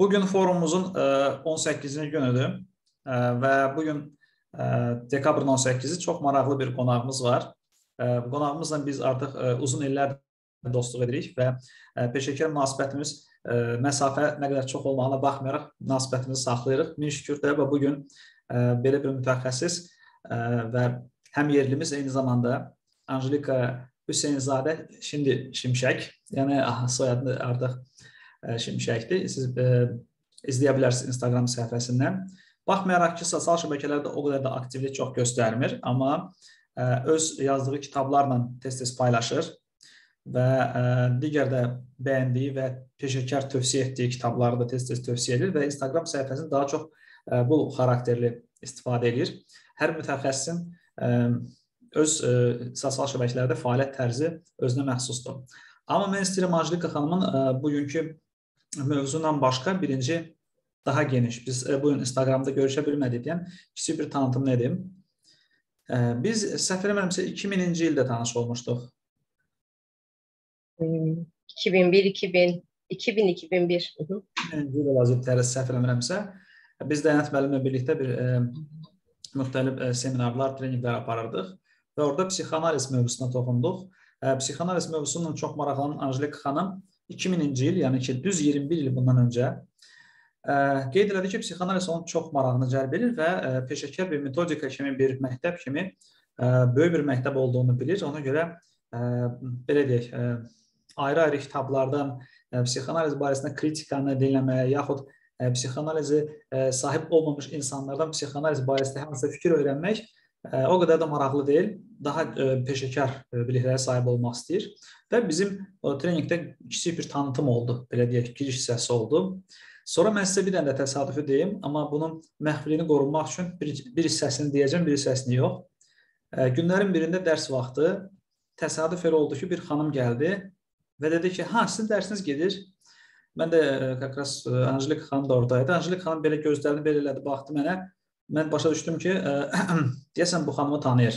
Bugün forumumuzun 18-ci günüdür və bugün dekabrın 18-i çox maraqlı bir qonağımız var. Bu qonağımızla biz artıq uzun illər dostluq edirik və peşəkar münasibətimiz məsafə nə qədər çox olmağına baxmayaraq münasibətimizi saxlayırıq. Min şükür də və bugün belə bir mütəxəssis və həm yerlimiz eyni zamanda Anjelika Hüseynzadə şimdi Şimşək, yəni soyadı artıq Şimşəkdir. Siz izləyə bilərsiniz Instagram səhifəsindən. Baxmayaraq ki, sosial şəbəkələrdə o qədər də aktivlik çox göstərmir, amma öz yazdığı kitablarla tez-tez paylaşır və digər də bəyəndiyi və peşəkar tövsiyə etdiyi kitabları da tez-tez tövsiyə edir və Instagram səhifəsini daha çox bu xarakterli istifadə edir. Hər mütəxəssisin öz sosial şəbəkələrdə fəaliyyət tərzi özünə məxsusdur. Amma mən istəyirəm Anjelika xanımın bugünkü mövzundan başqa birinci daha geniş. Biz bugün Instagramda görüşə bilmədik deyən kiçik bir tanıtım edim. Biz səhv eləmirəmsə 2000-ci ildə tanış olmuşduq. 2001, 2000, 2001. 2000-ci ildə vəziyyətləri səhv eləmirəmsə. Biz Dəyanət müəllimlə birlikdə bir müxtəlif seminarlar, treninqlər aparırdıq və orada psixoanaliz mövzusuna toxunduq. Psixoanaliz mövzusundan çox maraqlanan Anjelika xanım 2000-ci il, yəni ki, düz 21 il bundan öncə qeyd elədi ki, psixoanaliz onun çox marağını cəlb edir və peşəkar bir metodika kimi, bir məktəb kimi böyük bir məktəb olduğunu bilir. Ona görə belə deyək, ayrı-ayrı kitablardan psixoanaliz barəsində kritikanı dinləməyə, yaxud psixoanalizi sahib olmamış insanlardan psixoanaliz barəsində hansısa fikir öyrənmək o qədər də maraqlı deyil. Daha peşəkar biliklərə sahib olmaq istəyir və bizim o treninqdə kiçik bir tanıtım oldu, belə deyək, giriş hissəsi oldu. Sonra mən sizə bir dənə də təsadüfi deyim, amma bunun məxfiliyini qorunmaq üçün bir hissəsini deyəcəm, bir hissəsini yox. Günlərin birində dərs vaxtı təsadüf elə oldu ki, bir xanım gəldi və dedi ki, sizin dərsiniz gedir. Mən də Anjelika xanım da oradaydı. Anjelika xanım belə gözlərini belə elədi, baxdı mənə. Mən başa düşdüm ki, deyəsən bu xanımı tanıyır.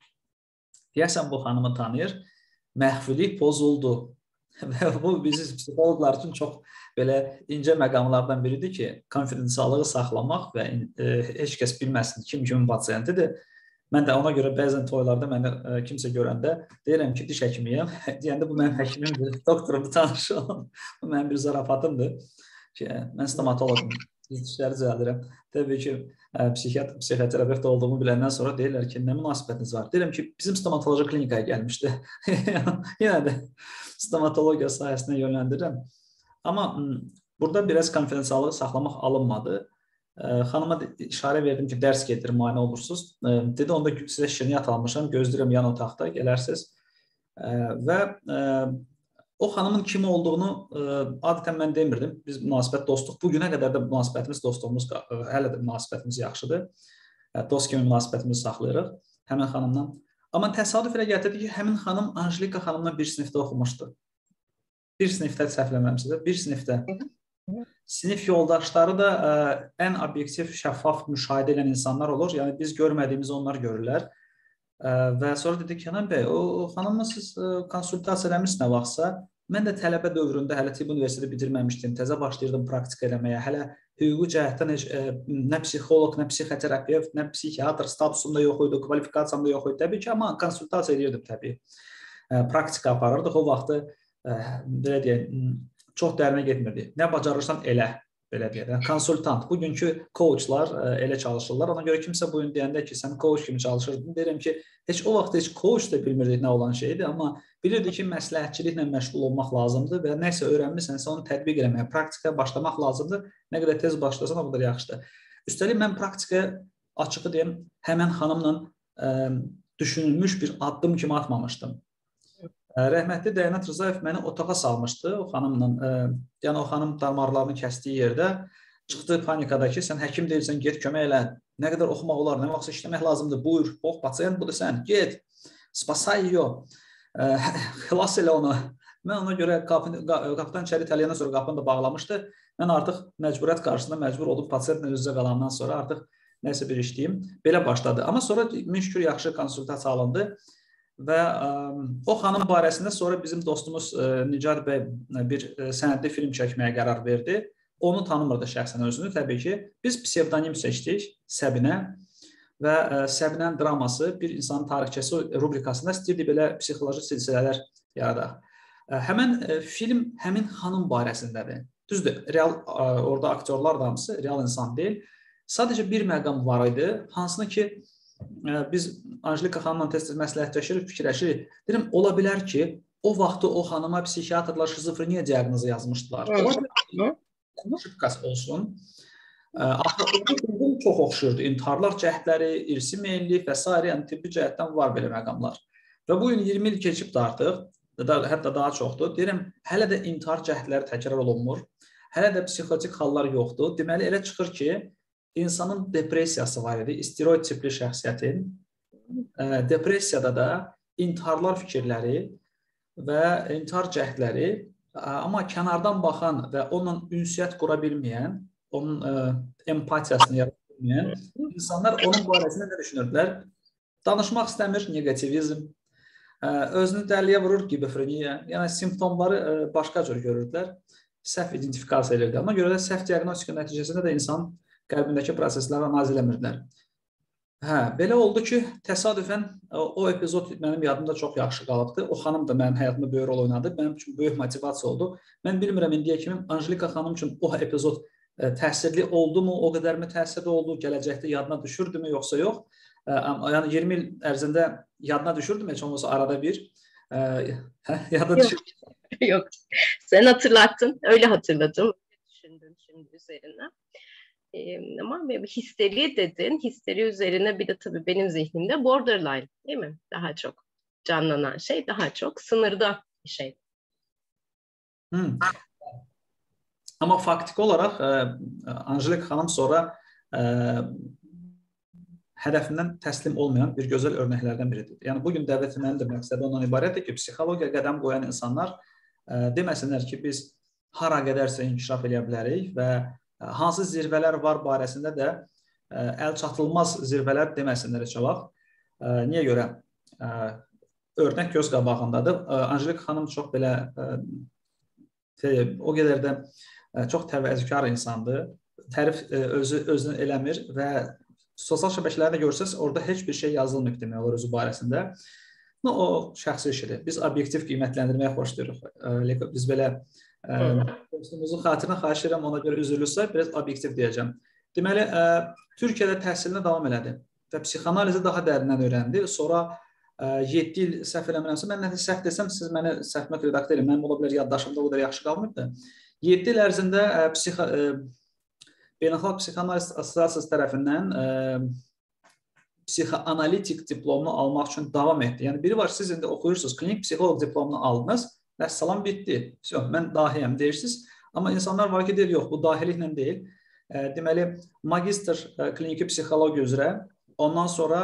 Deyəsən bu xanımı tanıyır. Məxfilik pozuldu. Və bu bizi psixoloqlar üçün çox belə incə məqamlardan biridir ki, konfidensiallığı saxlamaq və heç kəs bilməsin kim kimin pasiyentidir. Mən də ona görə bəzən toylarda mənə kimsə görəndə deyirəm ki, diş həkimiyəm. Deyəndə bu mənim həkimimdir, doktorumdur, tanışım. Bu mənim bir zarafatımdır ki, mən stomatoloqum, dişləri düzəldirəm. Təbii ki, psixoterapevt olduğumu biləndən sonra deyirlər ki, nə münasibətiniz var? Deyirəm ki, bizim stomatoloji klinikaya gəlmişdi. Yenə də stomatologiya sahəsinə yönləndirirəm. Amma burada biraz konfidensiallığı saxlamaq alınmadı. Xanıma işarə verdim ki, dərs gedir, müayinə olursunuz. Dedi, onda sizə şirniyyat almışam, gözləyirəm yan otaqda, gələrsiniz. Və o xanımın kim olduğunu adətən mən demirdim. Biz münasibət dostluq. Bugünə qədər də münasibətimiz, dostluğumuz, hələ də münasibətimiz yaxşıdır. Dost kimi münasibətimizi saxlayırıq həmin xanımdan. Amma təsadüf elə gətirdi ki, həmin xanım Anjelika xanımla bir sinifdə oxumuşdu. Bir sinifdə səhv eləmirəmsə, bir sinifdə. Sinif yoldaşları da ən obyektiv, şəffaf müşahidə edən insanlar olur. Yəni biz görmədiyimizi onlar görürlər. Və sonra dedi ki, Kənan bəy, o xanımla siz konsultasiya eləmişsiniz nə vaxtsa. Mən də tələbə dövründə hələ tibb universiteti bitirməmişdim. Təzə başlayırdım praktika eləməyə. Hələ hüquqi cəhətdən heç nə psixoloq, nə psixoterapevt, nə psixiatr statusumda yox idi, kvalifikasiyamda yox idi. Təbii ki, amma konsultasiya edirdim təbii. Praktika aparırdıq. O vaxtı belə deyək, çox dərinə getmirdi. Nə bacarırsan elə, belə deyək. Konsultant, bugünkü coachlar elə çalışırlar. Ona görə kimsə bugün deyəndə ki, sən coach kimi çalışırdın, deyirəm ki, heç o vaxt heç coach da bilmirdik nə olan şeydir, amma bilirdik ki, məsləhətçiliklə məşğul olmaq lazımdır və nəsə öyrənmisənsə onu tətbiq eləməyə, praktikaya başlamaq lazımdır. Nə qədər tez başlasan o qədər yaxşıdır. Üstəlik mən praktikaya açığı deyim, həmən xanımla düşünülmüş bir addım kimi atmamışdım. Rəhmətli Dəyanət Rzayev məni otağa salmışdı o xanımla, yəni o xanım damarlarını kəsdiyi yerdə çıxdı panikada ki, sən həkim deyilsən, get kömək elə, nə qədər oxumaq olar, nə vaxtsa işləmək lazımdır, buyur, pasiyent budur sən, get, spasay yox, xilas elə onu. Mən ona görə qapıdan içəri itələyəndən sonra qapını da bağlamışdı, mən artıq məcburiyyət qarşısında məcbur olub pasiyentlə üz-üzə qalandan sonra artıq nəsə bir işləyim, belə başladı. Amma sonra min şükür yaxşı konsultasiya alındı. Və o xanım barəsində sonra bizim dostumuz Nicar bəy bir sənədli film çəkməyə qərar verdi. onu tanımırdı şəxsən özünü. Təbii ki, biz psevdonim seçdik, Səbinə və Səbinənin draması bir insanın tarixçəsi rubrikasında istəyirdi belə psixoloji silsilələr yaradaq. Həmən film həmin xanım barəsindədir. Düzdür, real orada aktyorlar da hamısı real insan deyil. Sadəcə bir məqam var idi, hansını ki, biz Anjelika xanımla tez-tez məsləhətləşirik, fikirləşirik. Deyirəm, ola bilər ki, o vaxtı o xanıma psixiatrlar şizofreniya diaqnozu yazmışdılar. Şübhəsi olsun. Axı çox oxşuyurdu. İntiharlar cəhdləri, irsi meyillik və s. Yəni tibbi cəhətdən var belə məqamlar. Və bu gün 20 il keçibdir artıq, hətta daha çoxdur. Deyirəm, hələ də intihar cəhdləri təkrar olunmur. Hələ də psixotik hallar yoxdur. Deməli, elə çıxır ki, insanın depressiyası var idi, isteroid tipli şəxsiyyətin. Depressiyada da intiharlar fikirləri və intihar cəhdləri, amma kənardan baxan və onunla ünsiyyət qura bilməyən, onun empatiyasını yarada bilməyən insanlar onun barəsində nə düşünürdülər? Danışmaq istəmir, negativizm, özünü dəliyə vurur, gibofreniya, yəni simptomları başqa cür görürdülər, səhv identifikasiya edirdi. Ona görə də səhv diaqnostika nəticəsində də insan qəlbindəki prosesləri analiz eləmirdilər. Belə oldu ki, təsadüfən o epizod mənim yadımda çox yaxşı qalıbdı. O xanım da mənim həyatımda böyük rol oynadı. Mənim üçün böyük motivasiya oldu. Mən bilmirəm indiyə kimi Anjelika xanım üçün o epizod təsirli oldu mu, o qədər mi təsirli oldu, gələcəkdə yadına düşürdü mü, yoxsa yox? Yəni 20 il ərzində yadına düşürdü mü, heç olmasa arada bir? Yadına düşürdü. Yok, sen hatırlattın, öyle hatırladım. Düşündüm şimdi üzerine. Ama bir histeri dedin. Histeri üzerine bir de tabii benim zihnimde borderline, değil mi? Daha çok canlanan şey, daha çok sınırda bir şey. Ama faktik olarak Anjelika xanım sonra hədəfindən təslim olmayan bir gözəl örnəklərdən biridir. Yəni bugün dəvətimin də məqsədi ondan ibarətdir ki, psixologiya qədəm qoyan insanlar deməsinlər ki, biz hara qədərsə inkişaf edə bilərik və hansı zirvələr var barəsində də əl çatılmaz zirvələr deməsinlər heç vaxt. Niyə görə? Örnək göz qabağındadır. Anjelika xanım çox belə o qədər də çox təvəzzükar insandır. Tərif özünü eləmir və sosial şəbəkələrdə görsəz, orada heç bir şey yazılmır demək olar özü barəsində. O şəxsi işidir. Biz obyektiv qiymətləndirməyə xoşlayırıq. Biz belə dostumuzun xatirinə xahiş edirəm, ona görə üzrlüsə, biraz obyektiv deyəcəm. Deməli, Türkiyədə təhsilinə davam elədi və psixanalizi daha dərindən öyrəndi. Sonra 7 il səhv eləmirəmsə, mən nəsə səhv desəm, siz məni səhvmək redaktör edin. Mənim ola bilər yaddaşımda o qədər yaxşı qalmırdı. 7 il ərzində Beynəlxalq Psixoanaliz Assosiasiyası tərəfindən psixoanalitik diplomunu almaq üçün davam etdi. Yəni, biri var, siz indi oxuyursunuz, klinik psixoloq diplomunu aldınız, vəssalam bitdi. Mən dahiyəm deyirsiniz. Amma insanlar var ki, deyir, yox, bu dahiliklə deyil. Deməli, magistr kliniki psixologiya üzrə, ondan sonra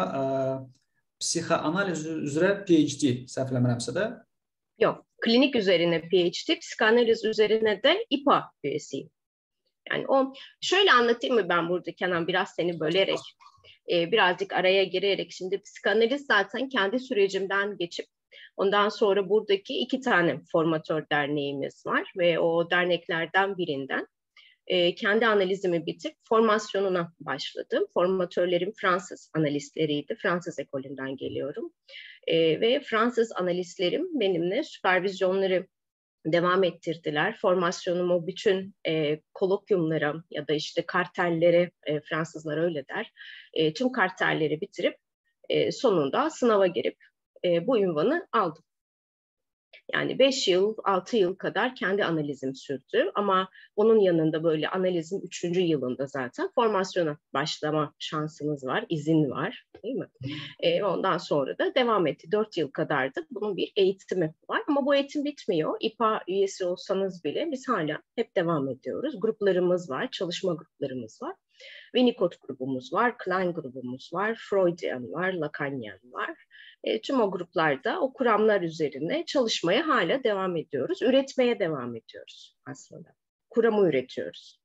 psixoanaliz üzrə PhD, səhv eləmirəmsə də. Yok, klinik üzerine PhD, psikanaliz üzerine de İPA üyesiyim. Yani şöyle anlatayım mı ben burada Kenan, biraz seni bölerek, birazcık araya girerek. Şimdi psikanaliz zaten kendi sürecimden geçip, ondan sonra buradaki 2 tane formatör derneğimiz var ve o derneklerden birinden kendi analizimi bitip formasyonuna başladım. Formatörlerim Fransız analistleriydi. Fransız ekolünden geliyorum. Ve Fransız analistlerim benimle süpervizyonları devam ettirdiler. Formasyonumu bütün kolokyumlara ya da işte kartellere, Fransızlar öyle der, tüm kartelleri bitirip sonunda sınava girip bu ünvanı aldım. Yani 5 yıl, 6 yıl kadar kendi analizim sürdü ama onun yanında böyle analizin 3. yılında zaten formasyona başlama şansımız var, izin var, değil mi? Ondan sonra da devam etti. 4 yıl kadar da bunun bir eğitimi var ama bu eğitim bitmiyor. İPA üyesi olsanız bile biz hala hep devam ediyoruz. Gruplarımız var, çalışma gruplarımız var. Winnicott grubumuz var, Klein grubumuz var, Freudian var, Lacanian var. Tüm o gruplarda o kuramlar üzerine çalışmaya hala devam ediyoruz. Üretmeye devam ediyoruz aslında. Kuramı üretiyoruz.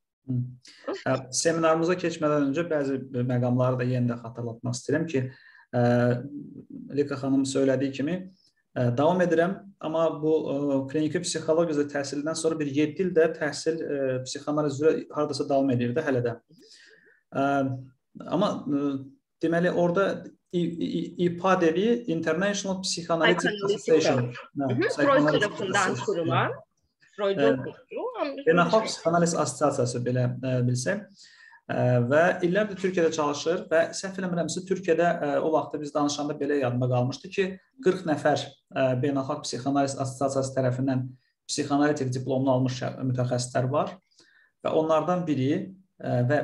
Seminarımıza keçmədən öncə bəzi məqamları da yenə də xatırlatmaq istəyirəm ki, Lika xanım söylədiyi kimi davam edirəm, amma bu kliniki psixologiya üzrə təhsildən sonra bir 7 ildə təhsil psixoanaliz üzrə hardasa davam edirdi hələ də. Amma deməli orada İPA dediği International Psychoanalytic Association. Freud tarafından kurulan, Freud'un kurduğu. Beynəlxalq Psixoanaliz Assosiasiyası belə bilsək. Və illərdir Türkiyədə çalışır və səhv eləmirəmsə Türkiyədə o vaxtda biz danışanda belə yadıma qalmışdı ki 40 nəfər Beynəlxalq Psixoanaliz Assosiasiyası tərəfindən psixoanalitik diplomunu almış mütəxəssislər var və onlardan biri və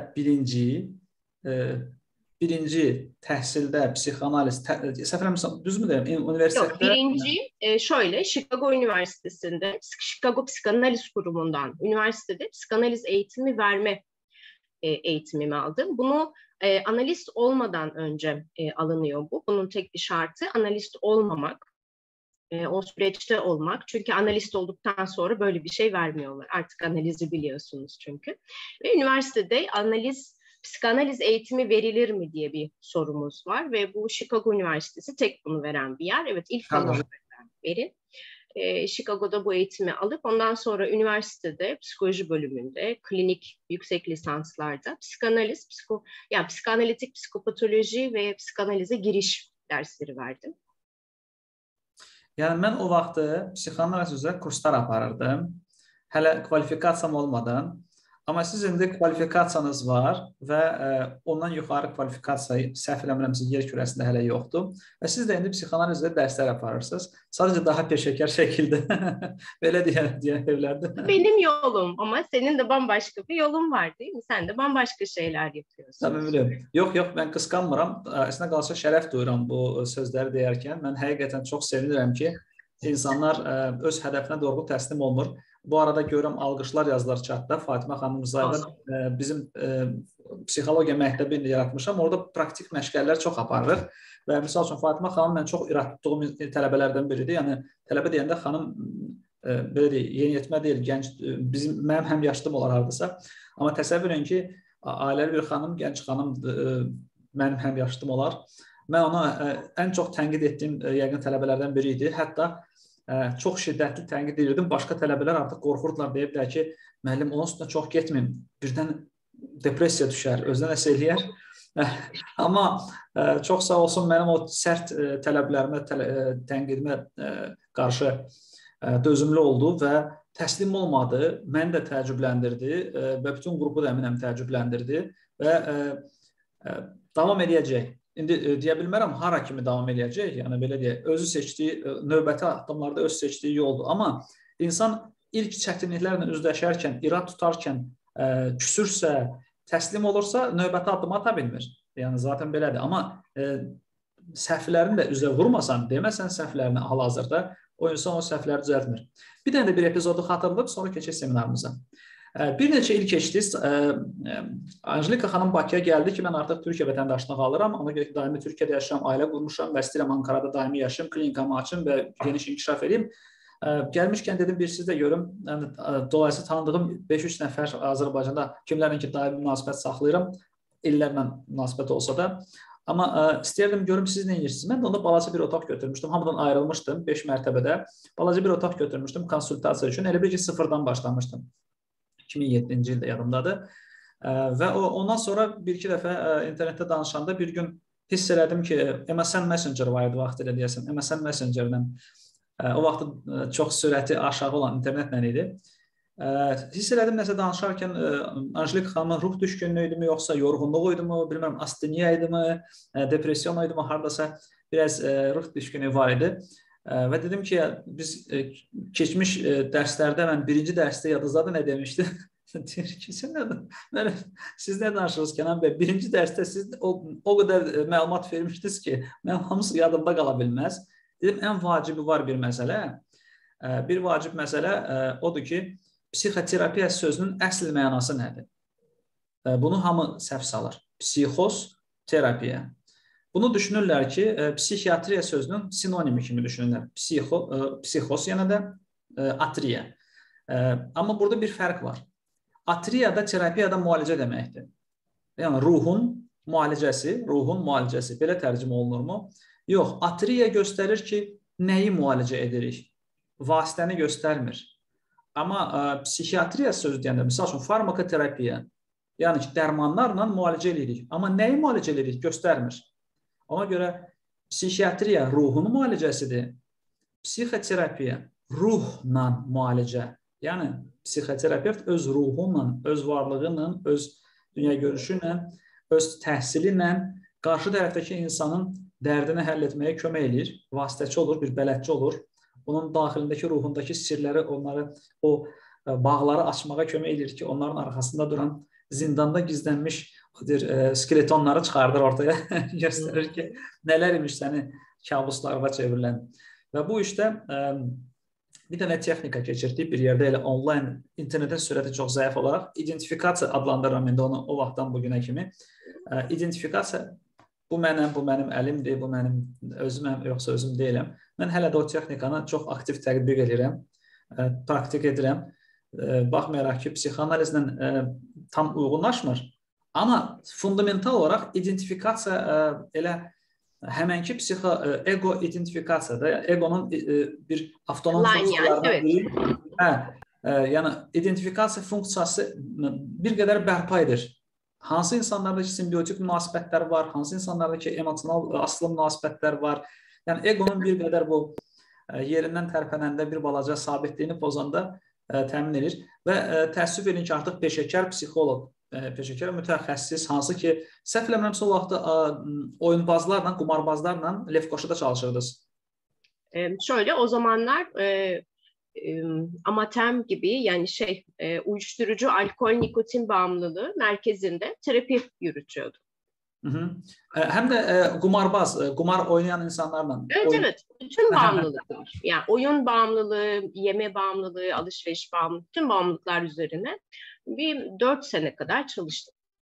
birinci təhsildə psixoanaliz, səhv eləmirəmsə düzmü deyim, üniversitede? Yok, birinci şöyle Chicago Üniversitesi'nde Chicago Psikanaliz Kurumu'ndan üniversitede psikanaliz eğitimi verme eğitimimi aldım. Bunu analist olmadan önce alınıyor bu. Bunun tek bir şartı analist olmamak. O süreçte olmak. Çünkü analist olduktan sonra böyle bir şey vermiyorlar. Artık analizi biliyorsunuz çünkü. Ve üniversitede psikanaliz eğitimi verilir mi diye bir sorumuz var. Ve bu Chicago Üniversitesi tek bunu veren bir yer. Evet, ilk analizlerden beri. Chicago'da bu eğitimi alıp ondan sonra üniversitede psikoloji bölümünde, klinik yüksek lisanslarda psikanaliz, psikanalitik psikopatoloji ve psikanalize giriş dersleri verdim. Yani mən o vaxtı psixoanaliz üzrə kurslar aparırdım. Hələ kvalifikasiyam olmadan. Amma siz indi kvalifikasiyanız var və ondan yuxarı kvalifikasiya səhv eləmirəmsə yer kürəsində hələ yoxdur. Və siz də indi psixoanalizdə dərslər aparırsınız. Sadəcə daha peşəkar şəkildə belə deyə bilərdim. Benim yolum ama senin de bambaşka bir yolun var değil mi? Sen de bambaşka şeyler yapıyorsun. Tabii biliyorum. Yox, mən qısqanmıram. Əslində qalsa şərəf duyuram bu sözləri deyərkən. Mən həqiqətən çox sevinirəm ki, insanlar öz hədəfinə doğru təslim olmur. Bu arada görürəm alqışlar yazılar çatda. Fatimə xanım Rızayeva bizim psixologiya məktəbini yaratmışam. Orada praktik məşqlər çox aparırıq. Və misal üçün Fatimə xanım mən çox irad tutduğum tələbələrdən biridir. Yəni tələbə deyəndə xanım belə deyil, yeniyetmə deyil, gənc, mənim həm yaşlım olar hardasa. Amma təsəvvür edin ki, ailəli bir xanım, gənc xanım mənim həm yaşlım olar. Mən ona ən çox tənqid etdiyim yəqin tələbələrdən biri idi. Hətta çox şiddətli tənqid edirdim. Başqa tələbələr artıq qorxurdular, deyiblər ki, müəllim onun üstünə çox getməyim, birdən depressiya düşər, özünə nəsə eləyər. Amma çox sağ olsun mənim o sərt tələblərimə, tənqidimə qarşı dözümlü oldu və təslim olmadı. Məni də təəccübləndirdi və bütün qrupu da əminəm təəccübləndirdi və davam edəcək. İndi deyə bilmərəm hara kimi davam edəcək, yəni belə deyək, özü seçdiyi, növbəti addımlarda öz seçdiyi yoldur. Amma insan ilk çətinliklərlə üzləşərkən, irad tutarkən küsürsə, təslim olursa, növbəti addımı ata bilmir. Yəni zaten belədir. Amma səhvlərini də üzə vurmasan, deməsən səhvlərini hal-hazırda, o insan o səhvləri düzəltmir. Bir dənə də bir epizodu xatırlayıb, sonra keçək seminarımıza. Bir neçə il keçdi, Anjelika xanım Bakıya gəldi ki, mən artıq Türkiyə vətəndaşlığı alıram, ona görə daimi Türkiyədə yaşayıram, ailə qurmuşam və istəyirəm Ankarada daimi yaşayım, klinikamı açım və geniş inkişaf edeyim. Gəlmişkən dedim, bir siz də görüm, dolayısıyla tanıdığım 5-3 nəfər Azərbaycanda kimlərlə ki, daimi münasibət saxlayıram, illərlə münasibət olsa da. Amma istəyirdim, görüm siz nə edirsiniz. Mən də onda balaca bir otaq götürmüşdüm, hamıdan ayrılmışdım 5 mərtəbədə. Balaca bir otaq götürmüşdüm konsultasiya üçün, elə bir ki, sıfırdan başlamışdım. 2007-ci ildə yadımdadır. Və ondan sonra bir-iki dəfə internetdə danışanda bir gün hiss elədim ki, MSN Messenger var idi vaxt elə deyəsən. MSN Messengerdən o vaxt çox sürəti aşağı olan internetlə idi. Hiss elədim nəsə danışarkən Anjelika xanımın ruh düşkünlüyü idimi, yoxsa yorğunluğu idimi, bilmirəm, asteniya idimi, depresyon idimi, hardasa biraz ruh düşkünlüyü var idi. Və dedim ki, biz keçmiş dərslərdə, mən birinci dərsdə yadınızda nə demişdim? Deyir ki, siz nə danışırsınız Kənan bəy? Birinci dərsdə siz o qədər məlumat vermişdiniz ki, mən hamısı yadımda qala bilməz. Dedim, ən vacibi var bir məsələ. Bir vacib məsələ odur ki, psixoterapiya sözünün əsl mənası nədir? Bunu hamı səhv salır. Psixoz, terapiya. Bunu düşünürlər ki, psixiatriya sözünün sinonimi kimi düşünürlər. Psixos, yəni də atriya. Amma burada bir fərq var. Atriya da terapiyada müalicə deməkdir. Yəni ruhun müalicəsi. Belə tərcümə olunurmu? Yox, atriya göstərir ki, nəyi müalicə edirik? Vasitəni göstərmir. Amma psixiatriya sözü deyəndə, misal üçün farmakoterapiya, yəni ki, dərmanlarla müalicə edirik. Amma nəyi müalicə edirik? Göstərmir. Ona görə psixiatriya ruhun müalicəsidir. Psixoterapiya ruhla müalicə. Yəni, psixoterapevt öz ruhunla, öz varlığıyla, öz dünya görüşü ilə, öz təhsili ilə qarşı tərəfdəki insanın dərdini həll etməyə kömək edir, vasitəçi olur, bir bələdçi olur. Onun daxilindəki, ruhundakı sirləri, onları, o bağları açmağa kömək edir ki, onların arxasında duran zindanda gizlənmiş skeletonları çıxardır ortaya, göstərir ki, nələr imiş səni kabuslarına çevrilən. Və bu işdə bir dənə texnika keçirdik bir yerdə elə onlayn, internetin sürəti çox zəif olaraq identifikasiya adlandırıram indi onu o vaxtdan bugünə kimi. İdentifikasiya bu mənəm, bu mənim əlimdir, bu mənim özüməm, yoxsa özüm deyiləm. Mən hələ də o texnikanı çox aktiv tətbiq edirəm, praktik edirəm. Baxmayaraq ki, psixoanalizlə tam uyğunlaşmır. Amma fundamental olaraq identifikasiya elə həmənki ego identifikasiyada, egonun bir avtonom funksiyalarından biri. Yəni, identifikasiya funksiyası bir qədər bərpa edir. Hansı insanlardakı simbiotik münasibətlər var, hansı insanlardakı emosional asılı münasibətlər var. Yəni, egonun bir qədər bu yerindən tərpənəndə bir balaca sabitliyini pozanda təmin edir. Və təəssüf edin ki, artıq peşəkar psixoloq, peşəkar mütəxəssis, hansı ki, səhv eləmirəmsə o vaxtı oyunbazlarla, qumarbazlarla Lefkoşa'da çalışırdınız. Şöyle, o zamanlar Amatem gibi, yani uyuşturucu, alkol, nikotin bağımlılığı merkezinde terapi yürütüyordu. Hem de kumar oynayan insanlarla. Evet. Bütün bağımlılıklar. Yani oyun bağımlılığı, yeme bağımlılığı, alışveriş bağımlılığı, bütün bağımlılıklar üzerine bir 4 sene kadar çalıştım.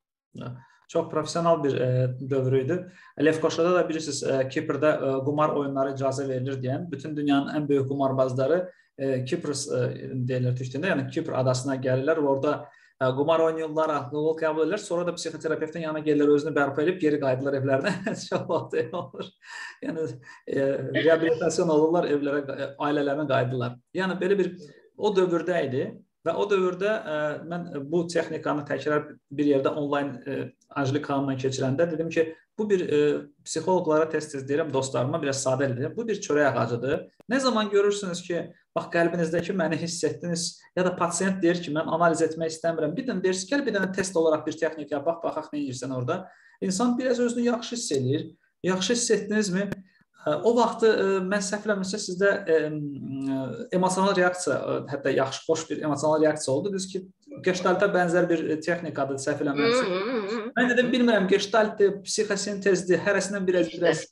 Çok profesyonel bir dövrüydü. Lefkoşa'da da bilirsiniz, Kipr'də kumar oyunları icazə verilir diyen, bütün dünyanın en büyük kumarbazları Kipros deyirlər Türkçədə, yəni Kipr adasına gəlirlər, orada qumar oynayırlar, alkohol qəbul edirlər, sonra da psixoterapevtin yanına gəlirlər, özünü bərpa edib geri qayıdırlar evlərinə. Çox vaxt olur. Yəni reabilitasyon olurlar, evlərə, ailələrinə qayıdırlar. Yəni belə bir o dövrdə idi və o dövrdə mən bu texnikanı təkrar bir yerdə onlayn Anjelika xanımla keçirəndə dedim ki, bu bir psixoloqlara tez-tez deyirəm, dostlarıma biraz sadə edirəm. Bu bir çörək ağacıdır. Nə zaman görürsünüz ki, bax qəlbinizdəki məni hiss etdiniz ya da pasiyent deyir ki, mən analiz etmək istəmirəm. Bir dənə deyirsiniz, gəl bir dənə test olaraq bir texnika yap, baxaq nə edirsən orada. İnsan biraz özünü yaxşı hiss edir. Yaxşı hiss etdinizmi? O vaxtı mən səhv eləmirəmsə sizdə emosional reaksiya, hətta yaxşı, xoş bir emosional reaksiya oldu. Düz ki, Gestalt'a bənzər bir texnikadır, səhv eləmirəmsə. Mən dedim, bilmirəm, Gestalt'dir, psixosintezdir, hərəsindən biraz.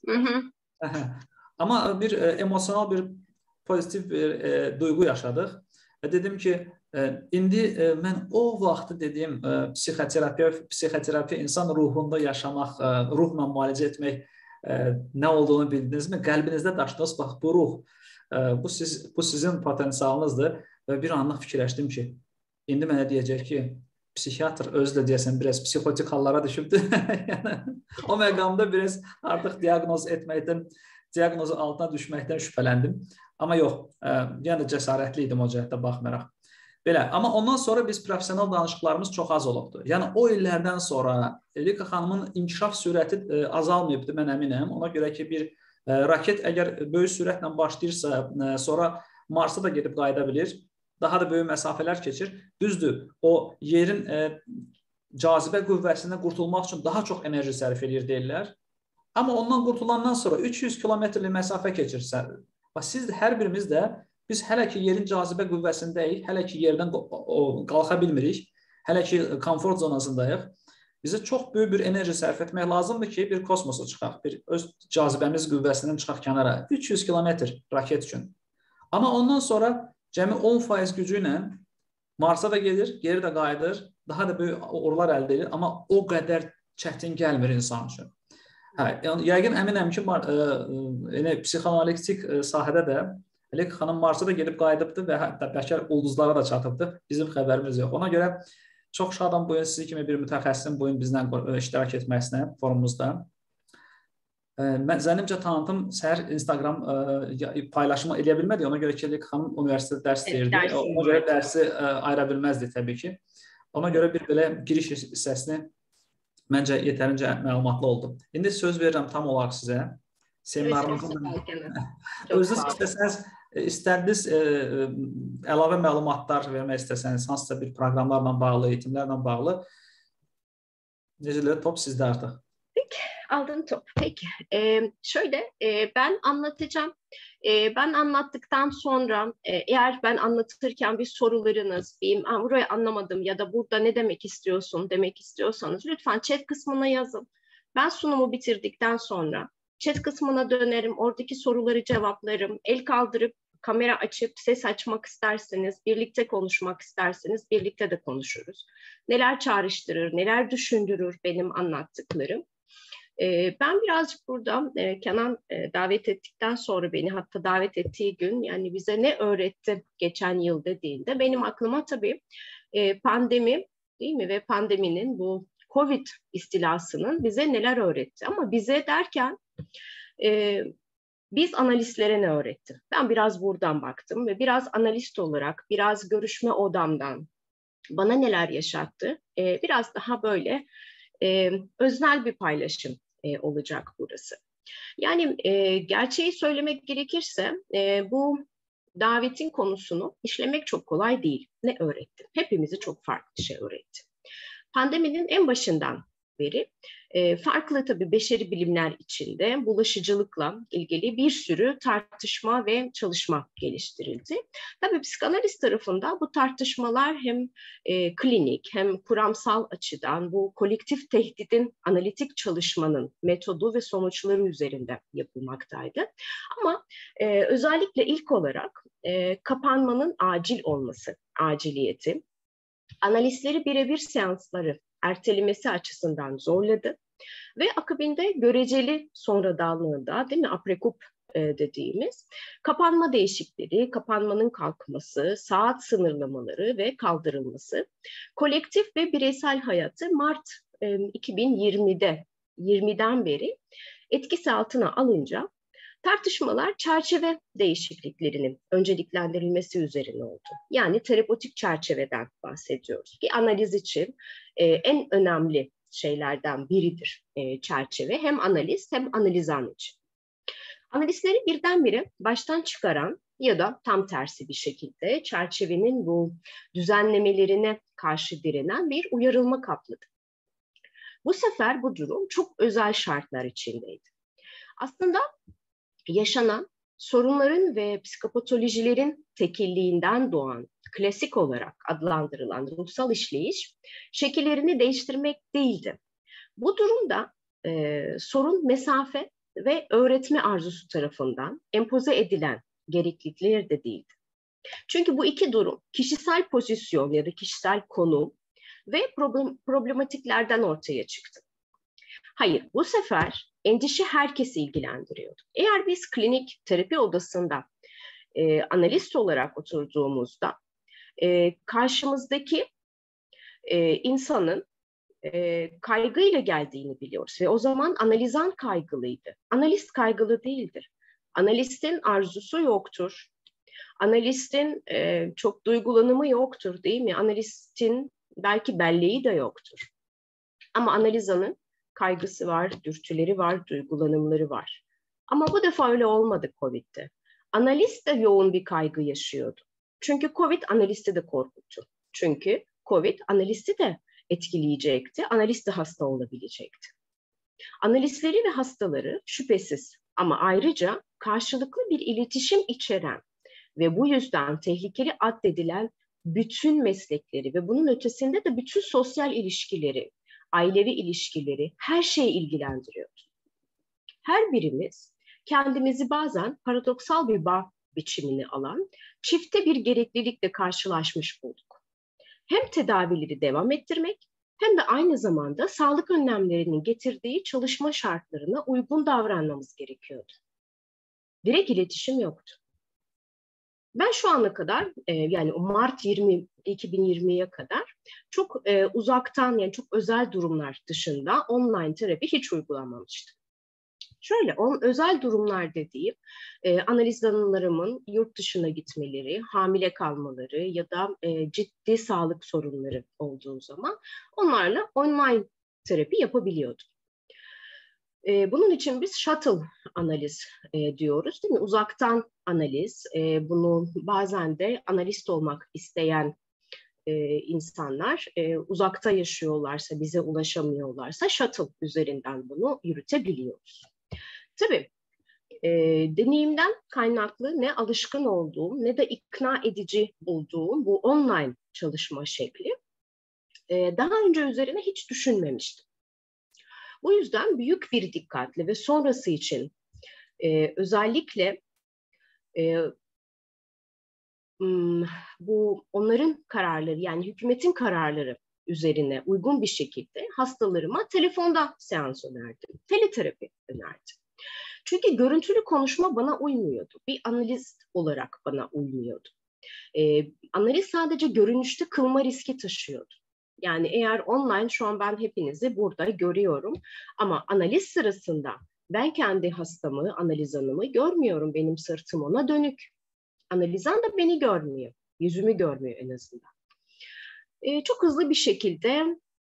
Amma bir emosional, bir pozitiv bir duyğu yaşadıq. Və dedim ki, indi mən o vaxtı dediyim psixoterapiya insan ruhunda yaşamaq, ruhla müalicə etmək nə olduğunu bildinizmi? Qəlbinizdə daşıdınız, bax bu ruh, bu sizin potensialınızdır və bir anlıq fikirləşdim ki, indi mənə deyəcək ki, psixiatr özü də deyəsən biraz psixotik hallara düşübdür. O məqamda biraz artıq diaqnoz etməkdən, diaqnozu altına düşməkdən şübhələndim. Amma yox, yəni cəsarətli idim o cəhətdə baxmayaraq. Belə, amma ondan sonra biz profesional danışıqlarımız çox az olubdur. Yəni o illərdən sonra Elika xanımın inkişaf sürəti azalmayıbdır, mən əminəm. Ona görə ki, bir raket əgər böyük sürətlə başlayırsa, sonra Marsa da gedib qayıda bilir. Daha da böyük məsafələr keçir. Düzdür, o yerin cazibə qüvvəsindən qurtulmaq üçün daha çox enerji sərf edir deyirlər. Amma ondan qurtulandan sonra 300 kilometrlik məsafə keçirsə, siz hər birimiz də biz hələ ki yerin cazibə qüvvəsindəyik, hələ ki yerdən qalxa bilmirik, hələ ki komfort zonasındayıq. Bizə çox böyük bir enerji sərf etmək lazımdır ki, bir kosmosa çıxaq, bir öz cazibəmiz qüvvəsindən çıxaq kənara. 300 kilometr raket üçün. Amma ondan sonra cəmi 10% gücü ilə Marsa da gedir, geri də qayıdır, daha da böyük uğurlar əldə edir, amma o qədər çətin gəlmir insan üçün. Yəqin əminəm ki, psixoanalitik sahədə də Elika xanım Marsa da gedib qayıdıbdır və hətta bəlkə ulduzlara da çatıbdır. Bizim xəbərimiz yox. Ona görə çox şadam bu gün sizi kimi bir mütəxəssisin bu gün bizlə iştirak etməsinə forumumuzda. Zənnimcə tanıtım səhər Instagram paylaşımı eləyə bilmədi. Ona görə ki, Elif xanım üniversitede dərs deyirdi. Ona görə dərsi ayıra bilməzdi təbii ki. Ona görə bir belə giriş hissəsini məncə yetərincə məlumatlı oldu. İndi söz verirəm tam olaraq sizə. Seminarımızın özünüz istəsəniz, istədiniz əlavə məlumatlar vermək istəsəniz, hansısa bir proqramlarla bağlı, eğitimlərlə bağlı necələr, top sizdə artıq. Peki, aldın top. Peki, şöyle ben anlatacağım. Ben anlattıktan sonra eğer ben anlatırken bir sorularınız, burayı anlamadım ya da burada ne demek istiyorsun demek istiyorsanız lütfen chat kısmına yazın. Ben sunumu bitirdikten sonra chat kısmına dönerim, oradaki soruları cevaplarım, el kaldırıp kamera açıp ses açmak isterseniz, birlikte konuşmak isterseniz birlikte de konuşuruz. Neler çağrıştırır, neler düşündürür benim anlattıklarım. Ben birazcık burada Kenan davet ettikten sonra beni, hatta davet ettiği gün, yani bize ne öğretti geçen yıl dediğinde benim aklıma tabii pandemi, değil mi, ve pandeminin bu Covid istilasının bize neler öğretti. Ama bize derken biz analistlere ne öğretti? Ben biraz buradan baktım ve biraz analist olarak, biraz görüşme odamdan bana neler yaşattı? Biraz daha böyle öznel bir paylaşım olacak burası. Yani gerçeği söylemek gerekirse bu davetin konusunu işlemek çok kolay değil. Ne öğretti? Hepimizi çok farklı şey öğretti. Pandeminin en başından beri farklı tabii beşeri bilimler içinde bulaşıcılıkla ilgili bir sürü tartışma ve çalışma geliştirildi. Tabii psikanaliz tarafında bu tartışmalar hem klinik hem kuramsal açıdan bu kolektif tehdidin analitik çalışmanın metodu ve sonuçları üzerinde yapılmaktaydı. Ama özellikle ilk olarak kapanmanın acil olması, aciliyeti, analistleri birebir seansları ertelemesi açısından zorladı ve akabinde göreceli sonradanlığında, değil mi, aprekup dediğimiz kapanma değişikleri, kapanmanın kalkması, saat sınırlamaları ve kaldırılması kolektif ve bireysel hayatı Mart 2020'den beri etkisi altına alınca tartışmalar çerçeve değişikliklerinin önceliklendirilmesi üzerine oldu. Yani terapötik çerçeveden bahsediyoruz ki analiz için en önemli şeylerden biridir çerçeve. Hem analist hem analizan için. Analistleri birdenbire baştan çıkaran ya da tam tersi bir şekilde çerçevenin bu düzenlemelerine karşı direnen bir uyarılma kapladı. Bu sefer bu durum çok özel şartlar içindeydi. Aslında yaşanan sorunların ve psikopatolojilerin tekilliğinden doğan klasik olarak adlandırılan ruhsal işleyiş şekillerini değiştirmek değildi. Bu durumda sorun mesafe ve öğretme arzusu tarafından empoze edilen gereklilikleri de değildi. Çünkü bu iki durum kişisel pozisyon ya da kişisel konum ve problematiklerden ortaya çıktı. Hayır, bu sefer endişe herkesi ilgilendiriyordu. Eğer biz klinik terapi odasında analist olarak oturduğumuzda karşımızdaki insanın kaygıyla geldiğini biliyoruz ve o zaman analizan kaygılıydı. Analist kaygılı değildir. Analistin arzusu yoktur. Analistin çok duygulanımı yoktur, değil mi? Analistin belki belleği de yoktur. Ama analizanın kaygısı var, dürtüleri var, duygulanımları var. Ama bu defa öyle olmadı Covid'de. Analist de yoğun bir kaygı yaşıyordu. Çünkü Covid analisti de korkuttu. Çünkü Covid analisti de etkileyecekti, analist de hasta olabilecekti. Analistleri ve hastaları şüphesiz ama ayrıca karşılıklı bir iletişim içeren ve bu yüzden tehlikeli addedilen bütün meslekleri ve bunun ötesinde de bütün sosyal ilişkileri, ailevi ilişkileri, her şeyi ilgilendiriyordu. Her birimiz kendimizi bazen paradoksal bir bağ biçimini alan çifte bir gereklilikle karşılaşmış bulduk. Hem tedavileri devam ettirmek hem de aynı zamanda sağlık önlemlerinin getirdiği çalışma şartlarına uygun davranmamız gerekiyordu. Direkt iletişim yoktu. Ben şu ana kadar yani Mart 2020'ye kadar çok uzaktan, yani çok özel durumlar dışında online terapi hiç uygulamamıştım. Şöyle, özel durumlar dediğim analiz danışanlarımın yurt dışına gitmeleri, hamile kalmaları ya da ciddi sağlık sorunları olduğu zaman onlarla online terapi yapabiliyordum. Bunun için biz shuttle analiz diyoruz, değil mi? Uzaktan analiz, bunu bazen de analist olmak isteyen insanlar uzakta yaşıyorlarsa, bize ulaşamıyorlarsa shuttle üzerinden bunu yürütebiliyoruz. Tabii deneyimden kaynaklı ne alışkın olduğum ne de ikna edici bulduğum bu online çalışma şekli daha önce üzerine hiç düşünmemiştim. Bu yüzden büyük bir dikkatle ve sonrası için özellikle bu onların kararları, yani hükümetin kararları üzerine uygun bir şekilde hastalarıma telefonda seans önerdim, teleterapi önerdim. Çünkü görüntülü konuşma bana uymuyordu. Bir analist olarak bana uymuyordu. Analiz sadece görünüşte kılma riski taşıyordu. Yani eğer online, şu an ben hepinizi burada görüyorum ama analiz sırasında ben kendi hastamı, analizanımı görmüyorum. Benim sırtım ona dönük. Analizan da beni görmüyor. Yüzümü görmüyor en azından. Çok hızlı bir şekilde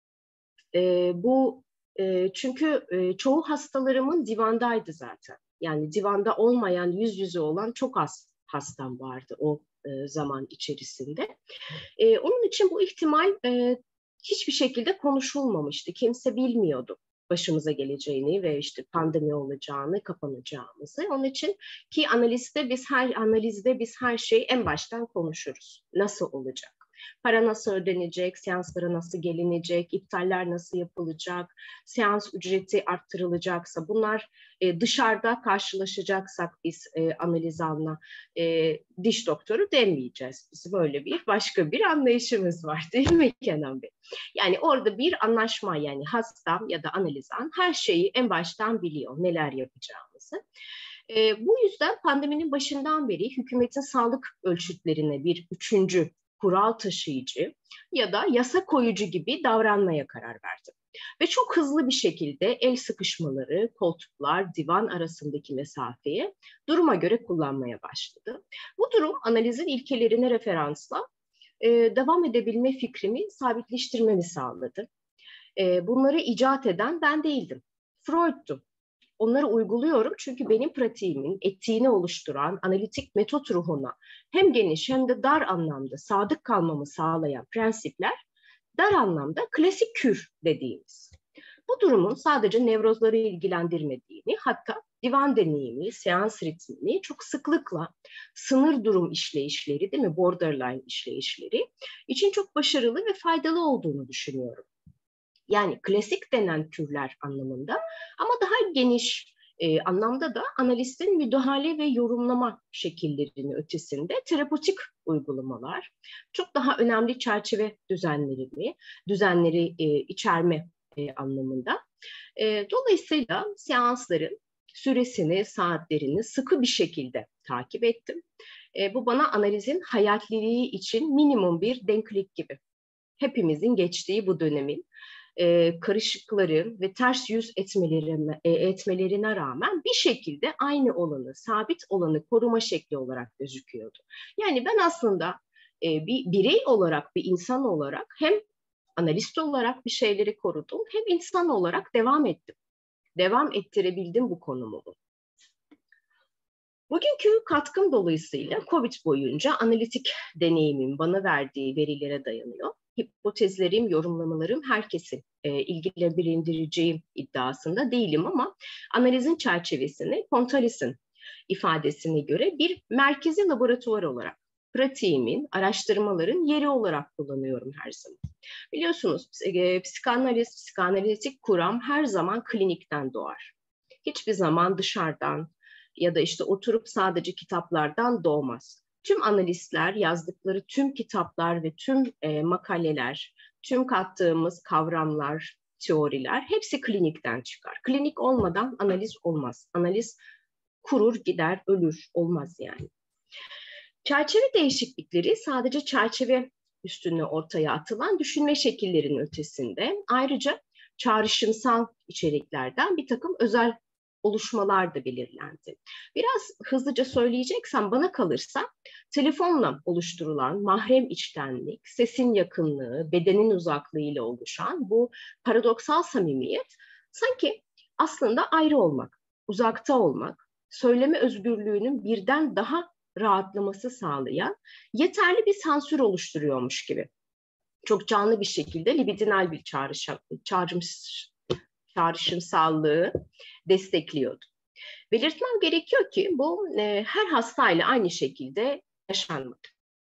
çünkü çoğu hastalarımın divandaydı zaten. Yani divanda olmayan, yüz yüze olan çok az hastam vardı o zaman içerisinde. Onun için bu ihtimal hiçbir şekilde konuşulmamıştı. Kimse bilmiyordu başımıza geleceğini ve işte pandemi olacağını, kapanacağımızı. Onun için ki analizde biz her şeyi en baştan konuşuruz. Nasıl olacak? Para nasıl ödenecek, seanslara nasıl gelinecek, iptaller nasıl yapılacak, seans ücreti arttırılacaksa, bunlar dışarıda karşılaşacaksak biz analizanla diş doktoru demeyeceğiz. Bizim böyle bir başka bir anlayışımız var, değil mi Kenan Bey? Yani orada bir anlaşma, yani hastam ya da analizan her şeyi en baştan biliyor, neler yapacağımızı. Bu yüzden pandeminin başından beri hükümetin sağlık ölçütlerine bir üçüncü kural taşıyıcı ya da yasa koyucu gibi davranmaya karar verdim. Ve çok hızlı bir şekilde el sıkışmaları, koltuklar, divan arasındaki mesafeye duruma göre kullanmaya başladı. Bu durum analizin ilkelerine referansla devam edebilme fikrimi sabitleştirmemi sağladı. Bunları icat eden ben değildim, Freud'tu. Onları uyguluyorum çünkü benim pratiğimin etiğini oluşturan analitik metot ruhuna hem geniş hem de dar anlamda sadık kalmamı sağlayan prensipler, dar anlamda klasik kür dediğimiz. Bu durumun sadece nevrozları ilgilendirmediğini, hatta divan deneyimi, seans ritmini çok sıklıkla sınır durum işleyişleri, değil mi, borderline işleyişleri için çok başarılı ve faydalı olduğunu düşünüyorum. Yani klasik denen kürler anlamında ama daha geniş anlamda da analistin müdahale ve yorumlama şekillerinin ötesinde terapötik uygulamalar, çok daha önemli çerçeve düzenleri içerme anlamında. Dolayısıyla seansların süresini, saatlerini sıkı bir şekilde takip ettim. Bu bana analizin hayatliliği için minimum bir denklik gibi. Hepimizin geçtiği bu dönemin karışıkları ve ters yüz etmelerine rağmen bir şekilde aynı olanı, sabit olanı koruma şekli olarak gözüküyordu. Yani ben aslında bir birey olarak, bir insan olarak hem analist olarak bir şeyleri korudum, hem insan olarak devam ettim. Devam ettirebildim bu konumumu. Bugünkü katkım dolayısıyla COVID boyunca analitik deneyimin bana verdiği verilere dayanıyor. Hipotezlerim, yorumlamalarım herkesin ilgilendireceği iddiasında değilim ama analizin çerçevesini Pontalis'in ifadesine göre bir merkezi laboratuvar olarak pratiğimin, araştırmaların yeri olarak kullanıyorum her zaman. Biliyorsunuz psikanaliz, psikanalitik kuram her zaman klinikten doğar. Hiçbir zaman dışarıdan ya da işte oturup sadece kitaplardan doğmaz. Tüm analistler, yazdıkları tüm kitaplar ve tüm makaleler, tüm kattığımız kavramlar, teoriler hepsi klinikten çıkar. Klinik olmadan analiz olmaz. Analiz kurur, gider, ölür, olmaz yani. Çerçeve değişiklikleri sadece çerçeve üstüne ortaya atılan düşünme şekillerinin ötesinde ayrıca çağrışımsal içeriklerden bir takım özel oluşmalar da belirlendi. Biraz hızlıca söyleyeceksem bana kalırsa telefonla oluşturulan mahrem içtenlik, sesin yakınlığı, bedenin uzaklığı ile oluşan bu paradoksal samimiyet sanki aslında ayrı olmak, uzakta olmak, söyleme özgürlüğünün birden daha rahatlaması sağlayan yeterli bir sansür oluşturuyormuş gibi. Çok canlı bir şekilde libidinal bir çağrışımsallığı destekliyordu. Belirtmem gerekiyor ki bu her hastayla aynı şekilde yaşanmadı.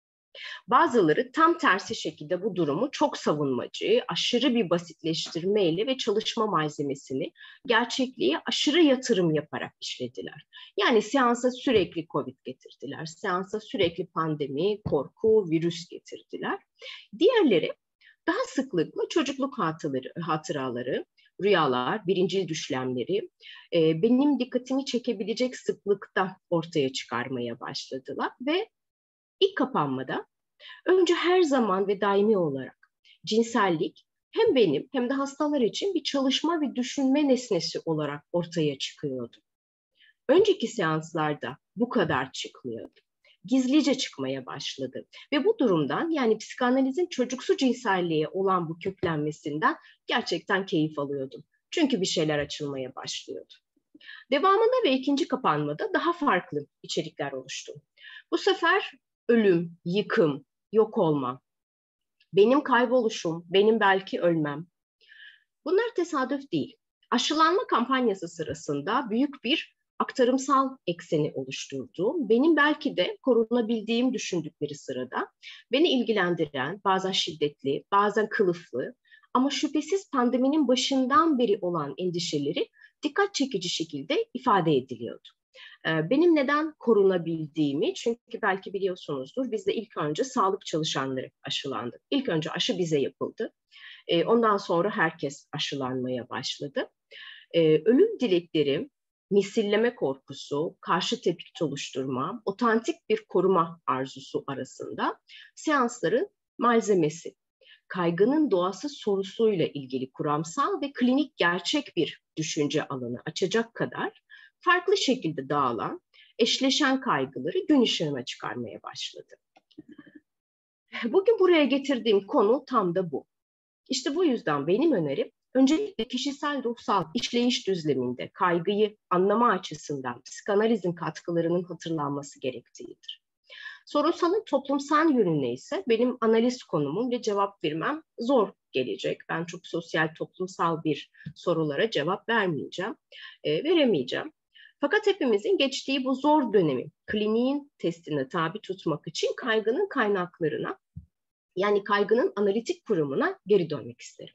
Bazıları tam tersi şekilde bu durumu çok savunmacı, aşırı bir basitleştirmeyle ve çalışma malzemesini gerçekliğe aşırı yatırım yaparak işlediler. Yani seansa sürekli COVID getirdiler, seansa sürekli pandemi, korku, virüs getirdiler. Diğerleri daha sıklıkla çocukluk hatıraları, rüyalar, birincil düşlemleri benim dikkatimi çekebilecek sıklıkta ortaya çıkarmaya başladılar ve ilk kapanmada önce her zaman ve daimi olarak cinsellik hem benim hem de hastalar için bir çalışma ve düşünme nesnesi olarak ortaya çıkıyordu. Önceki seanslarda bu kadar çıkmıyordu. Gizlice çıkmaya başladı. Ve bu durumdan, yani psikanalizin çocuksu cinselliğe olan bu köklenmesinden gerçekten keyif alıyordum. Çünkü bir şeyler açılmaya başlıyordu. Devamında ve ikinci kapanmada daha farklı içerikler oluştu. Bu sefer ölüm, yıkım, yok olma, benim kayboluşum, benim belki ölmem. Bunlar tesadüf değil. Aşılanma kampanyası sırasında büyük bir aktarımsal ekseni oluşturdu. Benim belki de korunabildiğim düşündükleri sırada beni ilgilendiren, bazen şiddetli, bazen kılıflı ama şüphesiz pandeminin başından beri olan endişeleri dikkat çekici şekilde ifade ediliyordu. Benim neden korunabildiğimi, çünkü belki biliyorsunuzdur, bizde ilk önce sağlık çalışanları aşılandı. İlk önce aşı bize yapıldı. Ondan sonra herkes aşılanmaya başladı. Ölüm dilekleri, misilleme korkusu, karşı tepki oluşturma, otantik bir koruma arzusu arasında seansların malzemesi, kaygının doğası sorusuyla ilgili kuramsal ve klinik gerçek bir düşünce alanı açacak kadar farklı şekilde dağılan, eşleşen kaygıları gün ışığına çıkarmaya başladı. Bugün buraya getirdiğim konu tam da bu. İşte bu yüzden benim önerim, öncelikle kişisel ruhsal işleyiş düzleminde kaygıyı anlama açısından psikanalizin katkılarının hatırlanması gerektiğidir. Sorunsalın toplumsal yönüne ise benim analiz konumum ve cevap vermem zor gelecek. Ben çok sosyal, toplumsal bir sorulara cevap veremeyeceğim. Fakat hepimizin geçtiği bu zor dönemi kliniğin testine tabi tutmak için kaygının kaynaklarına, yani kaygının analitik kurumuna geri dönmek isterim.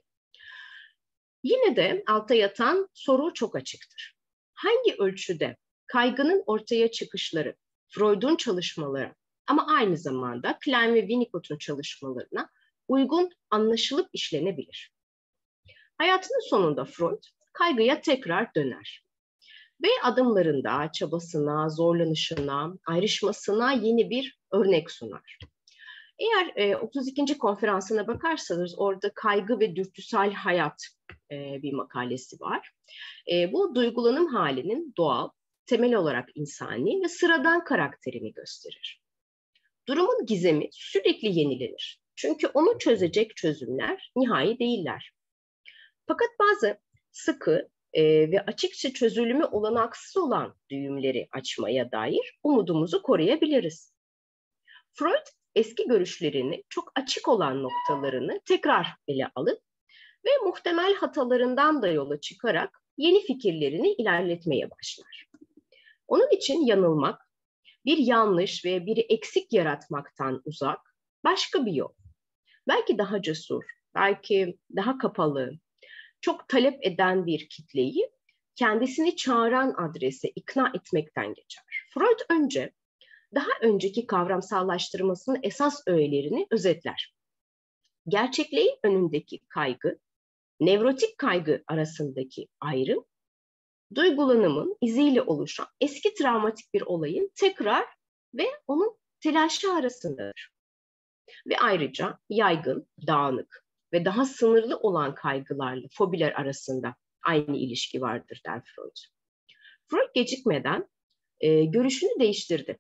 Yine de altta yatan soru çok açıktır. Hangi ölçüde kaygının ortaya çıkışları, Freud'un çalışmaları ama aynı zamanda Klein ve Winnicott'un çalışmalarına uygun anlaşılıp işlenebilir? Hayatının sonunda Freud kaygıya tekrar döner ve adımlarında çabasına, zorlanışına, ayrışmasına yeni bir örnek sunar. Eğer 32. konferansına bakarsanız orada kaygı ve dürtüsel hayat bir makalesi var. Bu duygulanım halinin doğal, temel olarak insani ve sıradan karakterini gösterir. Durumun gizemi sürekli yenilenir. Çünkü onu çözecek çözümler nihai değiller. Fakat bazı sıkı ve açıkça çözülümü olanaksız olan düğümleri açmaya dair umudumuzu koruyabiliriz. Freud eski görüşlerini, çok açık olan noktalarını tekrar ele alıp ve muhtemel hatalarından da yola çıkarak yeni fikirlerini ilerletmeye başlar. Onun için yanılmak, bir yanlış ve bir eksik yaratmaktan uzak başka bir yol. Belki daha cesur, belki daha kapalı, çok talep eden bir kitleyi kendisini çağıran adrese ikna etmekten geçer. Freud önce daha önceki kavramsallaştırmasının esas öğelerini özetler. Gerçekliğin önündeki kaygı, nevrotik kaygı arasındaki ayrım, duygulanımın iziyle oluşan eski travmatik bir olayın tekrar ve onun telaşı arasındadır. Ve ayrıca yaygın, dağınık ve daha sınırlı olan kaygılarla fobiler arasında aynı ilişki vardır der Freud. Freud gecikmeden görüşünü değiştirdi.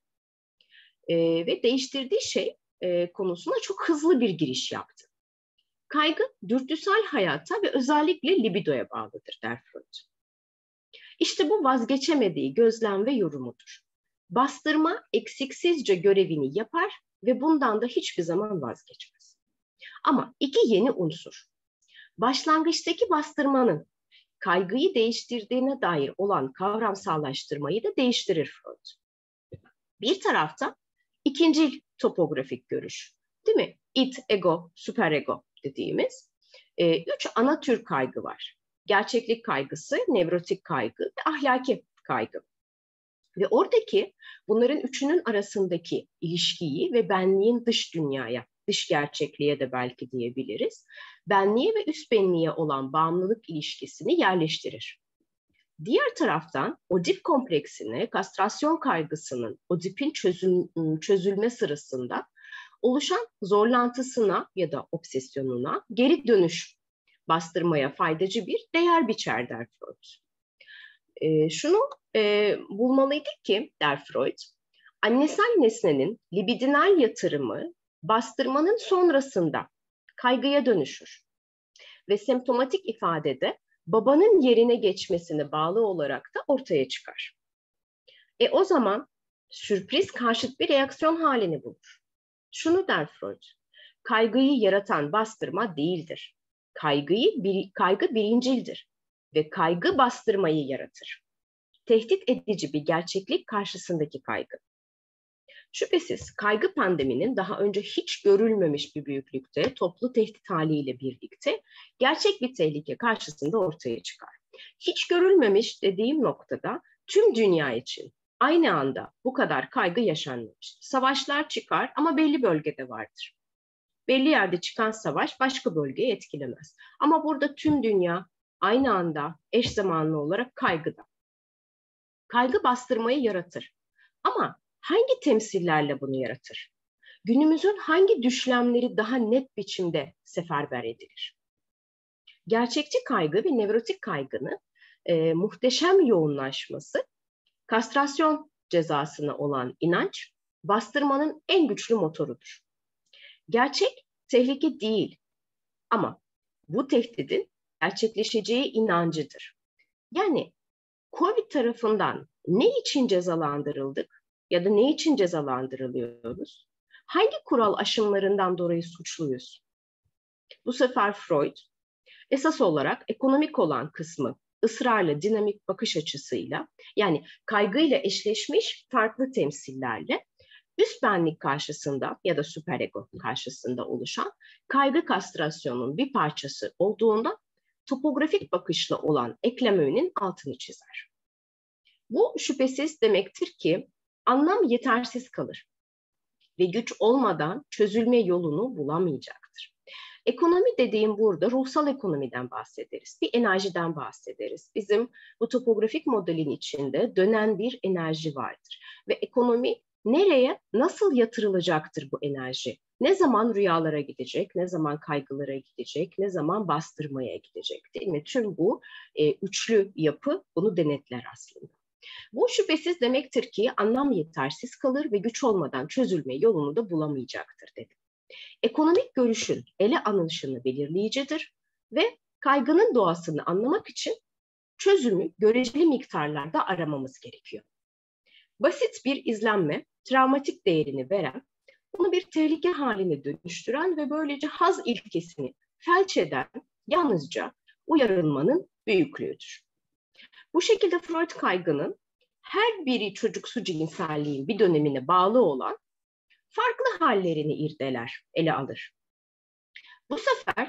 Ve değiştirdiği şey konusuna çok hızlı bir giriş yaptı. Kaygı dürtüsel hayata ve özellikle libidoya bağlıdır der Freud. İşte bu vazgeçemediği gözlem ve yorumudur. Bastırma eksiksizce görevini yapar ve bundan da hiçbir zaman vazgeçmez. Ama iki yeni unsur. Başlangıçtaki bastırmanın kaygıyı değiştirdiğine dair olan kavramsallaştırmayı da değiştirir Freud. Bir tarafta ikincil topografik görüş, değil mi? Id, ego, süperego dediğimiz 3 ana tür kaygı var. Gerçeklik kaygısı, nevrotik kaygı ve ahlaki kaygı. Ve oradaki bunların üçünün arasındaki ilişkiyi ve benliğin dış dünyaya, dış gerçekliğe de belki diyebiliriz, benliğe ve üst benliğe olan bağımlılık ilişkisini yerleştirir. Diğer taraftan Oedip kompleksine, kastrasyon kaygısının Oedip'in çözülme sırasında oluşan zorlantısına ya da obsesyonuna geri dönüş bastırmaya faydacı bir değer biçer der Freud. Şunu bulmalıydık ki der Freud, annesel nesnenin libidinal yatırımı bastırmanın sonrasında kaygıya dönüşür ve semptomatik ifadede babanın yerine geçmesine bağlı olarak da ortaya çıkar. O zaman sürpriz karşıt bir reaksiyon halini bulur. Şunu der Freud, kaygıyı yaratan bastırma değildir. Kaygı birincildir ve kaygı bastırmayı yaratır. Tehdit edici bir gerçeklik karşısındaki kaygı. Şüphesiz kaygı pandeminin daha önce hiç görülmemiş bir büyüklükte toplu tehdit haliyle birlikte gerçek bir tehlike karşısında ortaya çıkar. Hiç görülmemiş dediğim noktada tüm dünya için aynı anda bu kadar kaygı yaşanmamıştır. Savaşlar çıkar ama belli bölgede vardır. Belli yerde çıkan savaş başka bölgeyi etkilemez. Ama burada tüm dünya aynı anda eş zamanlı olarak kaygıda. Kaygı bastırmayı yaratır. Ama hangi temsillerle bunu yaratır? Günümüzün hangi düşlemleri daha net biçimde seferber edilir? Gerçekçi kaygı ve nevrotik kaygının muhteşem yoğunlaşması, kastrasyon cezasına olan inanç, bastırmanın en güçlü motorudur. Gerçek tehlike değil ama bu tehdidin gerçekleşeceği inancıdır. Yani COVID tarafından ne için cezalandırıldık ya da ne için cezalandırılıyoruz? Hangi kural aşımlarından dolayı suçluyuz? Bu sefer Freud esas olarak ekonomik olan kısmı ısrarla dinamik bakış açısıyla, yani kaygıyla eşleşmiş farklı temsillerle üst benlik karşısında ya da süperego karşısında oluşan kaygı kastrasyonunun bir parçası olduğunda topografik bakışla olan eklem öğünün altını çizer. Bu şüphesiz demektir ki anlam yetersiz kalır ve güç olmadan çözülme yolunu bulamayacaktır. Ekonomi dediğim burada ruhsal ekonomiden bahsederiz, bir enerjiden bahsederiz. Bizim bu topografik modelin içinde dönen bir enerji vardır ve ekonomi nereye, nasıl yatırılacaktır bu enerji? Ne zaman rüyalara gidecek, ne zaman kaygılara gidecek, ne zaman bastırmaya gidecek, değil mi? Tüm bu üçlü yapı bunu denetler aslında. Bu şüphesiz demektir ki anlam yetersiz kalır ve güç olmadan çözülme yolunu da bulamayacaktır dedim. Ekonomik görüşün ele alınışını belirleyicidir ve kaygının doğasını anlamak için çözümü göreceli miktarlarda aramamız gerekiyor. Basit bir izlenme, travmatik değerini veren, bunu bir tehlike haline dönüştüren ve böylece haz ilkesini felç eden yalnızca uyarılmanın büyüklüğüdür. Bu şekilde Freud kaygının her biri çocuksu cinselliğin bir dönemine bağlı olan farklı hallerini irdeler, ele alır. Bu sefer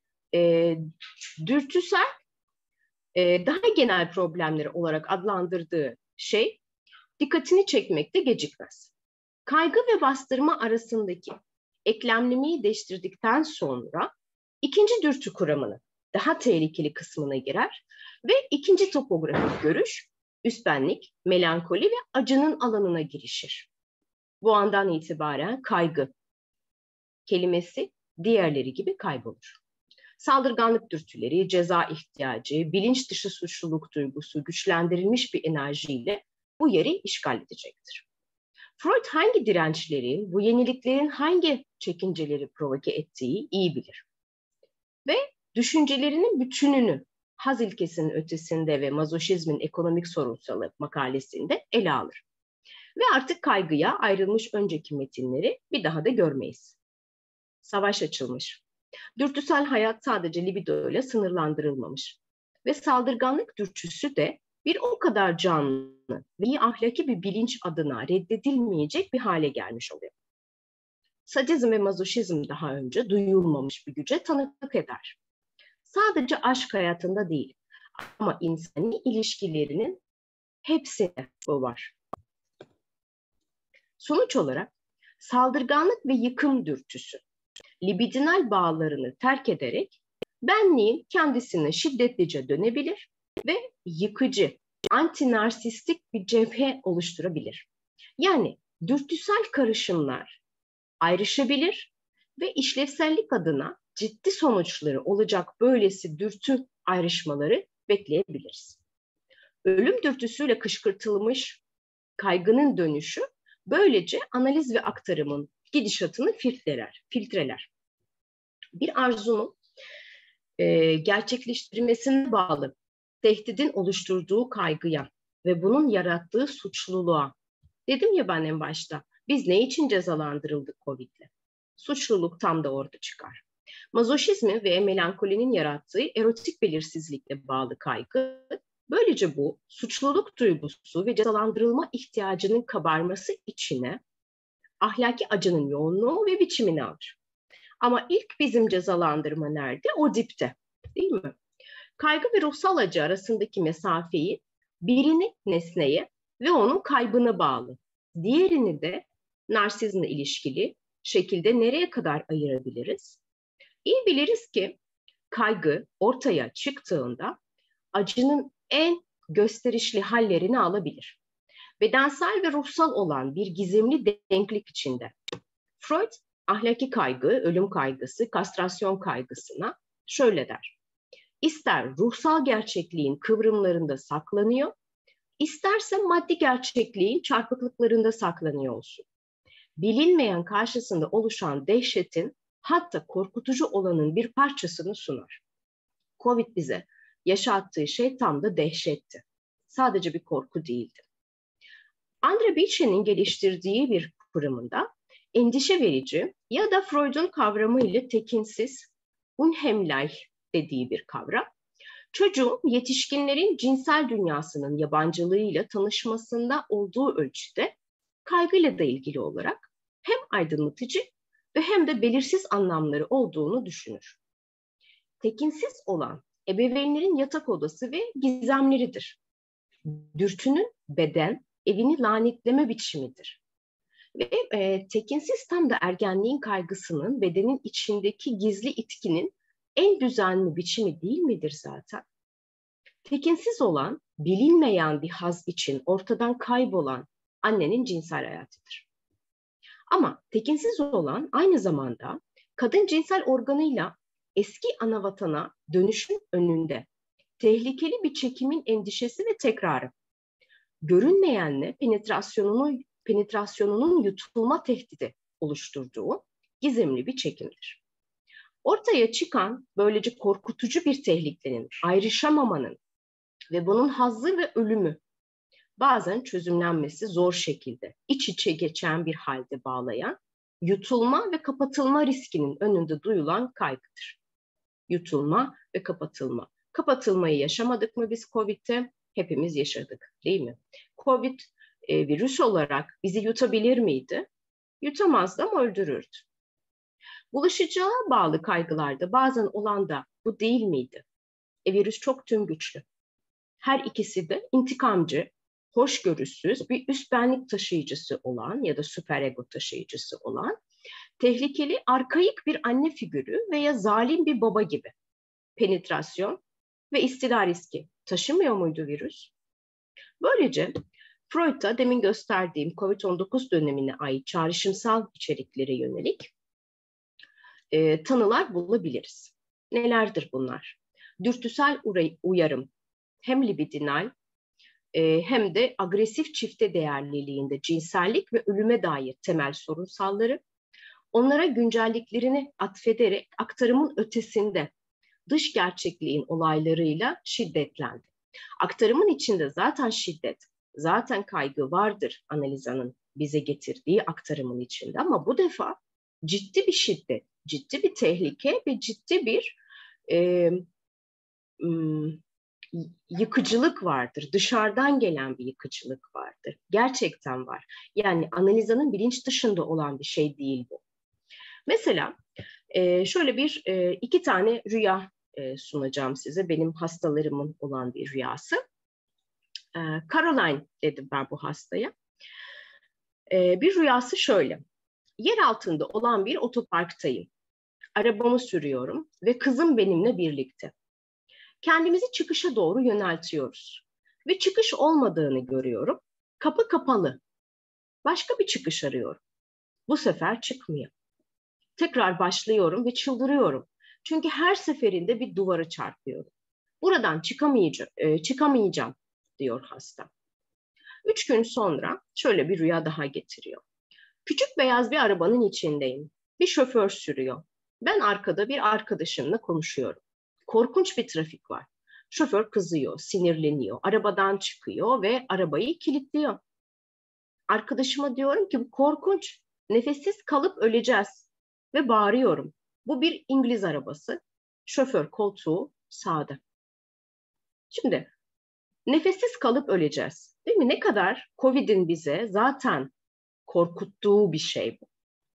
dürtüsel, daha genel problemleri olarak adlandırdığı şey dikkatini çekmekte gecikmez. Kaygı ve bastırma arasındaki eklemlemeyi değiştirdikten sonra ikinci dürtü kuramını, daha tehlikeli kısmına girer ve ikinci topografik görüş, üstbenlik, melankoli ve acının alanına girişir. Bu andan itibaren kaygı kelimesi diğerleri gibi kaybolur. Saldırganlık dürtüleri, ceza ihtiyacı, bilinç dışı suçluluk duygusu güçlendirilmiş bir enerjiyle bu yeri işgal edecektir. Freud hangi dirençlerin, bu yeniliklerin hangi çekinceleri provoke ettiği iyi bilir. Ve düşüncelerinin bütününü haz ilkesinin ötesinde ve mazoşizmin ekonomik sorunsalı makalesinde ele alır. Ve artık kaygıya ayrılmış önceki metinleri bir daha da görmeyiz. Savaş açılmış. Dürtüsel hayat sadece libido ile sınırlandırılmamış. Ve saldırganlık dürtüsü de bir o kadar canlı ve ahlaki bir bilinç adına reddedilmeyecek bir hale gelmiş oluyor. Sadizm ve mazoşizm daha önce duyulmamış bir güce tanıklık eder. Sadece aşk hayatında değil ama insani ilişkilerinin hepsinde bu var. Sonuç olarak saldırganlık ve yıkım dürtüsü libidinal bağlarını terk ederek benliğin kendisine şiddetlice dönebilir ve yıkıcı, antinarsistik bir cephe oluşturabilir. Yani dürtüsel karışımlar ayrışabilir ve işlevsellik adına ciddi sonuçları olacak böylesi dürtü ayrışmaları bekleyebiliriz. Ölüm dürtüsüyle kışkırtılmış kaygının dönüşü böylece analiz ve aktarımın gidişatını filtreler. Bir arzunun gerçekleştirilmesine bağlı tehdidin oluşturduğu kaygıya ve bunun yarattığı suçluluğa. Dedim ya ben en başta, biz ne için cezalandırıldık Covid'le? Suçluluk tam da orada çıkar. Mazoşizmi ve melankolinin yarattığı erotik belirsizlikle bağlı kaygı, böylece bu suçluluk duygusu ve cezalandırılma ihtiyacının kabarması içine ahlaki acının yoğunluğu ve biçimini alır. Ama ilk bizim cezalandırma nerede? O dipte, değil mi? Kaygı ve ruhsal acı arasındaki mesafeyi birini nesneye ve onun kaybına bağlı, diğerini de narsizmle ilişkili şekilde nereye kadar ayırabiliriz? İyi biliriz ki kaygı ortaya çıktığında acının en gösterişli hallerini alabilir. Bedensel ve ruhsal olan bir gizemli denklik içinde. Freud, ahlaki kaygı, ölüm kaygısı, kastrasyon kaygısına şöyle der. İster ruhsal gerçekliğin kıvrımlarında saklanıyor, isterse maddi gerçekliğin çarpıklıklarında saklanıyor olsun. Bilinmeyen karşısında oluşan dehşetin, hatta korkutucu olanın bir parçasını sunar. Covid bize yaşattığı şey tam da dehşetti. Sadece bir korku değildi. Andre Bietschen'in geliştirdiği bir kuramında endişe verici ya da Freud'un kavramıyla tekinsiz unheimlich dediği bir kavram, çocuğun yetişkinlerin cinsel dünyasının yabancılığıyla tanışmasında olduğu ölçüde kaygıyla da ilgili olarak hem aydınlatıcı ve hem de belirsiz anlamları olduğunu düşünür. Tekinsiz olan ebeveynlerin yatak odası ve gizemleridir. Dürtünün beden, evini lanetleme biçimidir. Ve tekinsiz tam da ergenliğin kaygısının bedenin içindeki gizli itkinin en düzenli biçimi değil midir zaten? Tekinsiz olan, bilinmeyen bir haz için ortadan kaybolan annenin cinsel hayatıdır. Ama tekinsiz olan aynı zamanda kadın cinsel organıyla eski anavatana dönüşün önünde tehlikeli bir çekimin endişesi ve tekrarı. Görünmeyenle penetrasyonunun yutulma tehdidi oluşturduğu gizemli bir çekimdir. Ortaya çıkan böylece korkutucu bir tehlikenin, ayrışamamanın ve bunun hazzı ve ölümü bazen çözümlenmesi zor şekilde iç içe geçen bir halde bağlayan yutulma ve kapatılma riskinin önünde duyulan kaygıdır. Yutulma ve kapatılma. Kapatılmayı yaşamadık mı biz Covid'de? Hepimiz yaşadık, değil mi? Covid virüs olarak bizi yutabilir miydi? Yutamazdı ama öldürürdü. Bulaşıcılığa bağlı kaygılarda bazen olan da bu değil miydi? Virüs çok tüm güçlü. Her ikisi de intikamcı, hoşgörüsüz bir üst benlik taşıyıcısı olan ya da süperego taşıyıcısı olan tehlikeli arkaik bir anne figürü veya zalim bir baba gibi penetrasyon ve istila riski taşımıyor muydu virüs? Böylece Freud'da demin gösterdiğim COVID-19 dönemine ait çağrışımsal içeriklere yönelik tanılar bulabiliriz. Nelerdir bunlar? Dürtüsel uyarım, hem libidinal hem de agresif çifte değerliliğinde cinsellik ve ölüme dair temel sorunsalları, onlara güncelliklerini atfederek aktarımın ötesinde dış gerçekliğin olaylarıyla şiddetlendi. Aktarımın içinde zaten şiddet, zaten kaygı vardır analizanın bize getirdiği aktarımın içinde, ama bu defa ciddi bir şiddet, ciddi bir tehlike ve ciddi bir yıkıcılık vardır. Dışarıdan gelen bir yıkıcılık vardır. Gerçekten var. Yani analizanın bilinç dışında olan bir şey değil bu. Mesela şöyle iki tane rüya sunacağım size. Benim hastalarımın olan bir rüyası. Caroline dedim ben bu hastaya. Bir rüyası şöyle. Yer altında olan bir otoparktayım. Arabamı sürüyorum ve kızım benimle birlikte. Kendimizi çıkışa doğru yöneltiyoruz. Ve çıkış olmadığını görüyorum. Kapı kapalı. Başka bir çıkış arıyorum. Bu sefer çıkmıyor. Tekrar başlıyorum ve çıldırıyorum. Çünkü her seferinde bir duvara çarpıyorum. Buradan çıkamayacağım diyor hasta. 3 gün sonra şöyle bir rüya daha getiriyor. Küçük beyaz bir arabanın içindeyim. Bir şoför sürüyor. Ben arkada bir arkadaşımla konuşuyorum. Korkunç bir trafik var. Şoför kızıyor, sinirleniyor, arabadan çıkıyor ve arabayı kilitliyor. Arkadaşıma diyorum ki bu korkunç, nefessiz kalıp öleceğiz ve bağırıyorum. Bu bir İngiliz arabası, şoför koltuğu sağda. Şimdi nefessiz kalıp öleceğiz, değil mi? Ne kadar Covid'in bize zaten korkuttuğu bir şey bu.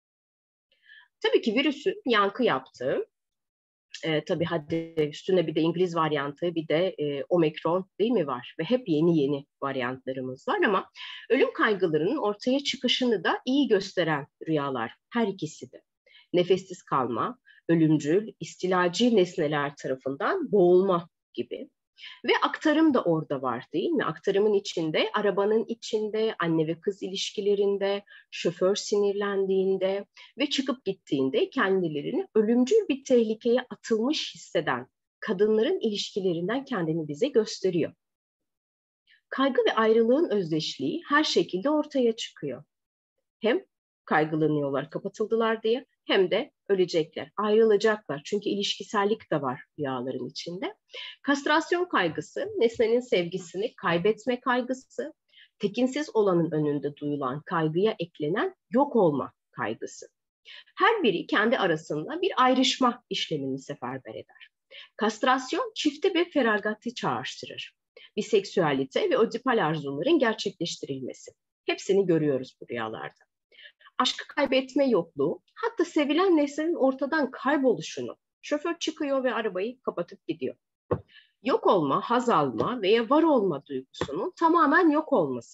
Tabii ki virüsün yankı yaptığı, tabii hadi üstüne bir de İngiliz varyantı, bir de omikron değil mi var? Ve hep yeni varyantlarımız var, ama ölüm kaygılarının ortaya çıkışını da iyi gösteren rüyalar her ikisi de. Nefessiz kalma, ölümcül, istilacı nesneler tarafından boğulma gibi. Ve aktarım da orada var değil mi? Aktarımın içinde, arabanın içinde, anne ve kız ilişkilerinde, şoför sinirlendiğinde ve çıkıp gittiğinde kendilerini ölümcül bir tehlikeye atılmış hisseden kadınların ilişkilerinden kendini bize gösteriyor. Kaygı ve ayrılığın özdeşliği her şekilde ortaya çıkıyor. Hem kaygılanıyorlar, kapatıldılar diye, hem de ölecekler, ayrılacaklar. Çünkü ilişkisellik de var rüyaların içinde. Kastrasyon kaygısı, nesnenin sevgisini kaybetme kaygısı, tekinsiz olanın önünde duyulan kaygıya eklenen yok olma kaygısı. Her biri kendi arasında bir ayrışma işlemini seferber eder. Kastrasyon çifte bir feragati çağrıştırır. Biseksüalite ve ödipal arzuların gerçekleştirilmesi. Hepsini görüyoruz bu rüyalarda. Aşkı kaybetme yokluğu, hatta sevilen nesnenin ortadan kayboluşunu, şoför çıkıyor ve arabayı kapatıp gidiyor. Yok olma, haz alma veya var olma duygusunun tamamen yok olması.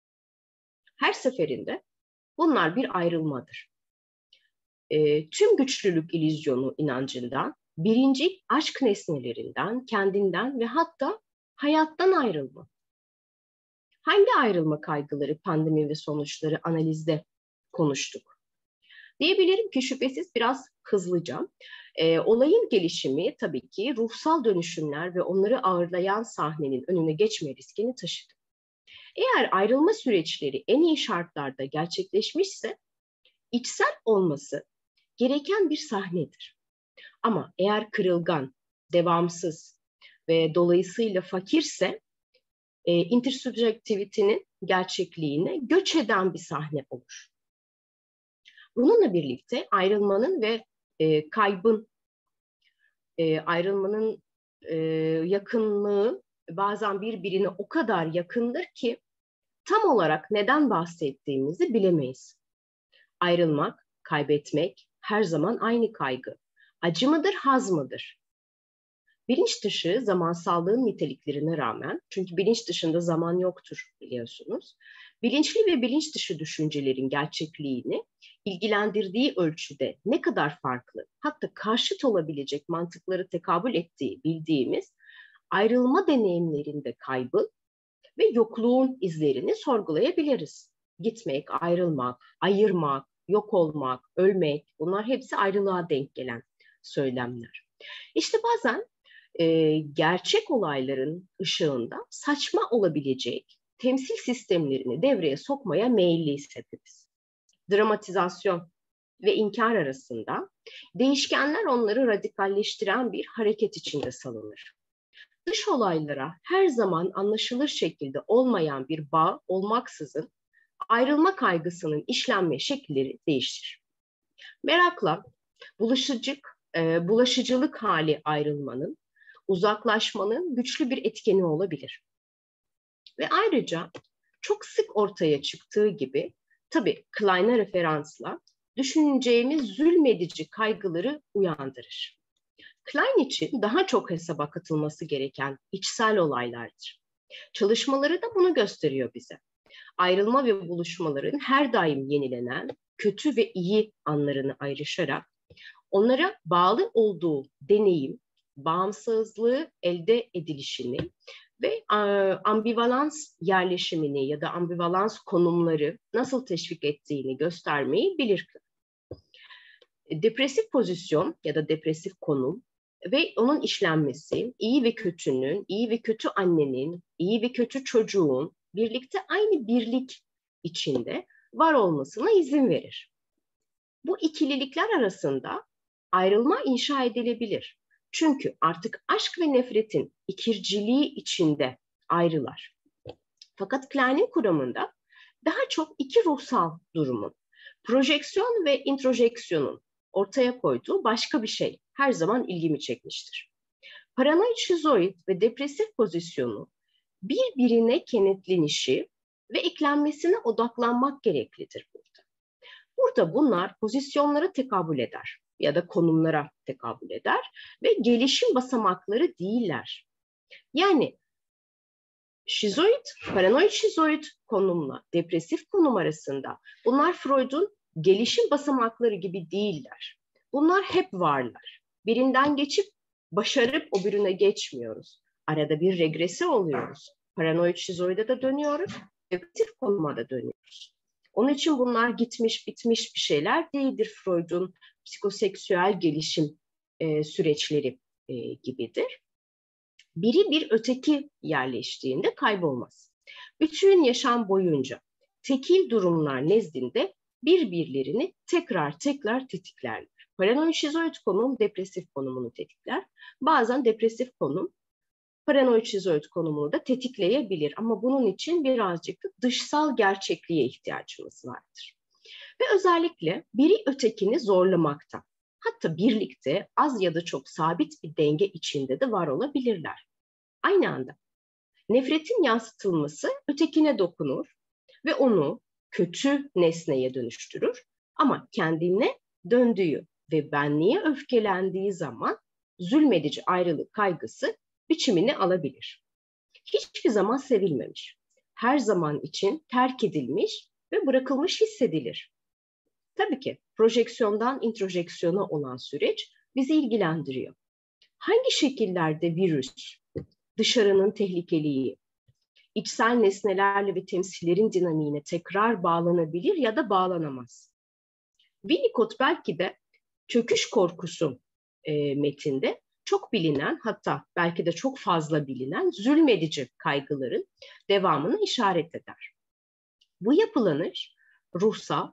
Her seferinde bunlar bir ayrılmadır. Tüm güçlülük illüzyonu inancından, birinci aşk nesnelerinden, kendinden ve hatta hayattan ayrılma. Hangi ayrılma kaygıları, pandemi ve sonuçları analizde konuştuk? Diyebilirim ki şüphesiz biraz hızlıca. Olayın gelişimi tabii ki ruhsal dönüşümler ve onları ağırlayan sahnenin önüne geçme riskini taşıdı. Eğer ayrılma süreçleri en iyi şartlarda gerçekleşmişse, içsel olması gereken bir sahnedir. Ama eğer kırılgan, devamsız ve dolayısıyla fakirse, intersubjektivitenin gerçekliğine göç eden bir sahne olur. Bununla birlikte ayrılmanın ve kaybın, ayrılmanın yakınlığı bazen birbirine o kadar yakındır ki tam olarak neden bahsettiğimizi bilemeyiz. Ayrılmak, kaybetmek her zaman aynı kaygı. Acı mıdır, haz mıdır? Bilinç dışı zamansallığın niteliklerine rağmen, çünkü bilinç dışında zaman yoktur biliyorsunuz, bilinçli ve bilinç dışı düşüncelerin gerçekliğini ilgilendirdiği ölçüde ne kadar farklı, hatta karşıt olabilecek mantıkları tekabül ettiği bildiğimiz ayrılma deneyimlerinde kaybı ve yokluğun izlerini sorgulayabiliriz. Gitmek, ayrılmak, ayırmak, yok olmak, ölmek, bunlar hepsi ayrılığa denk gelen söylemler. İşte bazen gerçek olayların ışığında saçma olabilecek temsil sistemlerini devreye sokmaya meyilliyiz hepimiz. Dramatizasyon ve inkar arasında değişkenler onları radikalleştiren bir hareket içinde salınır. Dış olaylara her zaman anlaşılır şekilde olmayan bir bağ olmaksızın ayrılma kaygısının işlenme şekilleri değişir. Merakla bulaşıcılık hali ayrılmanın, uzaklaşmanın güçlü bir etkeni olabilir. Ve ayrıca çok sık ortaya çıktığı gibi, tabii Klein'a referansla düşüneceğimiz zulmedici kaygıları uyandırır. Klein için daha çok hesaba katılması gereken içsel olaylardır. Çalışmaları da bunu gösteriyor bize. Ayrılma ve buluşmaların her daim yenilenen kötü ve iyi anlarını ayrışarak onlara bağlı olduğu deneyim, bağımsızlığı elde edilişini ve ambivalans yerleşimini ya da ambivalans konumları nasıl teşvik ettiğini göstermeyi bilir. Depresif pozisyon ya da depresif konum ve onun işlenmesi, iyi ve kötünün, iyi ve kötü annenin, iyi ve kötü çocuğun birlikte aynı birlik içinde var olmasına izin verir. Bu ikililikler arasında ayrılma inşa edilebilir. Çünkü artık aşk ve nefretin ikirciliği içinde ayrılar. Fakat Klein'in kuramında daha çok iki ruhsal durumun, projeksiyon ve introjeksiyonun ortaya koyduğu başka bir şey her zaman ilgimi çekmiştir. Paranoid şizoid ve depresif pozisyonu birbirine kenetlenişi ve eklenmesine odaklanmak gereklidir burada. Burada bunlar pozisyonlara tekabül eder ya da konumlara tekabül eder ve gelişim basamakları değiller. Yani şizoid, paranoid şizoid konumla depresif konum arasında bunlar Freud'un gelişim basamakları gibi değiller. Bunlar hep varlar. Birinden geçip başarıp o birine geçmiyoruz. Arada bir regresi oluyoruz. Paranoid şizoide de dönüyoruz, depresif konuma da dönüyoruz. Onun için bunlar gitmiş bitmiş bir şeyler değildir Freud'un psikoseksüel gelişim süreçleri gibidir. Biri bir öteki yerleştiğinde kaybolmaz. Bütün yaşam boyunca tekil durumlar nezdinde birbirlerini tekrar tetiklerler. Paranoid şizoid konum depresif konumunu tetikler. Bazen depresif konum paranoid şizoid konumunu da tetikleyebilir. Ama bunun için birazcık da dışsal gerçekliğe ihtiyacımız vardır. Ve özellikle biri ötekini zorlamakta, hatta birlikte az ya da çok sabit bir denge içinde de var olabilirler. Aynı anda nefretin yansıtılması ötekine dokunur ve onu kötü nesneye dönüştürür. Ama kendine döndüğü ve benliğe öfkelendiği zaman zulmedici ayrılık kaygısı biçimini alabilir. Hiçbir zaman sevilmemiş, her zaman için terk edilmiş ve bırakılmış hissedilir. Tabii ki projeksiyondan introjeksiyona olan süreç bizi ilgilendiriyor. Hangi şekillerde virüs, dışarının tehlikeliği, içsel nesnelerle ve temsillerin dinamiğine tekrar bağlanabilir ya da bağlanamaz? Winnicott belki de çöküş korkusu metinde çok bilinen, hatta belki de çok fazla bilinen zulmedici kaygıların devamını işaret eder. Bu yapılanış ruhsal,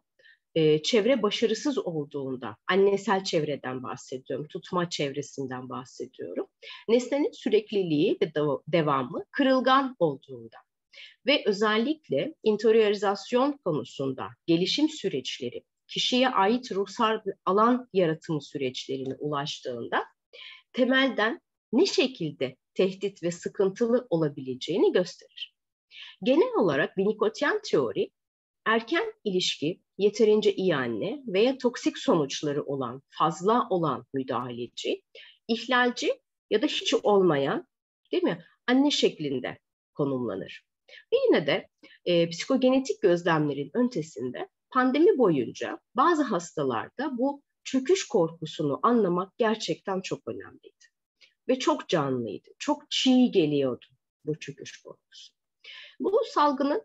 çevre başarısız olduğunda, annesel çevreden bahsediyorum, tutma çevresinden bahsediyorum. Nesnenin sürekliliği ve devamı kırılgan olduğunda ve özellikle interiorizasyon konusunda gelişim süreçleri, kişiye ait ruhsal bir alan yaratımı süreçlerine ulaştığında temelden ne şekilde tehdit ve sıkıntılı olabileceğini gösterir. Genel olarak Winnicottian teori, erken ilişki, yeterince iyi anne veya toksik sonuçları olan, fazla olan müdahaleci, ihlalci ya da hiç olmayan, değil mi, anne şeklinde konumlanır. Ve yine de psikogenetik gözlemlerin ötesinde pandemi boyunca bazı hastalarda bu çöküş korkusunu anlamak gerçekten çok önemliydi. Ve çok canlıydı, çok çiğ geliyordu bu çöküş korkusu. Bu salgının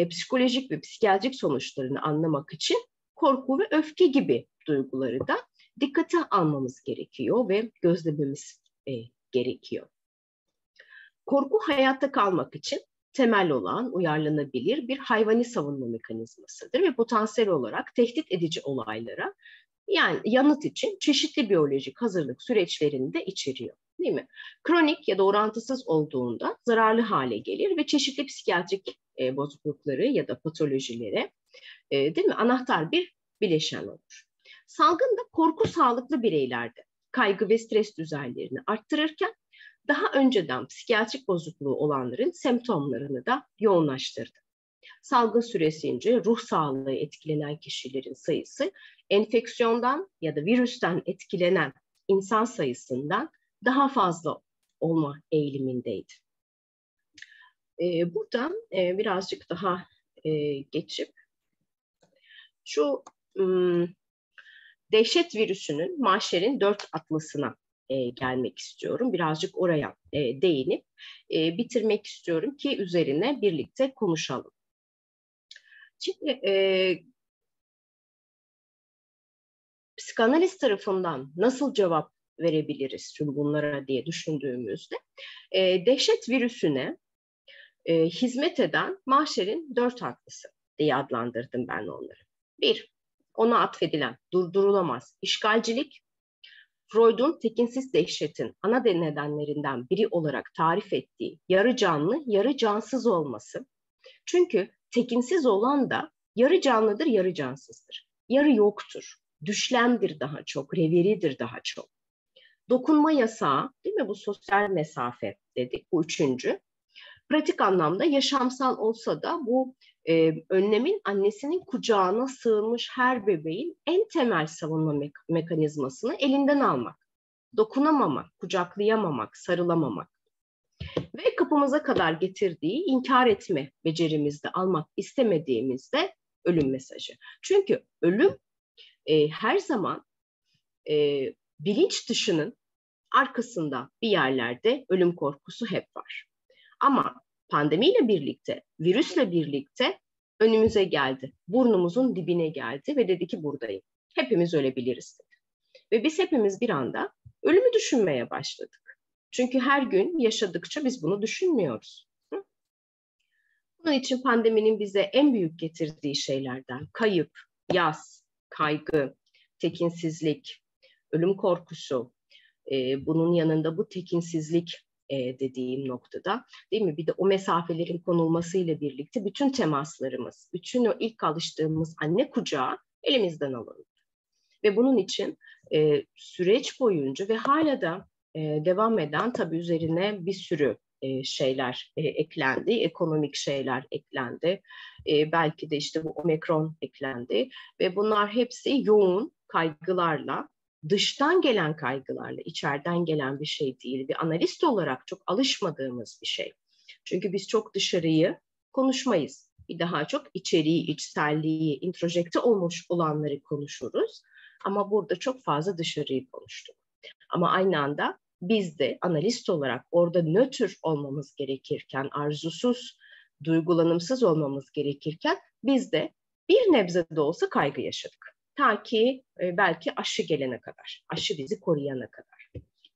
psikolojik ve psikiyatrik sonuçlarını anlamak için korku ve öfke gibi duyguları da dikkate almamız gerekiyor ve gözlememiz gerekiyor. Korku hayatta kalmak için temel olan uyarlanabilir bir hayvani savunma mekanizmasıdır ve potansiyel olarak tehdit edici olaylara yani yanıt için çeşitli biyolojik hazırlık süreçlerini de içeriyor. Değil mi? Kronik ya da orantısız olduğunda zararlı hale gelir ve çeşitli psikiyatrik bozuklukları ya da patolojilere değil mi? Anahtar bir bileşen olur. Salgın da korku sağlıklı bireylerde kaygı ve stres düzeylerini arttırırken daha önceden psikiyatrik bozukluğu olanların semptomlarını da yoğunlaştırdı. Salgın süresince ruh sağlığı etkilenen kişilerin sayısı enfeksiyondan ya da virüsten etkilenen insan sayısından daha fazla olma eğilimindeydi. Buradan birazcık daha geçip şu dehşet virüsünün mahşerin 4 atlasına gelmek istiyorum. Birazcık oraya değinip bitirmek istiyorum ki üzerine birlikte konuşalım. Şimdi psikanaliz tarafından nasıl cevap verebiliriz tüm bunlara diye düşündüğümüzde dehşet virüsüne hizmet eden mahşerin 4 atlısı diye adlandırdım ben onları. 1. Ona atfedilen durdurulamaz işgalcilik, Freud'un tekinsiz dehşetin ana nedenlerinden biri olarak tarif ettiği yarı canlı, yarı cansız olması. Çünkü tekinsiz olan da yarı canlıdır, yarı cansızdır. Yarı yoktur, düşlemdir daha çok, reviridir daha çok. Dokunma yasağı, değil mi? Bu sosyal mesafe dedik, bu 3. Pratik anlamda yaşamsal olsa da bu önlemin annesinin kucağına sığınmış her bebeğin en temel savunma mekanizmasını elinden almak. Dokunamamak, kucaklayamamak, sarılamamak. Ve kapımıza kadar getirdiği inkar etme becerimizde almak istemediğimizde ölüm mesajı. Çünkü ölüm her zaman bilinç dışının arkasında bir yerlerde ölüm korkusu hep var. Ama pandemiyle birlikte, virüsle birlikte önümüze geldi. Burnumuzun dibine geldi ve dedi ki buradayım. Hepimiz ölebiliriz dedi. Ve biz hepimiz bir anda ölümü düşünmeye başladık. Çünkü her gün yaşadıkça biz bunu düşünmüyoruz. Bunun için pandeminin bize en büyük getirdiği şeylerden kayıp, yas, kaygı, tekinsizlik, ölüm korkusu, bunun yanında bu tekinsizlik dediğim noktada değil mi? Bir de o mesafelerin konulmasıyla birlikte bütün temaslarımız, bütün o ilk alıştığımız anne kucağı elimizden alındı. Ve bunun için süreç boyunca ve hala da devam eden tabii üzerine bir sürü şeyler eklendi, ekonomik şeyler eklendi, belki de işte bu omikron eklendi ve bunlar hepsi yoğun kaygılarla, dıştan gelen kaygılarla, içeriden gelen bir şey değil. Bir analist olarak çok alışmadığımız bir şey. Çünkü biz çok dışarıyı konuşmayız. Bir daha çok içeriği, içselliği, introjekte olmuş olanları konuşuruz. Ama burada çok fazla dışarıyı konuştuk. Ama aynı anda biz de analist olarak orada nötr olmamız gerekirken, arzusuz, duygulanımsız olmamız gerekirken biz de bir nebze de olsa kaygı yaşadık. Ta ki belki aşı gelene kadar, aşı bizi koruyana kadar.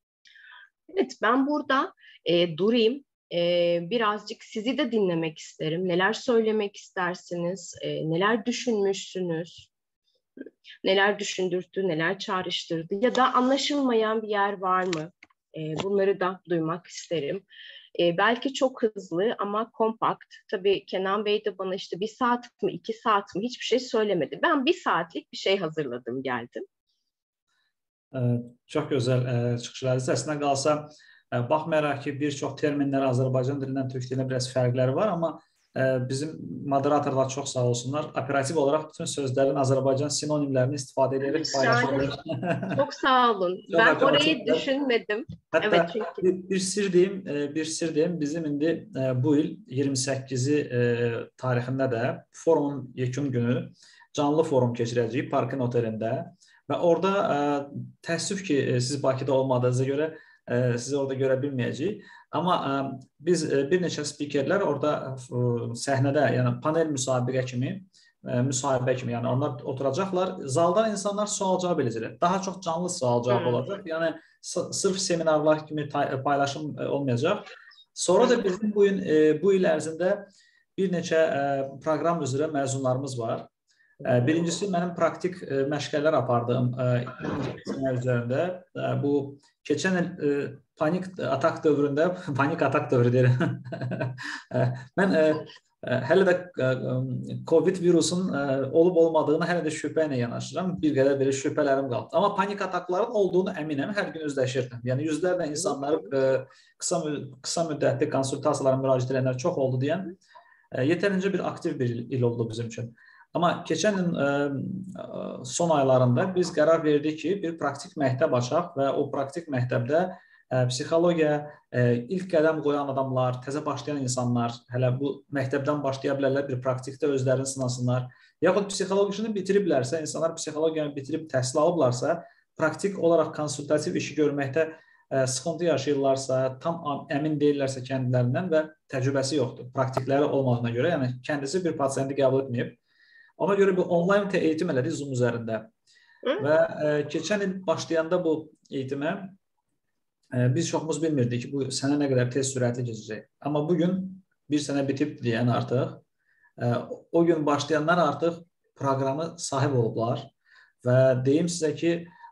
Evet, ben burada durayım. Birazcık sizi de dinlemek isterim. Neler söylemek istersiniz? Neler düşünmüşsünüz? Neler düşündürttü, neler çağrıştırdı? Ya da anlaşılmayan bir yer var mı? Bunları da duymak isterim. Belki çok hızlı ama kompakt. Tabii Kenan Bey de bana işte 1 saat mi, 2 saat mi hiçbir şey söylemedi. Ben 1 saatlik bir şey hazırladım, geldim. Çox gözəl çıxışlar. Əslində qalsa, baxmayaraq ki, bir çox terminlər Azərbaycan dilindən türk dilinə biraz fərqləri var, amma bizim moderatorlar çox sağ olsunlar. Operativ olarak bütün sözlerin Azərbaycan sinonimlerini istifadə ederek paylaşıyorlar. Çok sağ olun. Ben orayı düşünmedim. Hatta evet, çünkü... bir sir deyim. Bizim indi bu il 28'i tarixində də forumun yekun günü canlı forum keçirəcəyik Parkın otelində. Və orada təəssüf ki, siz Bakıda olmadığınıza görə sizi orada görə bilməyəcəyik. Amma biz bir neçə spikerlər orada səhnədə, yəni panel müsabiqə kimi müsahibə kimi, yəni onlar oturacaqlar. Zaldan insanlar sual cavab edəcəklər. Daha çox canlı sual cavab olacaq. Yəni sırf seminarlar kimi paylaşım olmayacaq. Sonra da bizim bu il ərzində bir neçə proqram üzrə məzunlarımız var. Birincisi mənim praktik məşqlər apardığım üzərində. Bu keçən il panik atak dövründə, panik atak dövrü deyirəm. Mən hələ də COVID virusun olub-olmadığını hələ də şübhə ilə yanaşıram. Bir qədər belə şübhələrim qaldı. Amma panik atakların olduğunu əminəm, hər gün üzləşirdim. Yəni yüzlərlə insanlar qısa müddətli konsultasiyalara müraciət edənlər çox oldu deyən yetərincə bir aktiv bir il oldu bizim üçün. Amma keçən il son aylarında biz qərar verdik ki, bir praktik məktəb açaq və o praktik məktəbdə psixologiya ilk qədəm qoyan adamlar, təzə başlayan insanlar, hələ bu məktəbdən başlaya bilərlər, bir praktikdə özlərini sınasınlar. Yaxud psixologiyasını bitiriblərsə, insanlar psixologiyanı bitirib təhsil alıblarsa, praktik olaraq konsultativ işi görməkdə sıxıntı yaşayırlarsa, tam əmin deyirlərsə kendilərindən və təcrübəsi yoxdur, praktikləri olmadığına görə, yəni kəndisi bir pasiyenti qəbul etməyib. Ona görə bir onlayn eğitim elədik Zoom üzərində və keçən il başlayanda bu eğitimə biz çoxumuz bilmirdik ki, bu sənə nə qədər tez sürətli keçəcək. Amma bugün bir sənə bitib deyən artıq, o gün başlayanlar artıq proqramı sahib olublar və deyim sizə ki,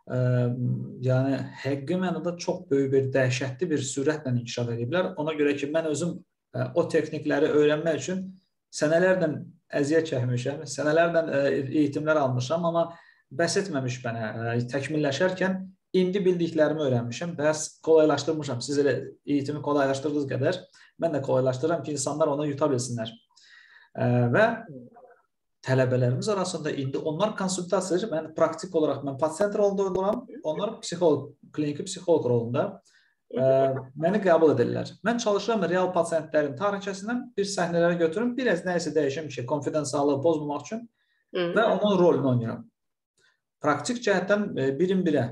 yəni həqiqi mənada çox böyük bir, dəhşətli bir sürətlə inkişaf ediblər. Ona görə ki, mən özüm o texnikləri öyrənmək üçün sənələrlə əziyyət çəkmişəm, sənələrlə eğitimlər almışam, amma bəs etməmiş mənə təkmilləşərkən indi bildiklərimi öyrənmişəm, bəs kolaylaşdırmışam. Siz elə eğitimi kolaylaşdırdığınız qədər mən də kolaylaşdırıram ki, insanlar ona yuta bilsinlər. Və tələbələrimiz arasında indi onlar konsultasiya, mən praktik olaraq mən pasient rolunda oluram, onlar psixolog, kliniki psixolog rolunda məni qəbul edirlər. Mən çalışıram real pasientlərin tarixçəsindən bir səhnələrə götürüm, biraz nəyisə dəyişim ki, konfidensiallığı pozmamaq üçün və onun rolunu oynayıram. Praktik cəhətdən birin-birə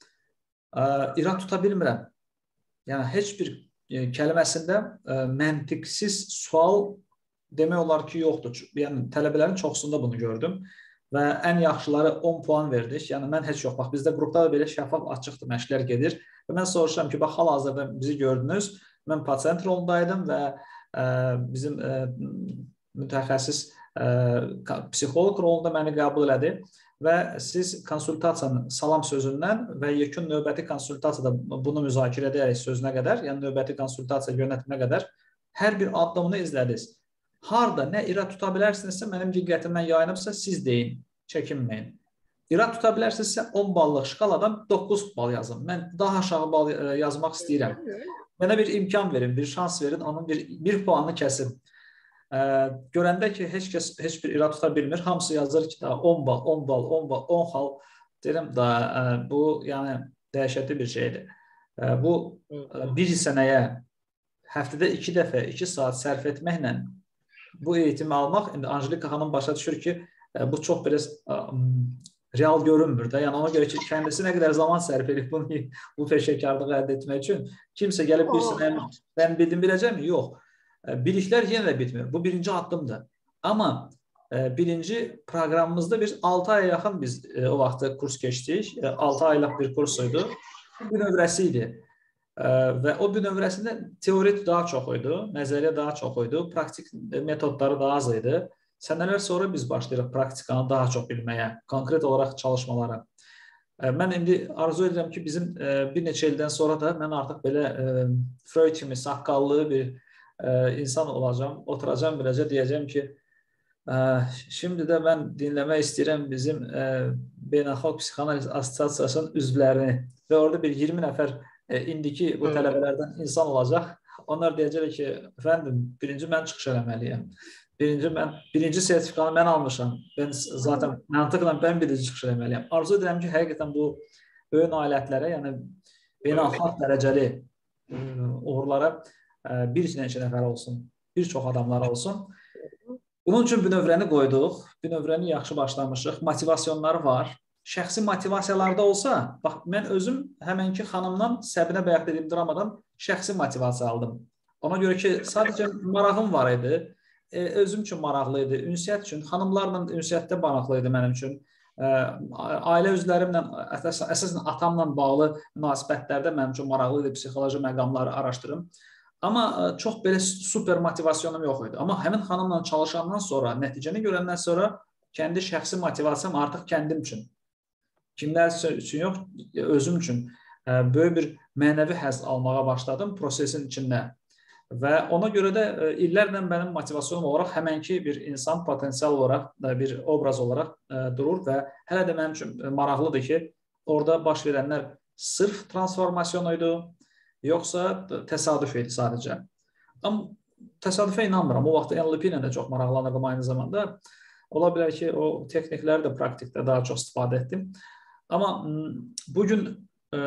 irad tuta bilmirəm. Yəni, heç bir kəlməsində məntiqsiz sual demək olar ki, yoxdur. Yəni, tələbələrin çoxsunda bunu gördüm və ən yaxşıları 10 puan verdik. Yəni, mən heç yox. Bax, bizdə qrupda da belə şəffaf, açıqdır, məşqlər gedir. Və mən soruşuram ki, bax, hal-hazırda bizi gördünüz. Mən pasient rolundaydım və bizim mütəxəssis psixoloq rolunda məni qəbul elədi. Və siz konsultasiyanın salam sözündən və yekun növbəti konsultasiyada bunu müzakirə edərək sözünə qədər, yəni növbəti konsultasiya yönətmə qədər hər bir addımını izlədiniz. Harada nə irad tuta bilərsinizsə, mənim diqqətimdən yayınıbsa, siz deyin, çəkinməyin. İrad tuta bilərsinizsə, 10 ballıq şkaladan 9 bal yazın. Mən daha aşağı bal yazmaq istəyirəm. Mənə bir imkan verin, bir şans verin, onun bir puanını kəsin. Görəndə ki, heç bir irad tuta bilmir, hamısı yazır ki, 10 bal, 10 bal, 10 bal, 10 xal. Deyirəm, bu yəni dəhşətli bir şeydir. Bu bir sənəyə həftədə 2 dəfə 2 saat sərf etməklə bu eğitimi almaq, indi Anjelika xanım başa düşür ki, bu çox biraz real görünmür də. Yəni ona görə ki, kəndisi nə qədər zaman sərf edib bu peşəkarlığı əldə etmək üçün kimsə gəlib bir sənəyə mən bildim biləcəkmi? Yox. Biliklər yenə də bitmir. Bu birinci addımdır. Amma birinci proqramımızda biz 6 aya yaxın biz o vaxtda kurs keçdik. 6 aylıq bir kursuydu. Bu növrəsi idi. Və o bir növrəsində teorik daha çox idi, nəzəriyyə daha çox idi, praktik metodları daha az idi. Sənələr sonra biz başlayırıq praktikanı daha çox bilməyə, konkret olaraq çalışmalara. Mən indi arzu edirəm ki, bizim bir neçə ildən sonra da mən artıq belə Freud kimi saqqallı bir insan olacağım, oturacağım biləcə deyəcəm ki, şimdi də mən dinləmək istəyirəm bizim Beynəlxalq Psixoanaliz Assosiasiyasının üzvlərini və orada bir 20 nəfər indiki bu tələbələrdən insan olacaq. Onlar deyəcəklər ki, əfəndim, birinci mən çıxış eləməliyəm. Birinci sertifikanı mən almışam. Ben zaten məntiqlə mən birinci çıxış eləməliyəm. Arzu edirəm ki, həqiqətən bu ön alətlərə, yəni beynəlxalq dərəcəli uğurlara bir neçə nəfər olsun, bir çox adamlar olsun. Bunun üçün bünövrəni qoyduq, bünövrəni yaxşı başlamışıq, motivasyonları var. Şəxsi motivasiyalarda olsa, bax, mən özüm həmənki xanımdan Səbinə bayaq dediyim dramadan şəxsi motivasiya aldım. Ona görə ki, sadəcə marağım var idi özüm üçün maraqlı idi. Ünsiyyət üçün, xanımlarla ünsiyyətdə maraqlı idi mənim üçün. Ailə üzvlərimlə, əsasən atamla bağlı münasibətlərdə mənim üçün maraqlı idi psixoloji məqamları araşdırım. Amma çox belə super motivasyonum yox idi. Amma həmin xanımla çalışandan sonra, nəticəni görəndən sonra kəndi şəxsi motivasiyam artıq kəndim üçün. Kimlər üçün yox, özüm üçün böyük bir mənəvi həzz almağa başladım prosesin içində. Və ona görə də illərlə mənim motivasyonum olaraq həmənki bir insan potensial olaraq, bir obraz olaraq durur və hələ də mənim üçün maraqlıdır ki, orada baş verənlər sırf transformasyon idi, yoxsa təsadüf idi sadəcə. Amma təsadüfə inanmıram. O vaxt NLP ilə də çox maraqlanırdım aynı zamanda. Ola bilər ki, o texnikləri də praktikdə daha çox istifadə etdim. Amma bugün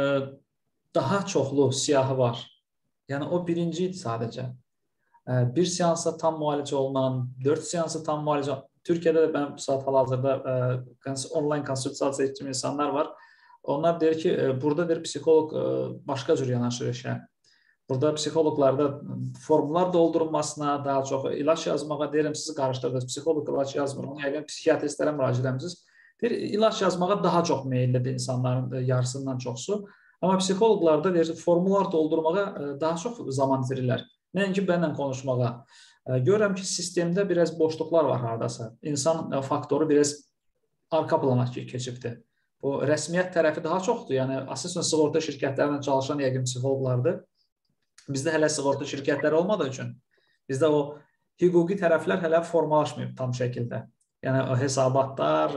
daha çoxlu siyahı var. Yəni o birinci idi sadəcə. Bir seansa tam müalicə olunan, 4 seansa tam müalicə. Türkiyədə də mən bu saat hal-hazırda onlayn konsultasiya etdiyim insanlar var. Onlar deyir ki, burada deyir psixoloq başqa cür yanaşır işə. Burada psixoloqlarda formlar doldurulmasına, daha çox ilaç yazmağa deyirəm, sizi qarışdırdınız. Psixoloq ilaç yazmır. Onu yəqin psixiatristlərə müraciət etmisiniz. Deyir, ilaç yazmağa daha çox meyillidir insanların yarısından çoxsu. Amma psixoloqlarda deyir, formular doldurmağa daha çox zaman itirirlər. Nəinki mənlə konuşmağa. Görürəm ki, sistemdə biraz boşluqlar var haradasa. İnsan faktoru biraz arka plana keçibdir. Bu rəsmiyyət tərəfi daha çoxdur. Yəni, əsasən sığorta şirkətlərlə çalışan yəqin psixoloqlardır. Bizdə hələ sığorta şirkətləri olmadığı üçün bizdə o hüquqi tərəflər hələ formalaşmayıb tam şəkildə. Yəni, o hesabatlar,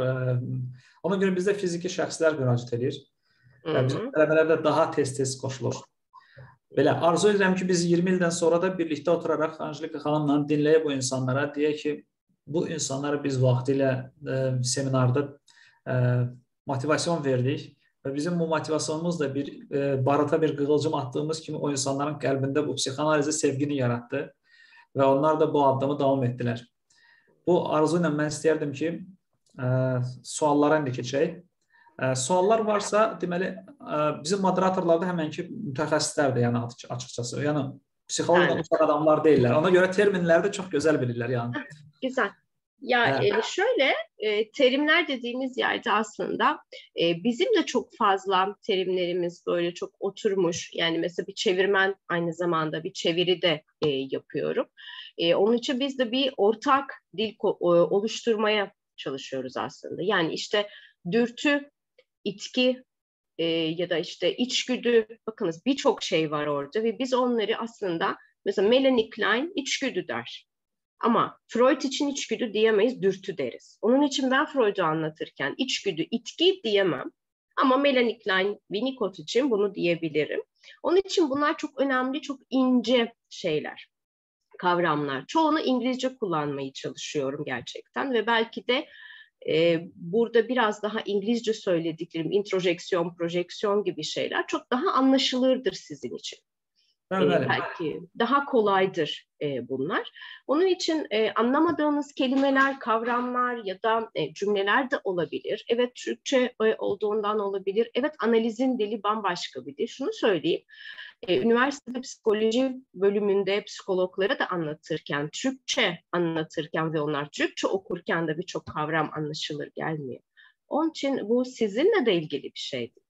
ona görə bizdə fiziki şəxslər müraciət edir. Bizim tələbələrdə daha tez-tez qoşulur. Belə, arzu edirəm ki, biz 20 ildən sonra da birlikdə oturaraq Anjelika xanımla dinləyib bu insanlara, deyək ki, bu insanlara biz vaxtilə seminarda motivasyon verdik və bizim bu motivasyonumuz da barata bir qığılcım attığımız kimi o insanların qəlbində bu psixoanalizi sevgini yaratdı və onlar da bu addımı davam etdilər. Bu arzu ilə mən istəyərdim ki, suallara indi keçək. Suallar varsa, deməli, bizim moderatorlarda həmənki mütəxəssislərdir, yəni açıqcası. Yəni, psixoloqdan uzaq adamlar deyirlər. Ona görə terminləri də çox gözəl bilirlər. Yəni. Güzel. Ya şöyle terimler dediğimiz yerde aslında bizim de çok fazla terimlerimiz böyle çok oturmuş. Yani mesela bir çevirmen aynı zamanda bir çeviri de yapıyorum. Onun için biz de bir ortak dil oluşturmaya çalışıyoruz aslında. Yani işte dürtü, itki ya da işte içgüdü, bakınız birçok şey var orada ve biz onları aslında mesela Melanie Klein içgüdü der. Ama Freud için içgüdü diyemeyiz, dürtü deriz. Onun için ben Freud'u anlatırken içgüdü, itki diyemem. Ama Melanie Klein, Winnicott için bunu diyebilirim. Onun için bunlar çok önemli, çok ince şeyler, kavramlar. Çoğunu İngilizce kullanmaya çalışıyorum gerçekten ve belki de burada biraz daha İngilizce söylediklerim, introjeksiyon, projeksiyon gibi şeyler çok daha anlaşılırdır sizin için. Belki daha kolaydır bunlar. Onun için anlamadığınız kelimeler, kavramlar ya da cümleler de olabilir. Evet, Türkçe olduğundan olabilir. Evet, analizin dili bambaşka bir dil. Şunu söyleyeyim, üniversitede psikoloji bölümünde psikologlara da anlatırken, Türkçe anlatırken ve onlar Türkçe okurken de birçok kavram anlaşılır gelmiyor. Onun için bu sizinle de ilgili bir şeydir.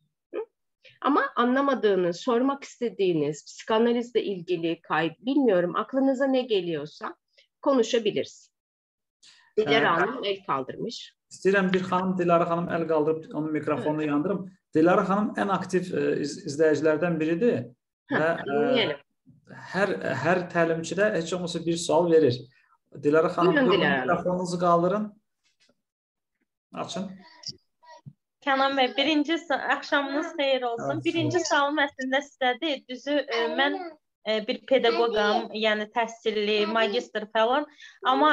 Ama anlamadığınız, sormak istediğiniz, psikanalizle ilgili bilmiyorum, aklınıza ne geliyorsa konuşabiliriz. Dilara Hanım el kaldırmış. İstəyirəm bir xanım, Dilara xanım əl qaldırıb onun mikrofonunu yandırım. Dilara xanım ən aktiv izləyicilərdən biridir və hər təlimçidə heç olmasa bir sual verir. Dilara xanım, mikrofonunuzu qaldırın. Açın. Kənan bəy, birincisi axşamınız xeyir olsun. Birinci sualım əslində sizədir. Düzü, mən bir pedaqoqam, yəni təhsilli, magistr falan. Amma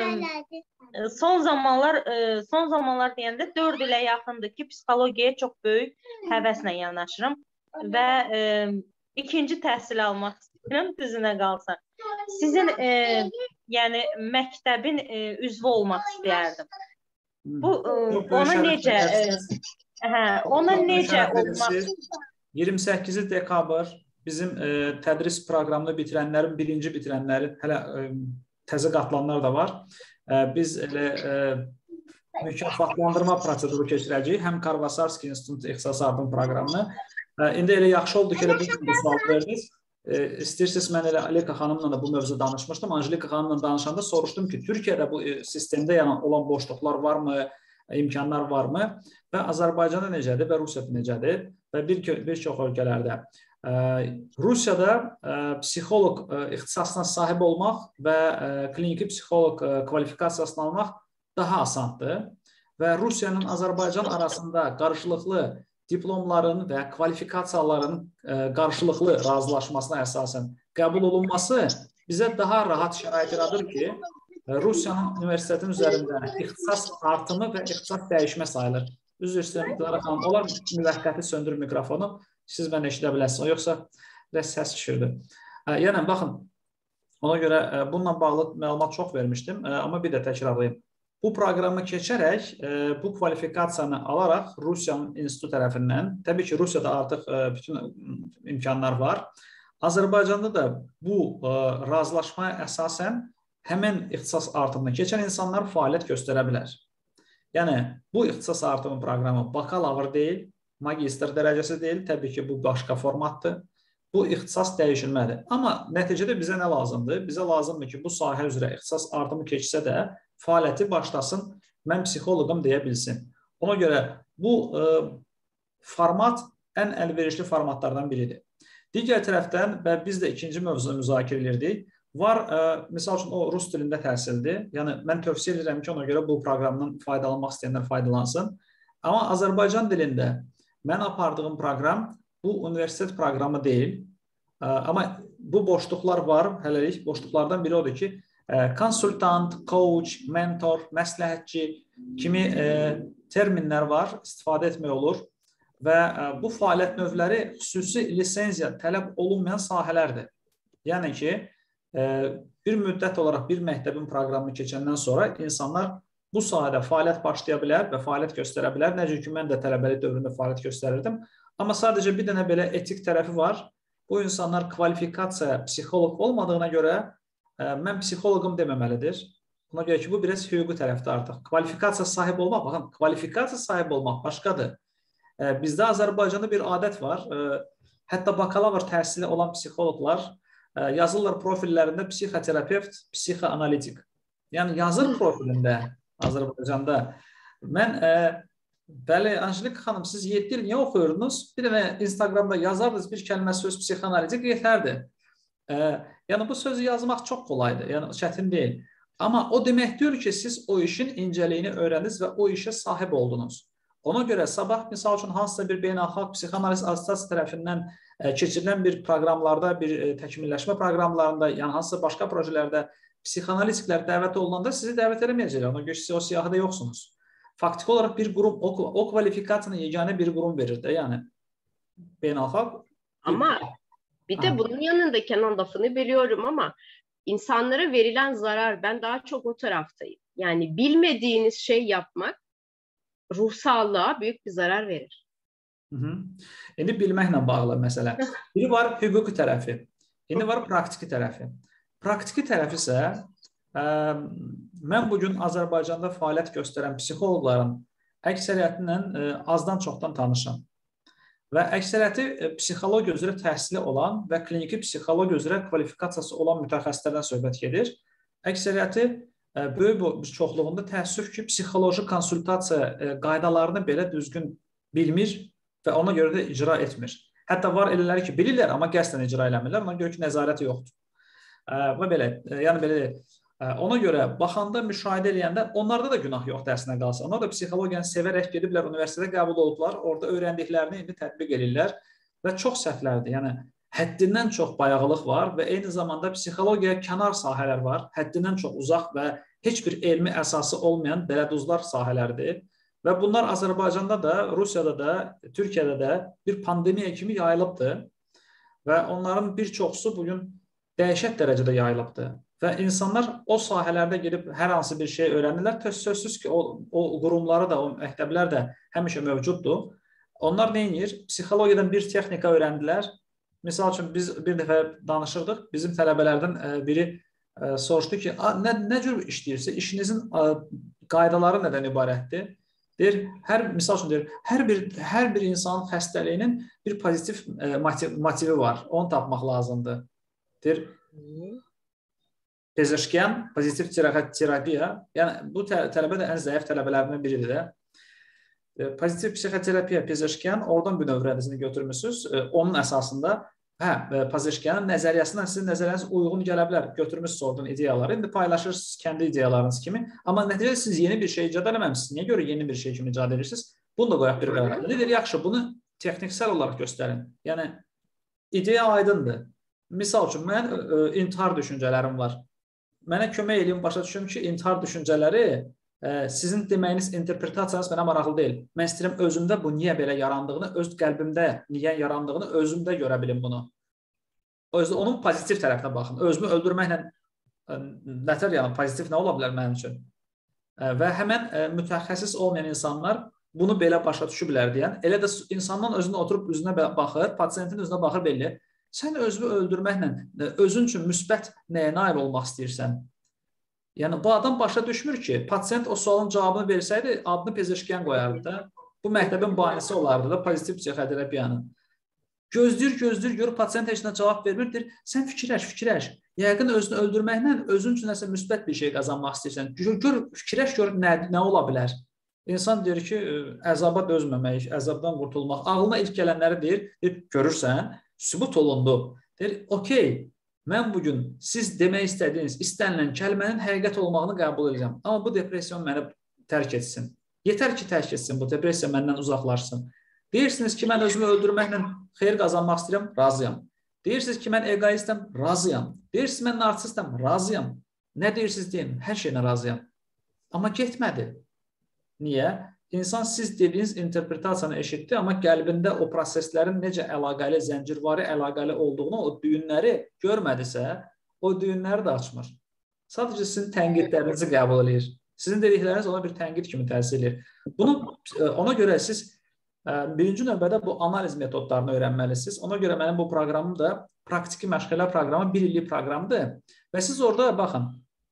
son zamanlar deyəndə 4 ilə yaxındır ki, psixologiyaya çox böyük həvəslə yanaşıram və ikinci təhsil almaq istəyirəm, düzünə qalsa. Sizin yəni məktəbin üzvü olmaq istəyərdim. Bu ona necə olmaq? 28 dekabr bizim tədris proqramını bitirənlərin, birinci bitirənlərin, hələ təzə qatılanlar da var. Biz elə mükafatlandırma proseduru keçirəcəyik. Həm Karvasarski İnstitutu ixtisas artım proqramını. İndi elə yaxşı oldu ki, elə bu sual verdiniz. İstəyirsiniz, mən elə Alika xanımla da bu mövzu danışmışdım. Anjelika xanımla danışanda soruşdum ki, Türkiyədə bu sistemdə olan boşluqlar varmı, imkanlar varmı və Azərbaycanda necədir və Rusiyada necədir və bir çox ölkələrdə. Rusiyada psixoloq ixtisasına sahib olmaq və kliniki psixoloq kvalifikasiyasını almaq daha asandır və Rusiyanın Azərbaycan arasında qarşılıqlı diplomların və kvalifikasiyaların qarşılıqlı razılaşmasına əsasən qəbul olunması bizə daha rahat şərait yaradır ki, Rusiyanın universitetin üzərində ixtisas artımı və ixtisas dəyişmə sayılır. Üzr istəyirəm, Dilara xanım, olar müvəqqəti söndür mikrofonu, siz mən eşidə biləsiniz, yoxsa səs düşürdü. Yəni, baxın, ona görə bununla bağlı məlumat çox vermişdim, amma bir də təkrarlayayım. Bu proqramı keçərək, bu kvalifikasiyanı alaraq Rusiyanın institutu tərəfindən, təbii ki, Rusiyada artıq bütün imkanlar var. Azərbaycanda da bu razılaşmaya əsasən həmin ixtisas artımını keçən insanlar fəaliyyət göstərə bilər. Yəni, bu ixtisas artımı proqramı bakalavr deyil, magistr dərəcəsi deyil, təbii ki, bu başqa formatdır. Bu ixtisas dəyişilmədir. Amma nəticədə bizə nə lazımdır? Bizə lazımdır ki, bu sahə üzrə ixtisas artımı keçsə də fəaliyyəti başlasın, mən psixoloqum deyə bilsin. Ona görə bu format ən əlverişli formatlardan biridir. Digər tərəfdən, və biz də ikinci mövzunu müzakirə edirdik, var, misal üçün, o rus dilində təhsildir. Yəni, mən tövsiyə edirəm ki, ona görə bu proqramdan faydalanmaq istəyənlər faydalansın. Amma Azərbaycan dilində mən apardığım proqram bu universitet proqramı deyil. Amma bu boşluqlar var, hələlik boşluqlardan biri odur ki, konsultant, coach, mentor, məsləhətçi kimi terminlər var, istifadə etmək olur və bu fəaliyyət növləri xüsusi lisenziya tələb olunmayan sahələrdir. Yəni ki, bir müddət olaraq bir məktəbin proqramını keçəndən sonra insanlar bu sahədə fəaliyyət başlaya bilər və fəaliyyət göstərə bilər. Necə ki, mən də tələbəlik dövründə fəaliyyət göstərirdim. Amma sadəcə bir dənə belə etik tərəfi var. Bu insanlar kvalifikasiya psixoloq olmadığına görə mən psixoloqum deməməlidir. Ona görə ki, bu biraz hüquqi tərəfdə artıq. Kvalifikasiya sahib olmaq, baxın, kvalifikasiya sahib olmaq başqadır. Bizdə Azərbaycanda bir adət var. Hətta bakalavr təhsili olan psixoloqlar yazırlar profillərində psixoterapevt, psixoanalitik. Yəni, yazır profilində Azərbaycanda. Mən, bəli, Anjelika xanım, siz 7 il niyə oxuyurdunuz? Bir dənə Instagramda yazardınız bir kəlmə söz psixoanalitik yetərdi. Yəni, bu sözü yazmaq çox qolaydır, yəni çətin deyil. Amma o demək deyir ki, siz o işin incəliyini öyrəndiniz və o işə sahib oldunuz. Ona görə sabah, misal üçün, hansısa bir beynəlxalq psixoanaliz assosiasiyası tərəfindən keçirilən bir proqramlarda, bir təkmilləşmə proqramlarında, yəni hansısa başqa projelərdə psixoanalitiklər dəvət olunanda sizi dəvət edəməyəcəklər. Ona görə siz o siyahıda yoxsunuz. Faktiki olaraq bir qurum, o kvalifikasiyanı yeganə bir qurum verir də, yəni beynəlxalq. Ama bir de bunun yanında Kenan lafını biliyorum ama insanlara verilen zarar, ben daha çok o taraftayım. Yani bilmediğiniz şey yapmak ruh sağlığa büyük bir zarar verir. İndi bilməklə bağlı məsələ. Biri var hüquqi tərəfi, indi var praktiki tərəfi. Praktiki tərəfi isə mən bugün Azərbaycanda fəaliyyət göstərən psixoloqların əksəriyyətindən azdan çoxdan tanışım. Və əksəriyyəti psixologiya üzrə təhsili olan və kliniki psixologiya üzrə kvalifikasiyası olan mütəxəssislərdən söhbət gedir. Əksəriyyəti böyük bir çoxluğunda təəssüf ki, psixoloji konsultasiya qaydalarını belə düzgün bilmir və ona görə də icra etmir. Hətta var elələri ki, bilirlər, amma qəsdən icra eləmirlər, ona görə ki, nəzarəti yoxdur. Və belə, yəni belə, ona görə baxanda, müşahidə eləyəndə onlarda da günah yoxdur əslində qalsa. Onlar da psixologiyanı sevərək gediblər, universitetə qəbul olublar, orada öyrəndiklərini indi tətbiq edirlər və çox səhvlərdir. Yəni, həddindən çox bayağılıq var və eyni zamanda psixologiyaya kənar sahələr var, həddindən çox uzaq və heç bir elmi əsası olmayan dələduzlar sahələrdir. Və bunlar Azərbaycanda da, Rusiyada da, Türkiyədə də bir pandemiya kimi yayılıbdır və onların bir çoxusu bugün dəhşət dərəcədə yayılıbdır. Və insanlar o sahələrdə gedib hər hansı bir şey öyrənirlər. Sözsüz ki, o qurumları da, o məktəblər də həmişə mövcuddur. Onlar nə edir? Psixologiyadan bir texnika öyrəndilər. Misal üçün, biz bir dəfə danışırdıq, bizim tələbələrdən biri soruşdu ki, nə cür işləyirsə, işinizin qaydaları nədən ibarətdir? Deyir, misal üçün deyir, hər bir insanın xəstəliyinin bir pozitiv motivi var. Onu tapmaq lazımdır. Deyir, pezeşkən, pozitiv terapiya, yəni bu tələbə də ən zəif tələbələrindən biridir də. Pozitiv psixoterapiya, pezeşkən, oradan bünövrənizini götürmüsünüz. Onun əsasında pezeşkənin nəzəriyyəsindən sizin nəzəriyyəniz uyğun gələ bilər. Götürmüsünüz oradan ideyaları. İndi paylaşırsınız kəndi ideyalarınız kimi. Amma nəticədə siz yeni bir şey icad eləməmişsiniz. Niyə görə yeni bir şey kimi icad edirsiniz? Bunu da qoyaq bir qərar. Deyir, yaxşı, bunu texniksel olaraq göstərin. Yəni, ideya aydındır. Misal üçün, mən intihar düşüncələrim var. Mənə kömək edin, başa düşüm ki, intihar düşüncələri sizin deməyiniz, interpretasiyanız mənə maraqlı deyil. Mən istəyirəm özümdə bu niyə belə yarandığını, öz qəlbimdə niyə yarandığını özümdə görə bilim bunu. Onun pozitiv tərəfinə baxın. Özümü öldürməklə nətər, yəni pozitiv nə ola bilər mənim üçün? Və həmən mütəxəssis olmayan insanlar bunu belə başa düşü bilər deyən, elə də insandan özünə oturub üzünə baxır, pasiyentin üzünə baxır belli. Sən özünü öldürməklə, özün üçün müsbət nəyə nail olmaq istəyirsən? Yəni, bu adam başa düşmür ki, pasiyent o sualın cavabını versəydi, adını pezeşkən qoyardı da, bu məktəbin banisi olardı da, pozitiv psixoterapiyanın. Gözləyir, görür, pasiyent heç nə cavab vermirdir. Sən fikirləş. Yəqin özünü öldürməklə özün üçün nəsə müsbət bir şey qazanmaq istəyirsən. Fikirləş, gör, nə ola bilər? İnsan deyir ki, əzaba dözməmək, əzabdan qurtulmaq. Ağlına ilk gələnləri deyir, görürsən, sübut olundu. Deyir, okey. Mən bugün siz demək istədiyiniz, istənilən kəlmənin həqiqət olmağını qəbul edəcəm. Amma bu depresiyon məni tərk etsin. Yetər ki, tərk etsin, bu depresiya məndən uzaqlaşsın. Deyirsiniz ki, mən özümü öldürməklə xeyir qazanmaq istəyirəm, razıyam. Deyirsiniz ki, mən egoistəm, razıyam. Deyirsiniz, mən narsistəm, razıyam. Nə deyirsiniz deyin, hər şeylə razıyam. Amma getmədi. Niyə? İnsan siz dediyiniz interpretasiyanı eşitdi, amma qəlbində o proseslərin necə əlaqəli, zəncirvari əlaqəli olduğunu, o düyünləri görmədisə, o düyünləri də açmır. Sadəcə sizin tənqidlərinizi qəbul edir. Sizin dedikləriniz ona bir tənqid kimi təsir edir. Ona görə siz birinci növbədə bu analiz metodlarını öyrənməlisiniz. Ona görə mənim bu proqramım da praktiki məşğələ proqramı 1 illik proqramdır və siz orada baxın,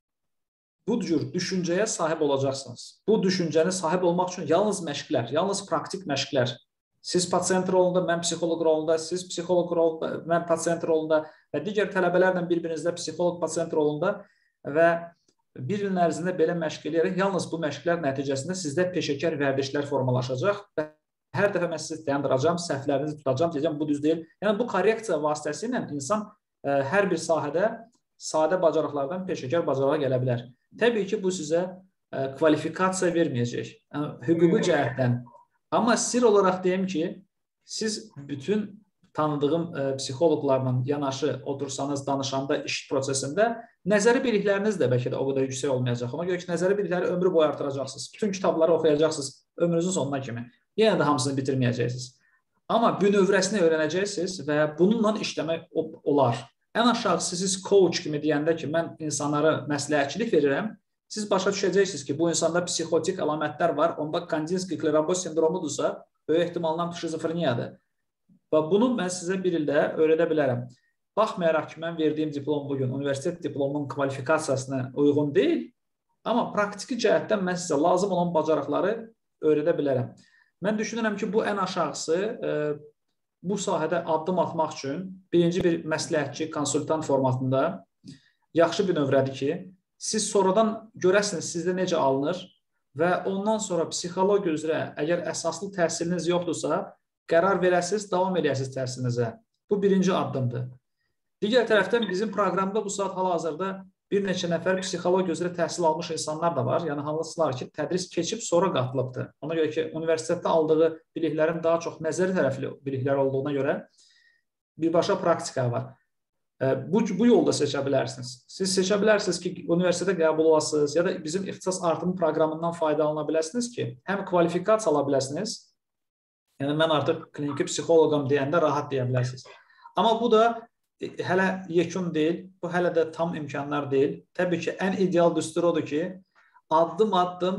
bu cür düşüncəyə sahib olacaqsınız. Bu düşüncəni sahib olmaq üçün yalnız məşqlər, yalnız praktik məşqlər. Siz pasiyent rolunda, mən psixoloq rolunda, siz psixoloq rolunda, mən pasiyent rolunda və digər tələbələrlə bir-birinizdə psixoloq pasiyent rolunda və bir ilin ərzində belə məşq eləyərək yalnız bu məşqlər nəticəsində sizdə peşəkar vərdişlər formalaşacaq və hər dəfə mən sizi dayandıracağım, səhvlərinizi tutacağım, deyəcəm, bu düz deyil. Yəni, bu korreksiya vasitəsilə insan hər bir sahədə sadə bacarıqlardan peşəkar bacarığa gələ bilər. Təbii ki, bu sizə kvalifikasiya verməyəcək, hüquqi cəhətdən. Amma sir olaraq deyim ki, siz bütün tanıdığım psixoloqlarla yanaşı otursanız, danışanda, iş prosesində nəzəri bilikləriniz də bəlkə də o qədər yüksək olmayacaq. Ona görə ki, nəzəri bilikləri ömrü boyu artıracaqsınız. Bütün kitabları oxuyacaqsınız ömrünüzün sonuna kimi. Yenə də hamısını bitirməyəcəksiniz. Amma bünövrəsini öyrənəcəksiniz və bununla işləmək olar. Ən aşağısı siz coach kimi deyəndə ki, mən insanlara məsləhətçilik verirəm, siz başa düşəcəksiniz ki, bu insanda psixotik əlamətlər var, onda Kandinsky-Kleromboz sindromudursa, böyük ehtimalla şizofreniyadır. Və bunu mən sizə bir ildə öyrədə bilərəm. Baxmayaraq ki, mən verdiyim diplom bugün universitet diplomunun kvalifikasiyasına uyğun deyil, amma praktiki cəhətdən mən sizə lazım olan bacarıqları öyrədə bilərəm. Mən düşünürəm ki, bu ən aşağısı bu sahədə addım atmaq üçün birinci bir məsləhətçi, konsultant formatında yaxşı bir növrədir ki, siz sonradan görəsiniz sizdə necə alınır və ondan sonra psixologiya üzrə əgər əsaslı təhsiliniz yoxdursa, qərar verəsiniz, davam edəsiniz təhsilinizə. Bu birinci addımdır. Digər tərəfdən bizim proqramda bu saat hal-hazırda bir neçə nəfər psixologiya üzrə təhsil almış insanlar da var. Yəni, hansılar ki, tədris keçib sonra qatılıbdır. Ona görə ki, universitetdə aldığı biliklərin daha çox nəzəri tərəfli biliklər olduğuna görə birbaşa praktika var. Bu yolda seçə bilərsiniz. Siz seçə bilərsiniz ki, universitetə qəbul olasınız ya da bizim ixtisas artımı proqramından faydalana biləsiniz ki, həm kvalifikasiya ala biləsiniz, yəni mən artıq kliniki psixoloqam deyəndə rahat deyə bilərsiniz. Amma bu da hələ yekun deyil, bu hələ də tam imkanlar deyil. Təbii ki, ən ideal düstur odur ki, addım-addım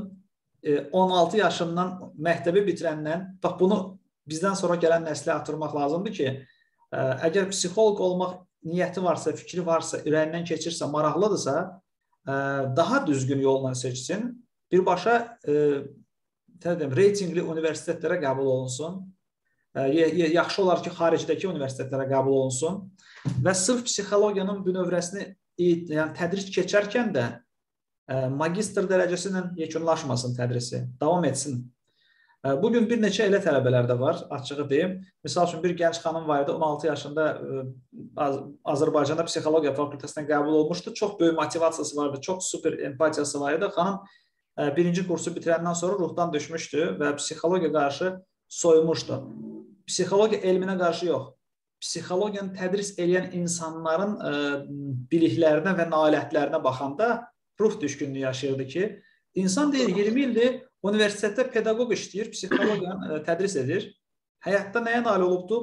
16 yaşından məktəbi bitirəndən, bax bunu bizdən sonra gələn nəslə atırmaq lazımdır ki, əgər psixoloq olmaq niyyəti varsa, fikri varsa, ürəyindən keçirsə, maraqlıdırsa, daha düzgün yolla seçsin. Birbaşa reytingli universitetlərə qəbul olunsun. Yaxşı olar ki, xaricdəki universitetlərə qəbul olunsun və sırf psixologiyanın bünövrəsini tədris keçərkən də magistr dərəcəsi ilə yekunlaşmasın tədrisi, davam etsin. Bugün bir neçə elə tələbələr də var, açığı deyim. Misal üçün, bir gənc xanım var idi, 16 yaşında Azərbaycanda psixologiya fakültəsinə qəbul olmuşdu. Çox böyük motivasiyası vardı, çox super empatiyası var idi. Xanım birinci kursu bitirəndən sonra ruhdan düşmüşdü və psixologiya qarşı soyumuşdu. Psixologiya elminə qarşı yox, psixologiyanı tədris edən insanların biliklərinə və nailiyyətlərinə baxanda ruh düşkünlüyü yaşayırdı ki, insan deyir, 20 ildir universitetdə pedaqoq işləyir, psixologiyanı tədris edir. Həyatda nəyə nail olubdur?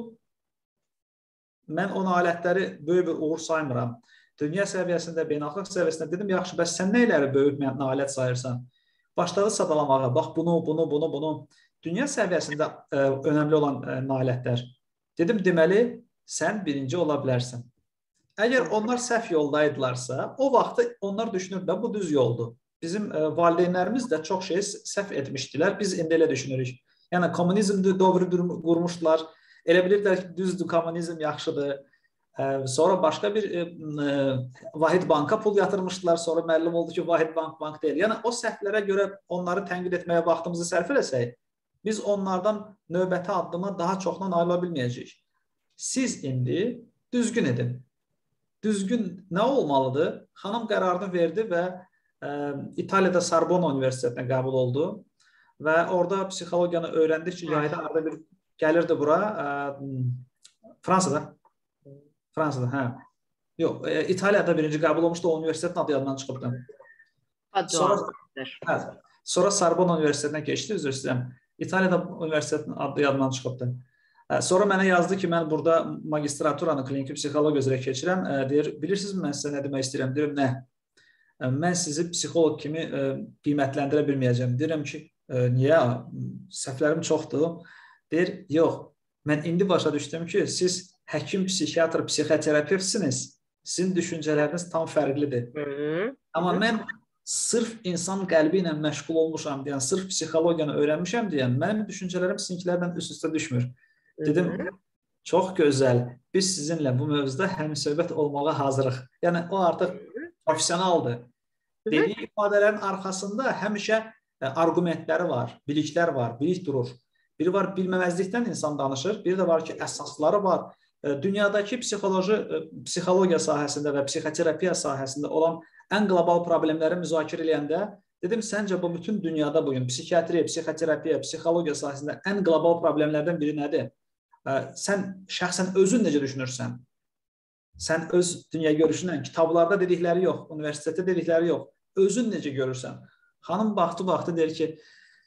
Mən o nailiyyətləri böyük bir uğur saymıram. Dünya səviyyəsində, beynəlxalq səviyyəsində dedim, yaxşı, bəs sən neyləri böyük nailiyyət sayırsan? Başladı sadalamağa, bax bunu. Dünya səviyyəsində önəmli olan nailiyyətlər. Dedim, deməli, sən birinci ola bilərsən. Əgər onlar səhv yoldaydılarsa, o vaxtı onlar düşünürdülər, bu düz yoldur. Bizim valideynlərimiz də çox şey səhv etmişdilər. Biz indi elə düşünürük. Yəni, kommunizm dövrü qurmuşdular. Elə bilirdilər ki, düzdür, kommunizm yaxşıdır. Sonra başqa bir Vahid Banka pul yatırmışdılar. Sonra məlum oldu ki, Vahid Bank deyil. Yəni, o səhvlərə görə onları tənqid etməyə vaxtımızı sərf eləsək, biz onlardan növbəti addıma daha çoxla nail ola bilməyəcəyik. Siz indi düzgün edin. Düzgün nə olmalıdır? Xanım qərarını verdi və İtaliyada Sorbonne Universitetinə qəbul oldu və orada psixologiyanı öyrəndi ki, yayda arada bir gəlirdi bura. Fransada, hə. Yox, İtaliyada birinci qəbul olmuşdu, o universitetin adı yadından çıxıbdı. Sonra Sorbonne Universitetinə keçdi, üzr istəyirəm. İtaliyada universitetin adı yadından çıxıbdı. Sonra mənə yazdı ki, mən burada magistraturanı kliniki psixologiya üzrə keçirəm. Deyir, bilirsinizmi mən sizə nə demək istəyirəm? Deyirəm, nə? Mən sizi psixolog kimi qiymətləndirə bilməyəcəm. Deyirəm ki, niyə? Səhvlərim çoxdur. Deyir, yox, mən indi başa düşdüm ki, siz həkim, psixiatr, psixoterapevtsiniz. Sizin düşüncələriniz tam fərqlidir. Amma mən sırf insan qəlbi ilə məşğul olmuşam deyən, sırf psixologiyanı öyrənmişəm deyən, mənim düşüncələrim sizinkilərdən üst-üstə düşmür. Dedim, çox gözəl, biz sizinlə bu mövzuda həmsöhbət olmağa hazırıq. Yəni, o artıq profesionaldır. Dediyi ifadələrin arxasında həmişə argumentləri var, biliklər var, bilik durur. Biri var, bilməməzlikdən insan danışır, biri də var ki, əsasları var. Dünyadakı psixologiya sahəsində və psixoterapiya sahəsində olan ən qlobal problemləri müzakirə eləyəndə, dedim, səncə bu bütün dünyada bugün psixiatriya, psixoterapiya, psixologiya sahəsində ən qlobal problemlərdən biri nədir? Sən şəxsən özün necə düşünürsən? Sən öz dünya görüşünlə, kitablarda dedikləri yox, universitetdə dedikləri yox, özün necə görürsən? Xanım baxdı, deyir ki,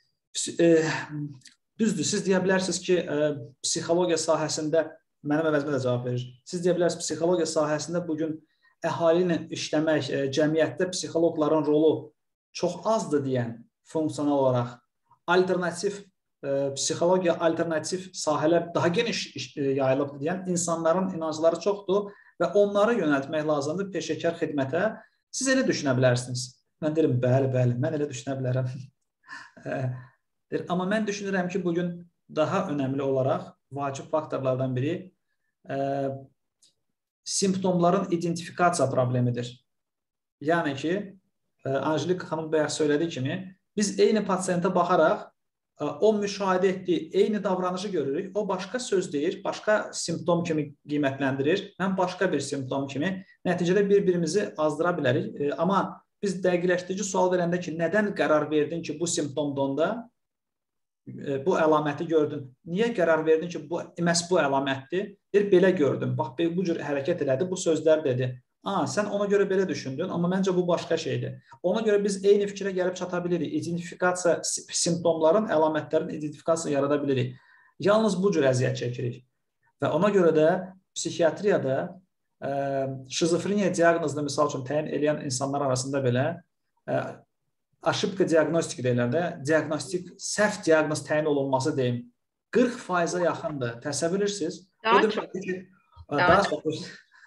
düzdür, siz deyə bilərsiniz ki, psixologiya sahəsində, mənim əvəzimə də cavab verir, siz deyə bilərsiniz, psixologiya sahəsində bugün əhali ilə işləmək, cəmiyyətdə psixoloqların rolu çox azdır deyən funksional olaraq, alternativ psixologiya, alternativ sahələr daha geniş yayılıbdır deyən insanların inancları çoxdur və onları yönəltmək lazımdır peşəkar xidmətə. Siz elə düşünə bilərsiniz. Mən deyirəm, bəli, mən elə düşünə bilərəm. Amma mən düşünürəm ki, bugün daha önəmli olaraq vacib faktorlardan biri simptomların identifikasiya problemidir. Yəni ki, Anjelika xanım bayaq söylədiyi kimi, biz eyni pasiyentə baxaraq o müşahidə etdiyi eyni davranışı görürük. O başqa söz deyir, başqa simptom kimi qiymətləndirir. Mən başqa bir simptom kimi. Nəticədə bir-birimizi azdıra bilərik. Amma biz dəqiqləşdirici sual verəndə ki, nədən qərar verdin ki, bu simptomda onda bu əlaməti gördün? Niyə qərar verdin ki, məhz bu əlamətdir? Deyir, belə gördüm. Bax, bu cür hərəkət elədi, bu sözlər dedi. Sən ona görə belə düşündün, amma məncə bu başqa şeydir. Ona görə biz eyni fikrə gəlib çata bilirik. İdentifikasiya, simptomların, əlamətlərin identifikasiyasını yarada bilirik. Yalnız bu cür əziyyət çəkirik. Və ona görə də psixiatriyada şizofreniya diaqnozunu misal üçün təyin edən insanlar arasında belə aşıbqa diaqnostik deyirlər də, diaqnostik, səhv diaqnoz təyin olunması deyim, 40%-ə yaxındır. Təsəvvür edirsiniz? Daha çox.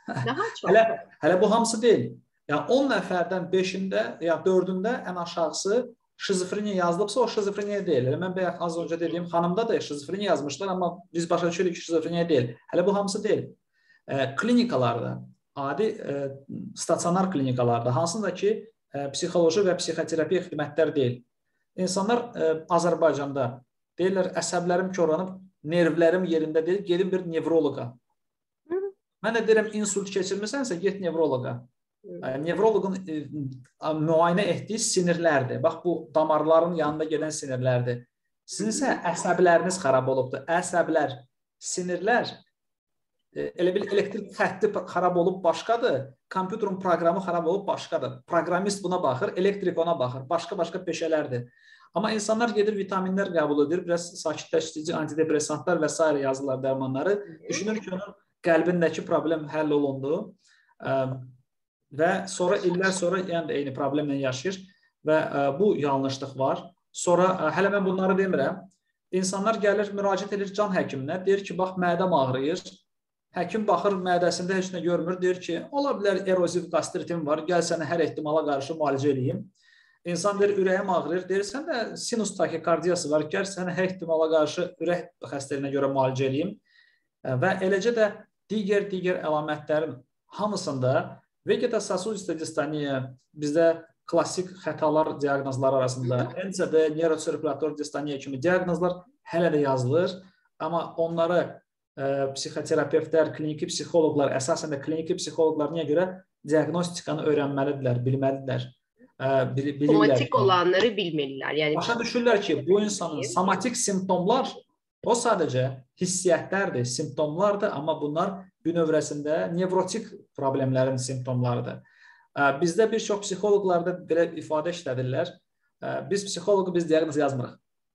Daha çok. Hələ bu hamısı deyil. Yəni 10 nəfərdən 5-də ya 4-ündə ən aşağısı şizofreniya yazılıbsa o şizofreniya deyil. Mən bayaq az öncə dediyim xanımda da şizofreniya yazmışlar, amma biz başa düşürük ki, şizofreniya deyil. Hələ bu hamısı deyil. Klinikalarda, adi stasionar klinikalarda, hansında ki, psixoloji və psixoterapiya xidmətlər deyil. İnsanlar Azərbaycanda deyirlər, əsəblərim korlanıb, nervlərim yerində deyil, gedin bir nevroloqa. Mən də deyirəm, insult keçirmisənsə, get nevroloqa. Nevroloqun müayinə etdiyi sinirlərdir. Bax, bu damarların yanında gedən sinirlərdir. Sizin isə əsəbləriniz xarab olubdur. Əsəblər, sinirlər, elə bil elektrik xətti xarab olub başqadır, kompüterin proqramı xarab olub başqadır. Proqramist buna baxır, elektrik ona baxır, başqa-başqa peşələrdir. Amma insanlar gedir, vitaminlər qəbul edir, biraz sakitləşdirici, antidepressantlar və s. yazırlar dərmanları. Düşünür ki, onun qəlbindəki problem həll olundu. Və sonra illər sonra yəni də eyni problemlə yaşayır və bu yanlışlıq var. Sonra hələ mən bunları demirəm. İnsanlar gəlir, müraciət edir can həkiminə, deyir ki, bax, mədəm ağrıyır. Həkim baxır, mədəsində heç nə görmür, deyir ki, ola bilər eroziv qastritim var, gəl səni hər ehtimala qarşı müalicə edeyim. İnsan deyir, ürəyim ağrıyır, deyir, sən də sinus takikardiyası var, gəl səni hər ehtimala qarşı ürək xəstəliyinə görə müalicə edeyim. Və eləcə də digər əlamətlərin hamısında vegetasosudistə distoniya bizdə klassik xətalar diaqnozları arasında NCD, neurosirkulator distoniya kimi diaqnozlar hələ də yazılır. Amma onları psixoterapevtlər, kliniki psixoloqlar, əsasən də kliniki psixoloqlar niyə görə diaqnostikanı öyrənməlidirlər, bilməlidirlər. Somatik olanları bilməlidirlər. Yəni başa düşürlər ki, bu insanın somatik simptomlar o sadəcə hissiyyətlərdir, simptomlardır, amma bunlar bünövrəsində nevrotik problemlərin simptomlarıdır. Bizdə bir çox psixoloqlarda belə ifadə işlədirlər. Biz psixoloqu biz diaqnoz yazmırıq.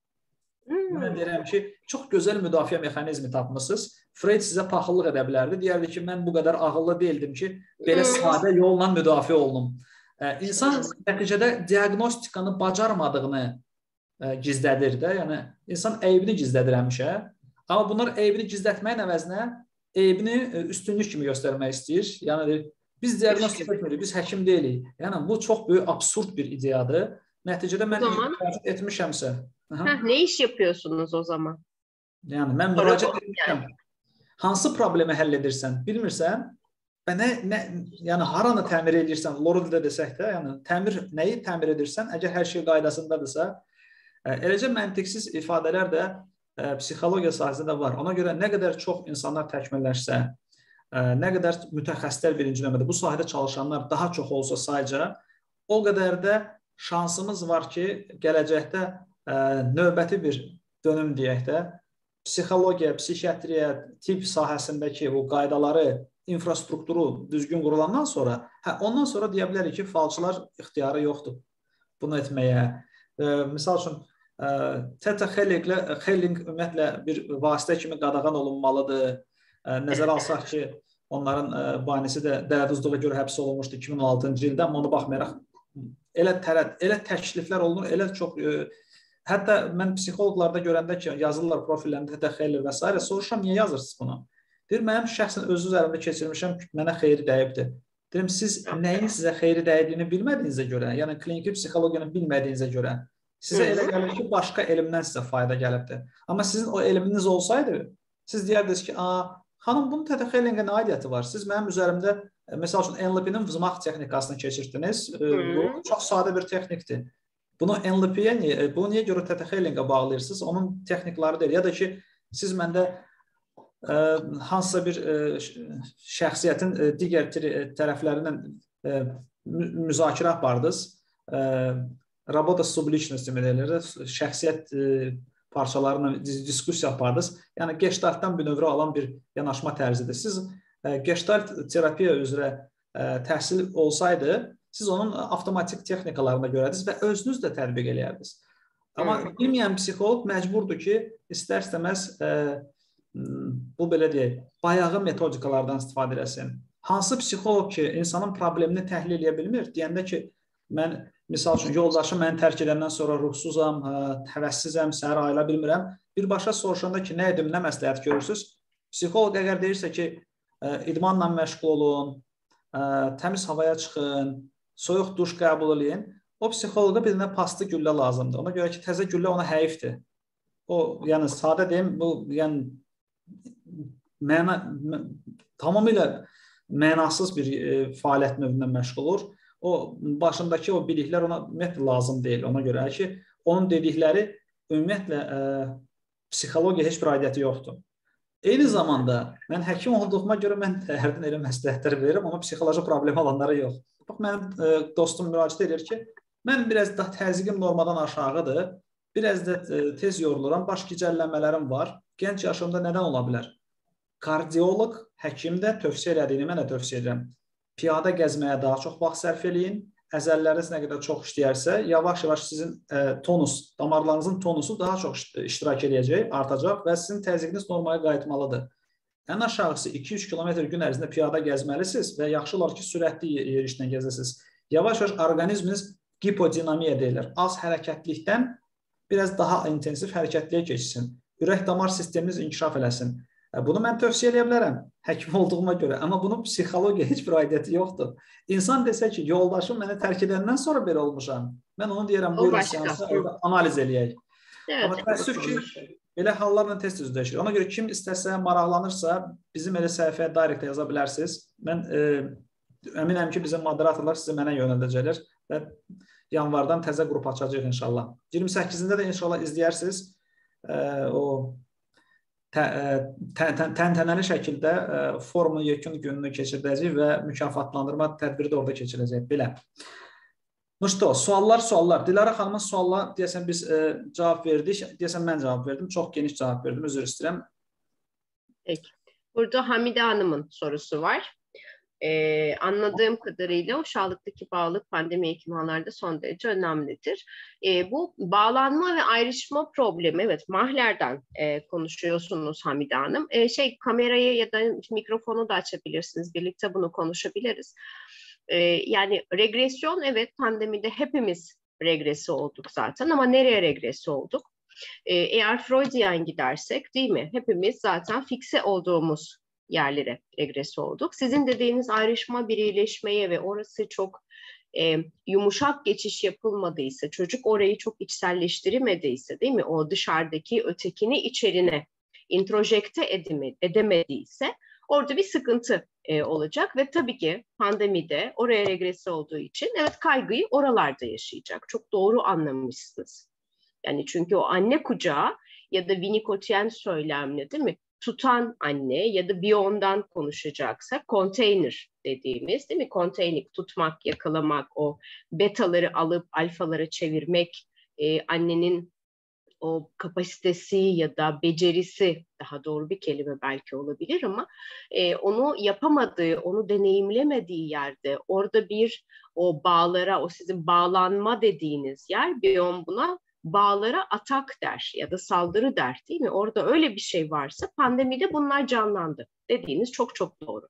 Mən deyirəm ki, çox gözəl müdafiə mexanizmi tapmışsınız. Freud sizə paxıllıq edə bilərdi. Deyərdi ki, mən bu qədər ağıllı deyildim ki, belə sadə yolla müdafiə olunum. İnsan nəticədə diaqnostikanı bacarmadığını gizlədir də. Yəni, insan əybini gizlədir həmişə. Amma bunlar əybini gizlətməyin əvəzinə əybini üstünlük kimi göstərmək istəyir. Yəni, biz diaqnostik etmirik, biz həkim deyilik. Yəni, bu çox böyük absurd bir ideyadır. Nəticədə mən müraciət etmişəmsə. Ne iş yapıyorsunuz o zaman? Yəni, mən müraciət etmişəm. Hansı problemi həll edirsən, bilmirsən və yəni, haranı təmir edirsən, Lorel'də desək də, yəni, nəyi təmir edirsən, əgər hər şey qaydasındadırsa, eləcə məntiqsiz ifadələr də psixologiya sahəsində var. Ona görə nə qədər çox insanlar təkmilləşsə, nə qədər mütəxəssislər birinci növbədə, bu sahədə çalışanlar daha çox olsa sayca, o qədər də şansımız var ki, gələcəkdə növbəti bir dönüm deyək də, psixologiya, psixiatriya, tibb sahəsindəki bu qaydaları, infrastrukturu düzgün qurulandan sonra, ondan sonra deyə bilərik ki, falçılar ixtiyarı yoxdur bunu etməyə. Misal üçün, Theta Healing ümumiyyətlə bir vasitə kimi qadağan olunmalıdır. Nəzərə alsaq ki, onların banisi də dələduzluğa görə həbs olunmuşdu 2016-cı ildə, amma ona baxmayaraq elə təkliflər olunur, elə çox. Hətta mən psixoloqlarda görəndə ki, yazırlar profillərində Theta Healing və s. soruşam, niyə yazırsınız bunu? Deyir, mənim şəxsən özü üzərində keçirmişəm, mənə xeyri dəyibdir. Deyirəm, siz nəyin sizə xeyri dəydiyini bilmədiyinizə görə, yəni kliniki psixologiyanı bilmədiyinizə görə, sizə elə gəlir ki, başqa elmdən sizə fayda gəlibdir. Amma sizin o elminiz olsaydı, siz deyərdiniz ki, xanım, bunun Theta Healingə nə aidiyyəti var? Siz mənim üzərimdə, məsəl üçün, NLP-nin vızmaq texnikasını keçirdiniz. Bu çox sadə bir texnikdir. Bunu NLP-yə, bunu niyə görə Theta Healingə bağlayırsınız? Onun texnikları deyil. Ya da ki, siz məndə hansısa bir şəxsiyyətin digər tərəflərindən müzakirə apardınız. Rabota sublichnost demələr, şəxsiyyət parçalarına diskussiya apardınız. Yəni, Gestaltdan bünövrə alan bir yanaşma tərzidir. Siz Gestalt terapiya üzrə təhsil olsaydı, siz onun avtomatik texnikalarına görədiniz və özünüz də tətbiq eləyərdiniz. Amma bilməyən psixoloq məcburdur ki, istər-istəməz bu belə deyək, bayağı metodikalardan istifadə eləsin. Hansı psixoloq ki, insanın problemini təhlil edə bilmir, deyəndə ki, mən, misal üçün, yoldaşım məni tərk edəndən sonra ruhsuzam, həvəssizəm, səhər ayıla bilmirəm. Birbaşa soruşanda ki, nə edim, nə məsləhət görürsünüz? Psixoloq əgər deyirsə ki, idmanla məşğul olun, təmiz havaya çıxın, soyuq duş qəbul edin. O psixoloqa bir dənə paslı güllə lazımdır. Ona görə ki, təzə güllə ona həyifdir. O, yəni sadə deyim, bu yəni tamamilə mənasız bir fəaliyyət növündən məşğul olur. O başındakı o biliklər ona ümumiyyətlə lazım deyil. Ona görə ki, onun dedikləri ümumiyyətlə psixologiya heç bir aidiyyəti yoxdur. Eyni zamanda mən həkim olduğuma görə mən hərdən elə məsləhətlər verirəm, amma psixoloji problemi olanlara yox. Bax, mənim dostum müraciət edir ki, mən biraz da təzyiqim normadan aşağıdır, biraz da tez yoruluram, baş gicəllənmələrim var. Gənc yaşımda nədən ola bilər? Kardioloq, həkim də tövsiyə elədiyini mən də tövsiyə edirəm. Piyada gəzməyə daha çox vaxt sərf eləyin. Əzəlləriniz nə qədər çox işləyərsə, yavaş-yavaş sizin damarlarınızın tonusu daha çox iştirak edəcək, artacaq və sizin təzyiqiniz normaya qayıtmalıdır. Ən aşağısı 2-3 kilometr gün ərzində piyada gəzməlisiniz və yaxşı olar ki, sürətli yerişlə gəzəsiniz. Yavaş-yavaş orqanizminiz hipodinamiya deyilir. Az hərəkətlikdən biraz daha intensiv hərəkətliyə keçsin. Ürək-damar sisteminiz inkişaf eləsin. Bunu mən tövsiyə edə bilərəm, həkim olduğuma görə. Amma bunun psixologiya heç bir aidiyyəti yoxdur. İnsan desə ki, yoldaşım məni tərk edəndən sonra belə olmuşam. Mən onu deyirəm, buyurun seansı analiz eləyək. Amma təəssüf ki, belə hallarla tez-tez üzləşir. Ona görə kim istəsə, maraqlanırsa, bizim elə səhifəyə direct yaza bilərsiniz. Mən əminəm ki, bizim moderatorlar sizi mənə yönəldəcəklər və yanvardan təzə qrup açacaq inşallah. 28-də də inşallah izləyərsiniz. O təntənəli şəkildə forumun yekun gününü keçirdəcək və mükafatlandırma tədbiri də orada keçiriləcək. Belə. Nuşto, suallar. Dilara xanımın sualına deyəsən biz cavab verdik. Deyəsən mən cavab verdim. Çox geniş cavab verdim. Özür istəyirəm. Peki. Burada Hamide Hanım'ın sorusu var. Anladığım kadarıyla o sağlıktaki bağlılık pandemi hekimhanlarda son derece önemlidir. Bu bağlanma ve ayrışma problemi, evet, Mahler'den konuşuyorsunuz Hamide Hanım. Kamerayı ya da mikrofonu da açabilirsiniz. Birlikte bunu konuşabiliriz. Yani regresyon, evet, pandemide hepimiz regresi olduk zaten ama nereye regresi olduk? Eğer Freudian gidersek, değil mi? Hepimiz zaten fikse olduğumuz yerlere regresi olduk. Sizin dediğiniz ayrışma bir iyileşmeye ve orası çok yumuşak geçiş yapılmadıysa, çocuk orayı çok içselleştiremediyse, değil mi? O dışarıdaki ötekini içerine introjekte edemediyse orada bir sıkıntı olacak ve tabii ki pandemide oraya regresi olduğu için evet kaygıyı oralarda yaşayacak. Çok doğru anlamışsınız. Yani çünkü o anne kucağı ya da Winnicottian söylemle, değil mi? Tutan anne ya da biyondan konuşacaksak konteyner dediğimiz, değil mi? Konteyner tutmak, yakalamak, o betaları alıp alfalara çevirmek, annenin o kapasitesi ya da becerisi, daha doğru bir kelime belki olabilir ama onu yapamadığı, onu deneyimlemediği yerde orada bir o bağlara, o sizin bağlanma dediğiniz yer, biyon buna bağlara atak der ya da saldırı der, değil mi? Orada öyle bir şey varsa pandemide bunlar canlandı. Dediğiniz çok çok doğru.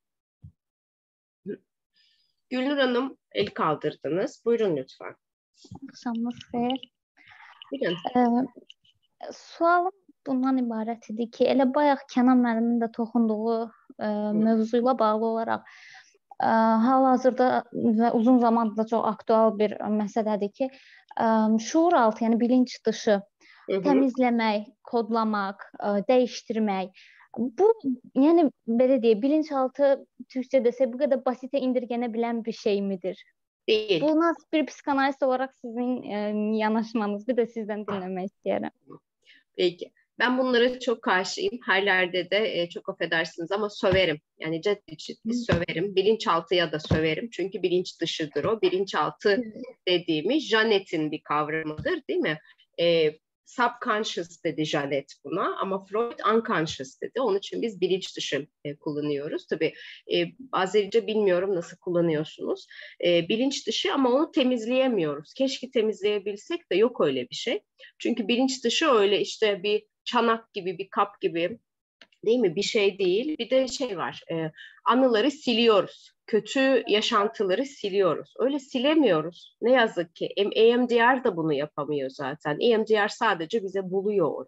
Gülnur Hanım, el kaldırdınız. Buyurun lütfen. Akşamınız xeyir. Buyurun. Sualım bundan ibarət idi ki, elə bayaq Kənan müəllimin də toxunduğu mövzuyla bağlı olaraq hal-hazırda və uzun zamandır da çox aktual bir məsələdir ki, şuur altı, yəni bilinç dışı təmizləmək, kodlamaq, dəyişdirmək. Bu, yəni belə deyək, bilinçaltı türkçə desə bu qədər basitə indirgənə bilən bir şey midir? Değil. Buna bir psikanalist olarak sizin yanaşmanız, bir de sizden dinlemek isterim. Peki. Ben bunlara çok karşıyım. Her yerde de çok affedersiniz ama söverim. Yani ciddi söverim. Bilinçaltıya da söverim. Çünkü bilinç dışıdır o. Bilinçaltı dediğimiz Janet'in bir kavramıdır, değil mi? Subconscious dedi Janet buna ama Freud unconscious dedi. Onun için biz bilinç dışı kullanıyoruz. Tabii Azerice bilmiyorum nasıl kullanıyorsunuz. Bilinç dışı ama onu temizleyemiyoruz. Keşke temizleyebilsek de yok öyle bir şey. Çünkü bilinç dışı öyle işte bir çanak gibi, bir kap gibi, değil mi? Bir şey değil. Bir de şey var. Anıları siliyoruz. Kötü yaşantıları siliyoruz. Öyle silemiyoruz. Ne yazık ki EMDR da bunu yapamıyor zaten. EMDR sadece bize buluyor orayı.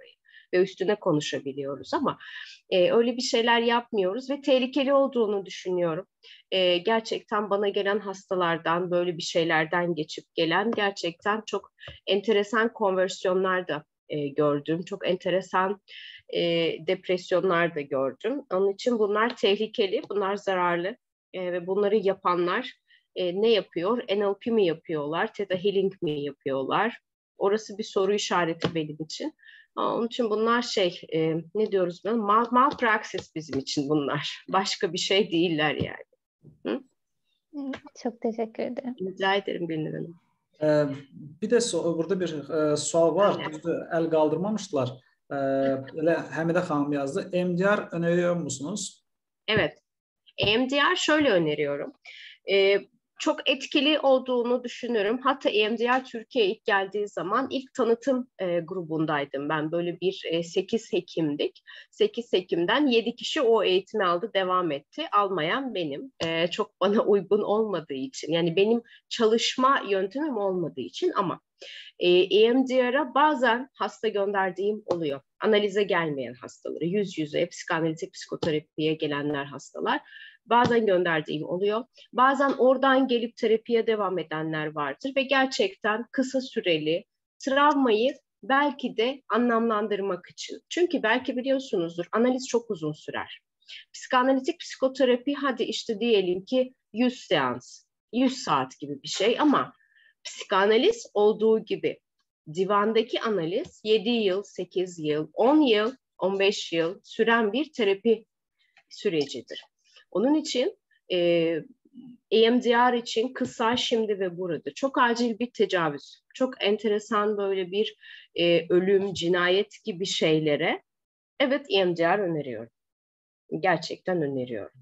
ve üstüne konuşabiliyoruz ama öyle bir şeyler yapmıyoruz ve tehlikeli olduğunu düşünüyorum. Gerçekten bana gelen hastalardan, böyle bir şeylerden geçip gelen gerçekten çok enteresan konversiyonlar da gördüm. Çok enteresan depresyonlar da gördüm. Onun için bunlar tehlikeli, bunlar zararlı ve bunları yapanlar ne yapıyor? NLP mi yapıyorlar? Theta Healing mi yapıyorlar? Orası bir soru işareti benim için. Onun için bunlar ne diyoruz ben? Malpraksis bizim için bunlar. Başka bir şey değiller yani. Hı? Çok teşekkür ederim. Rica ederim Gülnur Hanım. Bir de burada bir sual var. Düzdür, el kaldırmamışlar. Həmidə xanım yazdı. EMDR öneriyor musunuz? Evet. EMDR şöyle öneriyorum. Çok etkili olduğunu düşünüyorum. Hatta EMDR Türkiye'ye ilk geldiği zaman ilk tanıtım grubundaydım ben. Böyle bir 8 hekimdik. 8 hekimden 7 kişi o eğitimi aldı, devam etti. Almayan benim. Çok bana uygun olmadığı için. Yani benim çalışma yöntemim olmadığı için ama EMDR'a bazen hasta gönderdiğim oluyor. Analize gelmeyen hastaları, yüz yüze psikanalitik psikoterapiye gelenler hastalar. Bazen gönderdiğim oluyor. Bazen oradan gelip terapiye devam edenler vardır ve gerçekten kısa süreli travmayı belki de anlamlandırmak için. Çünkü belki biliyorsunuzdur, analiz çok uzun sürer. Psikanalitik psikoterapi hadi işte diyelim ki 100 seans, 100 saat gibi bir şey ama psikanaliz olduğu gibi divandaki analiz 7 yıl, 8 yıl, 10 yıl, 15 yıl süren bir terapi sürecidir. Onun için EMDR için kısa, şimdi ve burada. Çok acil bir tecavüz, çok enteresan böyle bir ölüm, cinayet gibi şeylere evet EMDR öneriyorum. Gerçekten öneriyorum.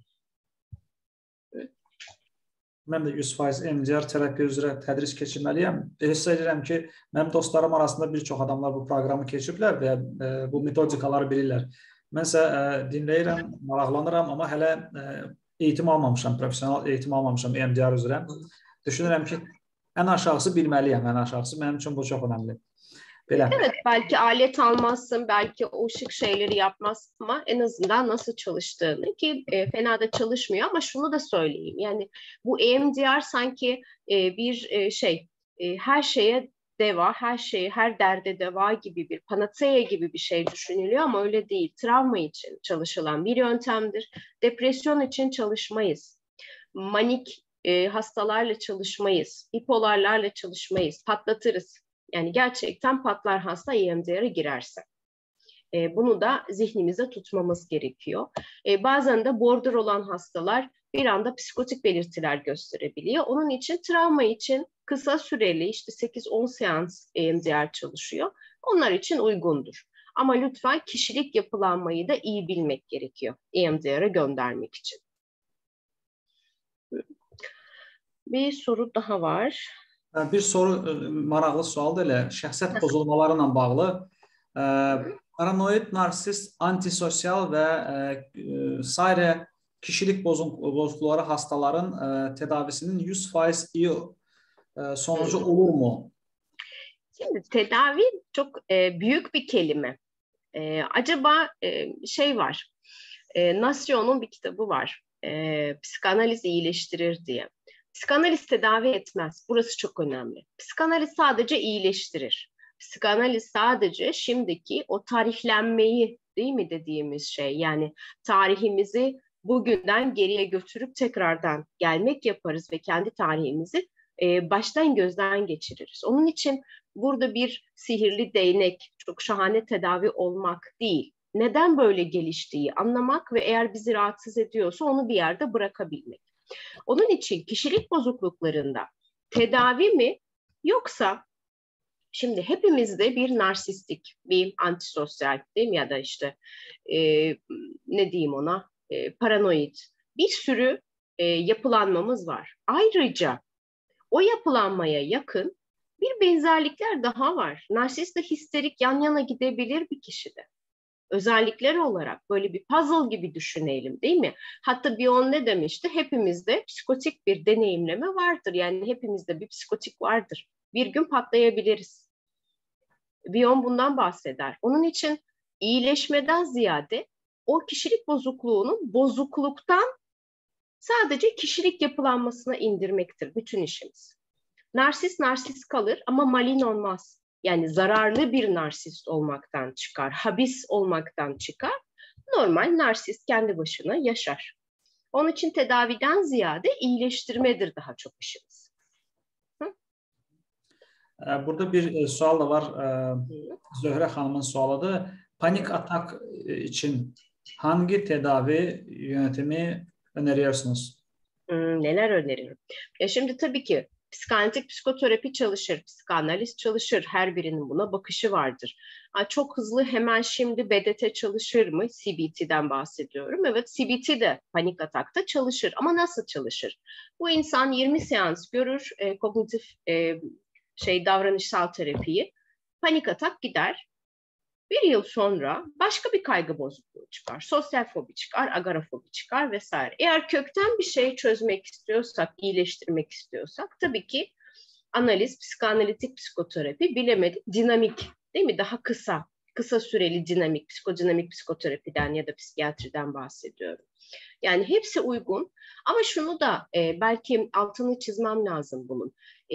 Mən də 100% EMDR terapiya üzrə tədris keçirməliyəm. Hesab edirəm ki, mənim dostlarım arasında bir çox adamlar bu proqramı keçiblər və bu metodikaları bilirlər. Mənsə dinləyirəm, maraqlanıram, amma hələ eğitim almamışam, profesional eğitim almamışam EMDR üzrə. Düşünürəm ki, ən aşağısı bilməliyəm, ən aşağısı mənim üçün bu çox önəmli. Belə. Evet, belki alet almazsın, belki o şık şeyleri yapmazsın ama en azından nasıl çalıştığını ki fena da çalışmıyor ama şunu da söyleyeyim. Yani bu EMDR sanki bir her şeye deva, her şeye, her derde deva gibi bir panacea gibi bir şey düşünülüyor ama öyle değil. Travma için çalışılan bir yöntemdir. Depresyon için çalışmayız. Manik hastalarla çalışmayız. Bipolarlarla çalışmayız. Patlatırız. Yani gerçekten patlar hasta EMDR'e girerse. Bunu da zihnimize tutmamız gerekiyor. Bazen de border olan hastalar bir anda psikotik belirtiler gösterebiliyor. Onun için travma için kısa süreli işte 8-10 seans EMDR çalışıyor. Onlar için uygundur. Ama lütfen kişilik yapılanmayı da iyi bilmek gerekiyor EMDR'e göndermek için. Bir soru daha var. Bir soru, maraqlı sualdır elə, şəxsiyyət pozulmaları ilə bağlı. Paranoid, narsist, antisosial və sairə kişilik bozukluları hastaların tedavisinin 100% iyi sonucu olur mu? Şimdi tedavi çok büyük bir kelime. Acaba var, Nasyon'un bir kitabı var, psikanaliz iyileştirir diye. Psikanaliz tedavi etmez. Burası çok önemli. Psikanaliz sadece iyileştirir. Psikanaliz sadece şimdiki o tarihlenmeyi, değil mi dediğimiz şey, yani tarihimizi bugünden geriye götürüp tekrardan gelmek yaparız ve kendi tarihimizi baştan gözden geçiririz. Onun için burada bir sihirli değnek, çok şahane tedavi olmak değil. Neden böyle geliştiği anlamak ve eğer bizi rahatsız ediyorsa onu bir yerde bırakabilmek. Onun için kişilik bozukluklarında tedavi mi yoksa şimdi hepimizde bir narsistik, bir antisosyal değil mi ya da işte ne diyeyim ona paranoid bir sürü yapılanmamız var. Ayrıca o yapılanmaya yakın bir benzerlikler daha var. Narsist de histerik yan yana gidebilir bir kişide. Özellikler olarak böyle bir puzzle gibi düşünelim değil mi? Hatta Bion ne demişti? Hepimizde psikotik bir deneyimleme vardır. Yani hepimizde bir psikotik vardır. Bir gün patlayabiliriz. Bion bundan bahseder. Onun için iyileşmeden ziyade o kişilik bozukluğunun bozukluktan sadece kişilik yapılanmasına indirmektir bütün işimiz. Narsist kalır ama malign olmaz. Yani zararlı bir narsist olmaktan çıkar, habis olmaktan çıkar. Normal narsist kendi başına yaşar. Onun için tedaviden ziyade iyileştirmedir daha çok işimiz. Burada bir sual da var. Zöhrə xanımın sualıdır. Panik atak için hangi tedavi yöntemi öneriyorsunuz? Neler öneririm? Şimdi tabii ki psikanalitik psikoterapi çalışır, psikanaliz çalışır. Her birinin buna bakışı vardır. Çok hızlı hemen şimdi BDT çalışır mı? CBT'den bahsediyorum. Evet, CBT de panik atakta çalışır. Ama nasıl çalışır? Bu insan 20 seans görür, kognitif davranışsal terapiyi. Panik atak gider. Bir yıl sonra başka bir kaygı bozukluğu çıkar. Sosyal fobi çıkar, agorafobi çıkar vesaire. Eğer kökten bir şey çözmek istiyorsak, iyileştirmek istiyorsak tabii ki analiz, psikanalitik psikoterapi, bilemedik, dinamik değil mi? Daha kısa süreli dinamik, psikodinamik psikoterapiden ya da psikiyatriden bahsediyorum. Yani hepsi uygun ama şunu da belki altını çizmem lazım bunun.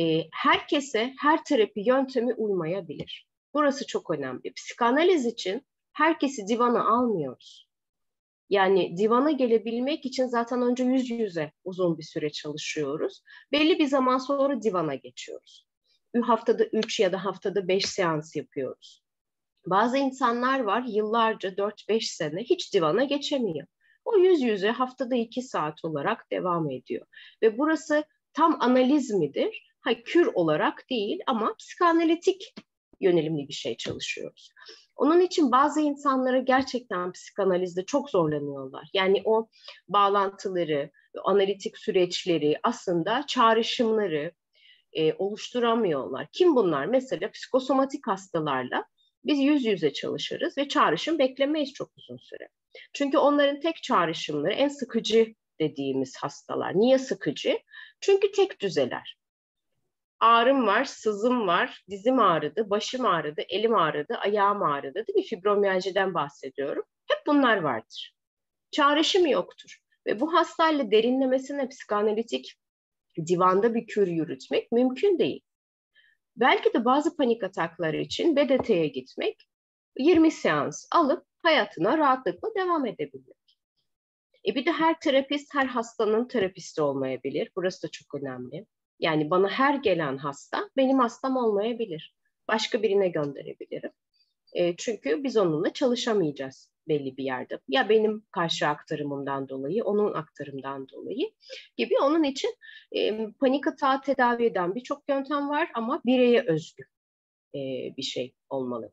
Herkese her terapi yöntemi uymayabilir. Burası çok önemli. Psikanaliz için herkesi divana almıyoruz. Yani divana gelebilmek için zaten önce yüz yüze uzun bir süre çalışıyoruz. Belli bir zaman sonra divana geçiyoruz. Haftada 3 ya da haftada 5 seans yapıyoruz. Bazı insanlar var yıllarca 4-5 sene hiç divana geçemiyor. O yüz yüze haftada 2 saat olarak devam ediyor. Ve burası tam analiz midir? Kür olarak değil ama psikanalitik yönelimli bir şey çalışıyoruz. Onun için bazı insanlara gerçekten psikanalizde çok zorlanıyorlar. Yani o bağlantıları, analitik süreçleri, aslında çağrışımları oluşturamıyorlar. Kim bunlar? Mesela psikosomatik hastalarla biz yüz yüze çalışırız ve çağrışım beklemeyiz çok uzun süre. Çünkü onların tek çağrışımları en sıkıcı dediğimiz hastalar. Niye sıkıcı? Çünkü tek düzeler. Ağrım var, sızım var, dizim ağrıdı, başım ağrıdı, elim ağrıdı, ayağım ağrıdı değil mi? Fibromiyajiden bahsediyorum. Hep bunlar vardır. Çağrışım yoktur. Ve bu hastayla derinlemesine psikanalitik divanda bir kür yürütmek mümkün değil. Belki de bazı panik atakları için BDT'ye gitmek, 20 seans alıp hayatına rahatlıkla devam edebilmek. Bir de her terapist her hastanın terapisti olmayabilir. Burası da çok önemli. Yani bana her gelen hasta benim hastam olmayabilir. Başka birine gönderebilirim. Çünkü biz onunla çalışamayacağız belli bir yerde. Ya benim karşı aktarımımdan dolayı, onun aktarımdan dolayı gibi. Onun için panik atağı tedavi eden birçok yöntem var ama bireye özgü bir şey olmalı.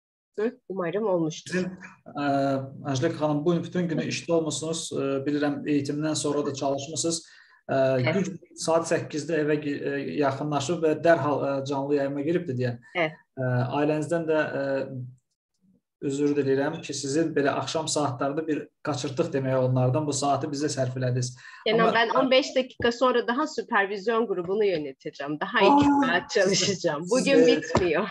Umarım olmuştur. Sizin Ajlik Hanım bugün bütün günü işte olmuşsunuz. Bilirəm eğitimden sonra da çalışmışsınız. Evet. Saat 8'de eve yaxınlaşıb və dərhal canlı yayıma giribdi deyən. Evet. Ailənizdən də özür diləyirəm ki, sizin belə axşam saatlərində bir kaçırtdıq demək onlardan bu saati bizə sərf elədiniz. Ama ben 15 dakika sonra daha süpervizyon grubunu yöneteceğim. Daha 2 saat çalışacağım. Bugün bitmiyor.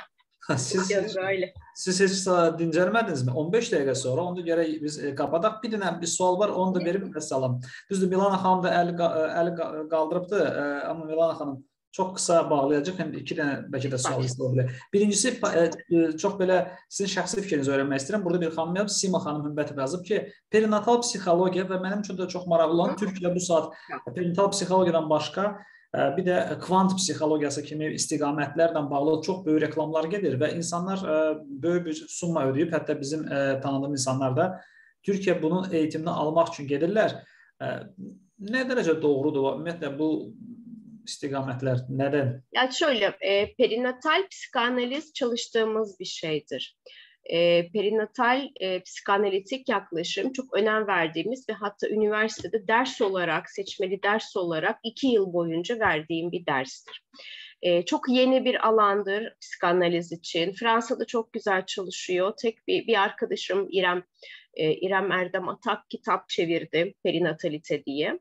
Siz heç dincəlmədinizmi? 15 dəqiqə sonra onu gərək biz qapadaq. Bir dənə bir sual var, onu da verim və salam. Düzdür, Milana xanım da əli qaldırıbdı, amma Milana xanım çox qısa bağlayacaq. Həm 2 dənə bəlkə də sual istəyir bilər. Birincisi, çox belə sizin şəxsi fikrinizi öyrənmək istəyirəm. Burada bir xanım yazıb, Sima xanım Hümbətov yazıb ki, perinatal psixologiya və mənim üçün də çox maraqlı olan Türkiyədə bu saat perinatal psixologiyadan başqa bir də kvant psixologiyası kimi istiqamətlərlə bağlı çox böyük reklamlar gedir və insanlar böyük bir summa ödəyib, hətta bizim tanıdığım insanlar da Türkiyə bunun eğitimini almaq üçün gedirlər. Nə dərəcə doğrudur? Ümumiyyətlə bu istiqamətlər nədən? Ya şöyle, perinatal psikanaliz çalıştığımız bir şeydir. Perinatal psikanalitik yaklaşım çok önem verdiğimiz ve hatta üniversitede ders olarak, seçmeli ders olarak 2 yıl boyunca verdiğim bir derstir. Çok yeni bir alandır psikanaliz için. Fransa'da çok güzel çalışıyor. Tek bir arkadaşım İrem Erdem Atak kitap çevirdi, Perinatalite diye.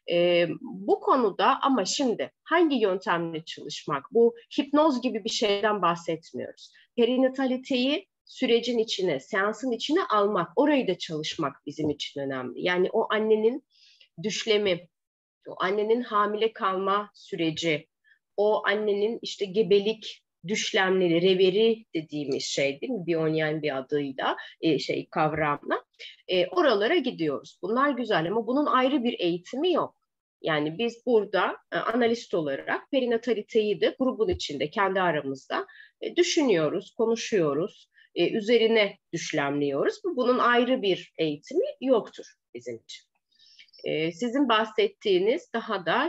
Bu konuda ama şimdi hangi yöntemle çalışmak? Bu hipnoz gibi bir şeyden bahsetmiyoruz. Perinataliteyi sürecin içine, seansın içine almak, orayı da çalışmak bizim için önemli. Yani o annenin düşlemi, o annenin hamile kalma süreci, o annenin işte gebelik düşlemleri, reveri dediğimiz şey değil mi? Biyonyen bir adıyla, kavramla. Oralara gidiyoruz. Bunlar güzel ama bunun ayrı bir eğitimi yok. Yani biz burada analist olarak perinataliteyi de grubun içinde, kendi aramızda düşünüyoruz, konuşuyoruz, üzerine düşlemliyoruz. Bunun ayrı bir eğitimi yoktur bizim için. Sizin bahsettiğiniz daha da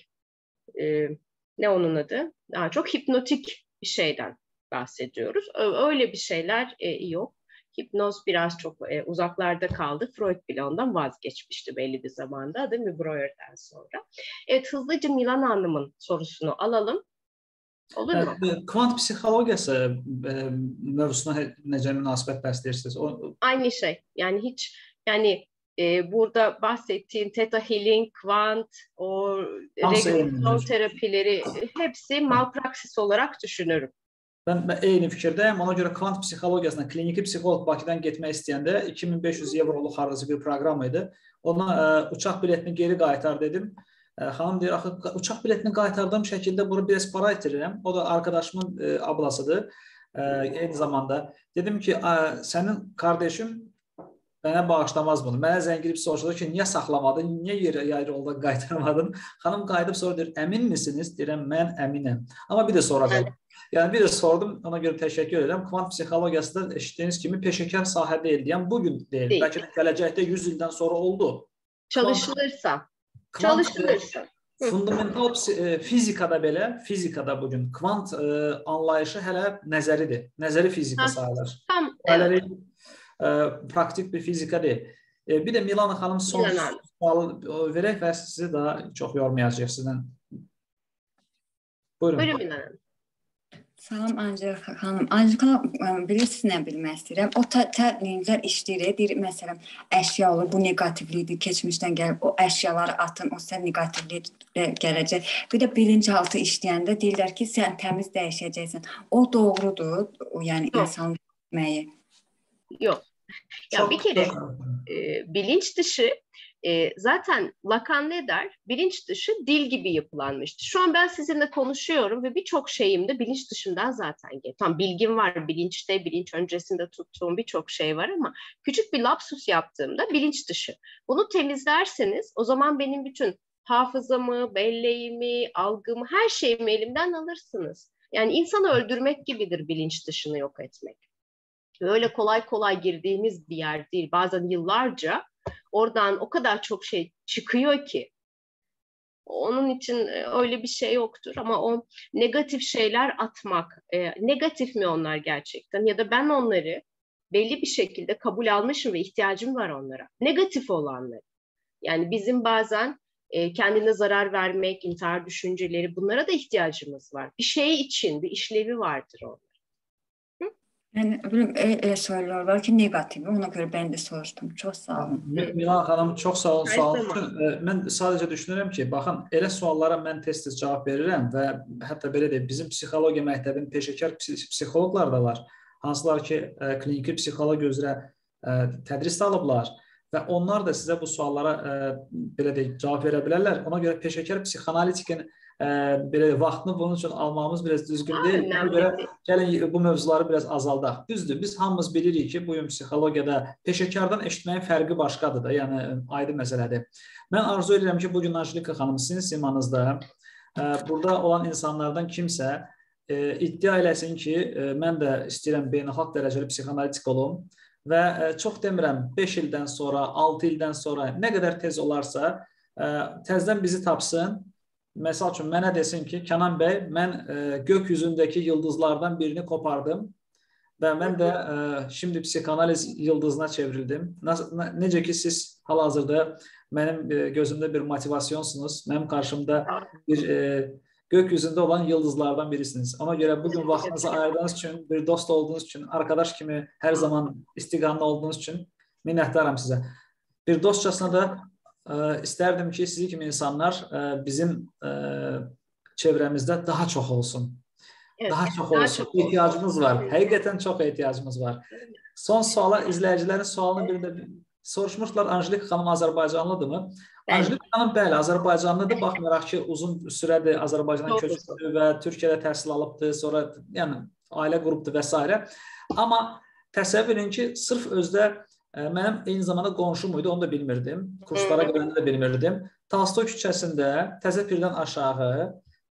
ne onun adı? Daha çok hipnotik bir şeyden bahsediyoruz. Öyle bir şeyler yok. Hipnoz biraz çok uzaklarda kaldı. Freud bile ondan vazgeçmişti belli bir zamanda, değil mi, Breuer'den sonra? Evet, hızlıca Milan Hanım'ın sorusunu alalım. Olur mu? Kvant psixologiyası mövzusuna necə münasibət bəsləyirsiniz? Aynı şey. Yani hiç, yani burada bahsettiğim Theta Healing, Kvant, o regresyon terapileri hepsi malpraksis olarak düşünürüm. Ben eyni fikirdəyim. Ona görə kvant psixologiyasına kliniki psixolog Bakıdan getmək istəyəndə 2500 euroluq xaricı bir proqram idi. Ona uçaq biletini geri qaytar dedim. Xanım deyir, axı uçaq biletini qaytardığım şəkildə bunu biraz para itirirəm. O da arkadaşımın ablasıdır. Eyni zamanda dedim ki, sənin kardeşim mənə bağışlamaz bunu. Mənə zəng edib soruşdu ki, niyə saxlamadın, niyə yarı yolda qaytarmadın? Xanım qayıdıb sonra deyir, əmin misiniz? Deyirəm, mən əminəm. Amma bir də soracağım. Yani bir de sordum, ona göre teşekkür ederim. Kvant psixologiyası da eşittiğiniz gibi peşekar saha değil. Yani bugün değil. Belki de gelecekte 100 yıldan sonra oldu. Çalışılırsa. Fundamental fizikada belə, fizikada bugün kvant anlayışı hələ nəzəridir. Nəzəri fizika sayılır. Evet. Praktik bir fizika değil. Bir de Milana xanım son sualı verək və sizi daha çox yormayacaq sizdən. Buyurun. Buyurun Milana. Salam Angelika xanım. Angelika bilirsiniz nə bilmək istəyirəm. O necə işləyir? Deyir, məsələn, əşya olur, bu negativlidir, keçmişdən gəlib, o əşyaları atın, o sən negativlik gələcək. Bir də bilinçaltı işləyəndə deyirlər ki, sən təmiz dəyişəcəksən. O doğrudur, o yəni insanın etməyi. Yok. Ya bir kere bilinç dışı zaten Lacan ne der? Bilinç dışı dil gibi yapılanmıştır. Şu an ben sizinle konuşuyorum ve birçok şeyimde bilinç dışından zaten geliyor. Tam bilgim var bilinçte, bilinç öncesinde tuttuğum birçok şey var ama küçük bir lapsus yaptığımda bilinç dışı. Bunu temizlerseniz o zaman benim bütün hafızamı, belleğimi, algımı, her şeyimi elimden alırsınız. Yani insanı öldürmek gibidir bilinç dışını yok etmek. Öyle kolay kolay girdiğimiz bir yer değil. Bazen yıllarca oradan o kadar çok şey çıkıyor ki. Onun için öyle bir şey yoktur ama o negatif şeyler atmak, negatif mi onlar gerçekten ya da ben onları belli bir şekilde kabul almışım ve ihtiyacım var onlara. Negatif olanları. Yani bizim bazen kendine zarar vermek, intihar düşünceleri bunlara da ihtiyacımız var. Bir şey için bir işlevi vardır onlar. Yani öyle sorular var ki negatif. Ona göre ben de soruştum. Çok sağ olun. Milan xanım, çox sağ olun sual üçün. Mən sadəcə düşünürəm ki, baxın, elə suallara mən tez-tez cavab verirəm və hətta belə deyim, bizim psixologiya məktəbinin peşəkar psixologlar da var. Hansılar ki, kliniki psixologiya üzrə tədris alıblar və onlar da sizə bu suallara belə deyim, cavab verə bilərlər. Ona görə peşəkar psixoanalitikin belə vaxtını bunun üçün almamız biraz düzgün deyil. Ona görə gəlin bu mövzuları biraz azaldaq. Düzdür, biz hamımız bilirik ki, bugün psixologiyada peşəkardan eşitməyin fərqi başqadır da, yəni aydın məsələdir. Mən arzu edirəm ki, bugün Angelika xanım sizin simanızda burada olan insanlardan kimsə iddia eləsin ki, mən də istəyirəm beynəlxalq dərəcəli psixoanalitik olum və çox demirəm 5 ildən sonra, 6 ildən sonra nə qədər tez olarsa təzədən bizi tapsın. Məsəl üçün mənə desin ki, Kənan bəy, mən gökyüzündəki yıldızlardan birini kopardım və mən də şimdi psixoanaliz yıldızına çevrildim. Necə ki, siz hal-hazırda mənim gözümdə bir motivasyonsunuz, mənim qarşımda bir gökyüzündə olan yıldızlardan birisiniz. Ona görə bugün vaxtınızı ayırdığınız üçün, bir dost olduğunuz üçün, arkadaş kimi hər zaman istiqamlı olduğunuz üçün minnətdaram sizə. Bir dostcasına da İstərdim ki, sizi kimi insanlar bizim çevrəmizdə daha çox olsun. Evet. Daha çox olsun. İhtiyacımız var. Həqiqətən çox ehtiyacımız var. Son suala, izləyicilərin sualını birində soruşmuşlar, Anjelika xanım Azərbaycanlıdırmı? Anjelika xanım bəli, Azərbaycanlıdır. Baxmayaraq ki, uzun sürədir Azərbaycana köçdü və Türkiyədə təhsil alıbdı, sonra yəni ailə qurubdu və s. Amma təsəvvür edin ki, sırf özdə mənim eyni zamanda qonşum idi, onu da bilmirdim. Kurslara gələndə də bilmirdim. Tolstoy küçəsində Təzə Pirdən aşağı,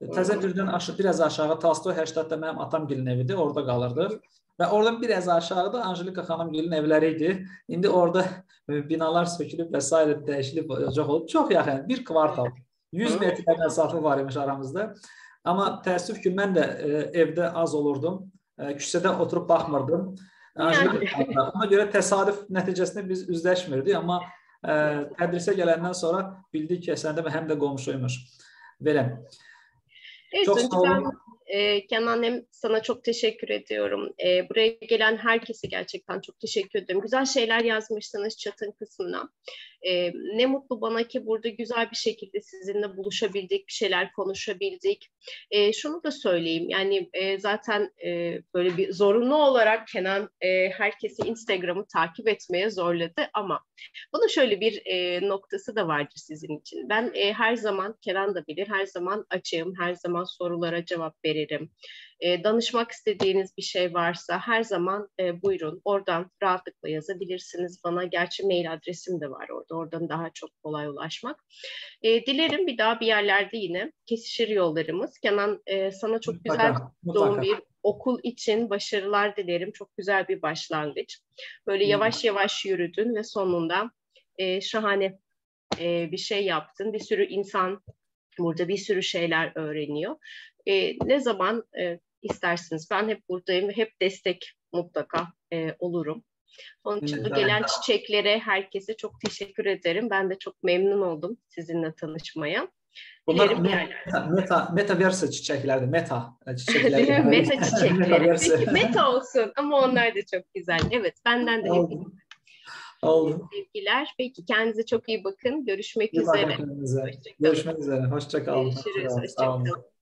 biraz aşağı Tolstoy 80-də mənim atamgilin evidir, orada qalırdıq. Və oradan biraz aşağıda Anjelika xanımgilin evləri idi. İndi orada binalar sökülüb və s. dəyişilib, çox yaxın, bir kvartal. 100 metr məsafə var imiş aramızda. Amma təəssüf ki, mən də evdə az olurdum. Küçədə oturub baxmırdım. Ona görə təsadüf nəticəsində biz üzləşmirdik. Amma tədrisə gələndən sonra bildik ki, əslində həm də qonşuymuş. Belə. Evet, Kenan, hem sana çok teşekkür ediyorum. Buraya gelen herkese gerçekten çok teşekkür ederim. Güzel şeyler yazmışsınız chat'ın kısmına. Ne mutlu bana ki burada güzel bir şekilde sizinle buluşabildik, bir şeyler konuşabildik. Şunu da söyleyeyim, yani zaten böyle bir zorunlu olarak Kenan herkesi Instagram'ı takip etmeye zorladı ama bunun şöyle bir noktası da vardır sizin için. Ben her zaman, Kenan da bilir, her zaman açığım, her zaman sorulara cevap veririm. Danışmak istediğiniz bir şey varsa her zaman buyurun, oradan rahatlıkla yazabilirsiniz bana. Gerçi mail adresim de var orada, oradan daha çok kolay ulaşmak. Dilerim bir daha bir yerlerde yine kesişir yollarımız. Kenan, sana çok güzel doğum bir okul için başarılar dilerim. Çok güzel bir başlangıç. Böyle yavaş yavaş yürüdün ve sonunda şahane bir şey yaptın. Bir sürü insan burada bir sürü şeyler öğreniyor. Ne zaman istersiniz, ben hep buradayım ve hep destek mutlaka olurum. Onun için de gelen çiçeklere, herkese çok teşekkür ederim. Ben de çok memnun oldum sizinle tanışmaya. Bunlar metaverse çiçeklerdi. Meta çiçekleri. Meta çiçekleri. Peki meta olsun ama onlar da çok güzel. Evet, benden de Oldu. Sevgiler. Peki, kendinize çok iyi bakın. Görüşmek üzere. Görüşmek üzere. Hoşça kalın. Görüşürüz. Hoşça kalın.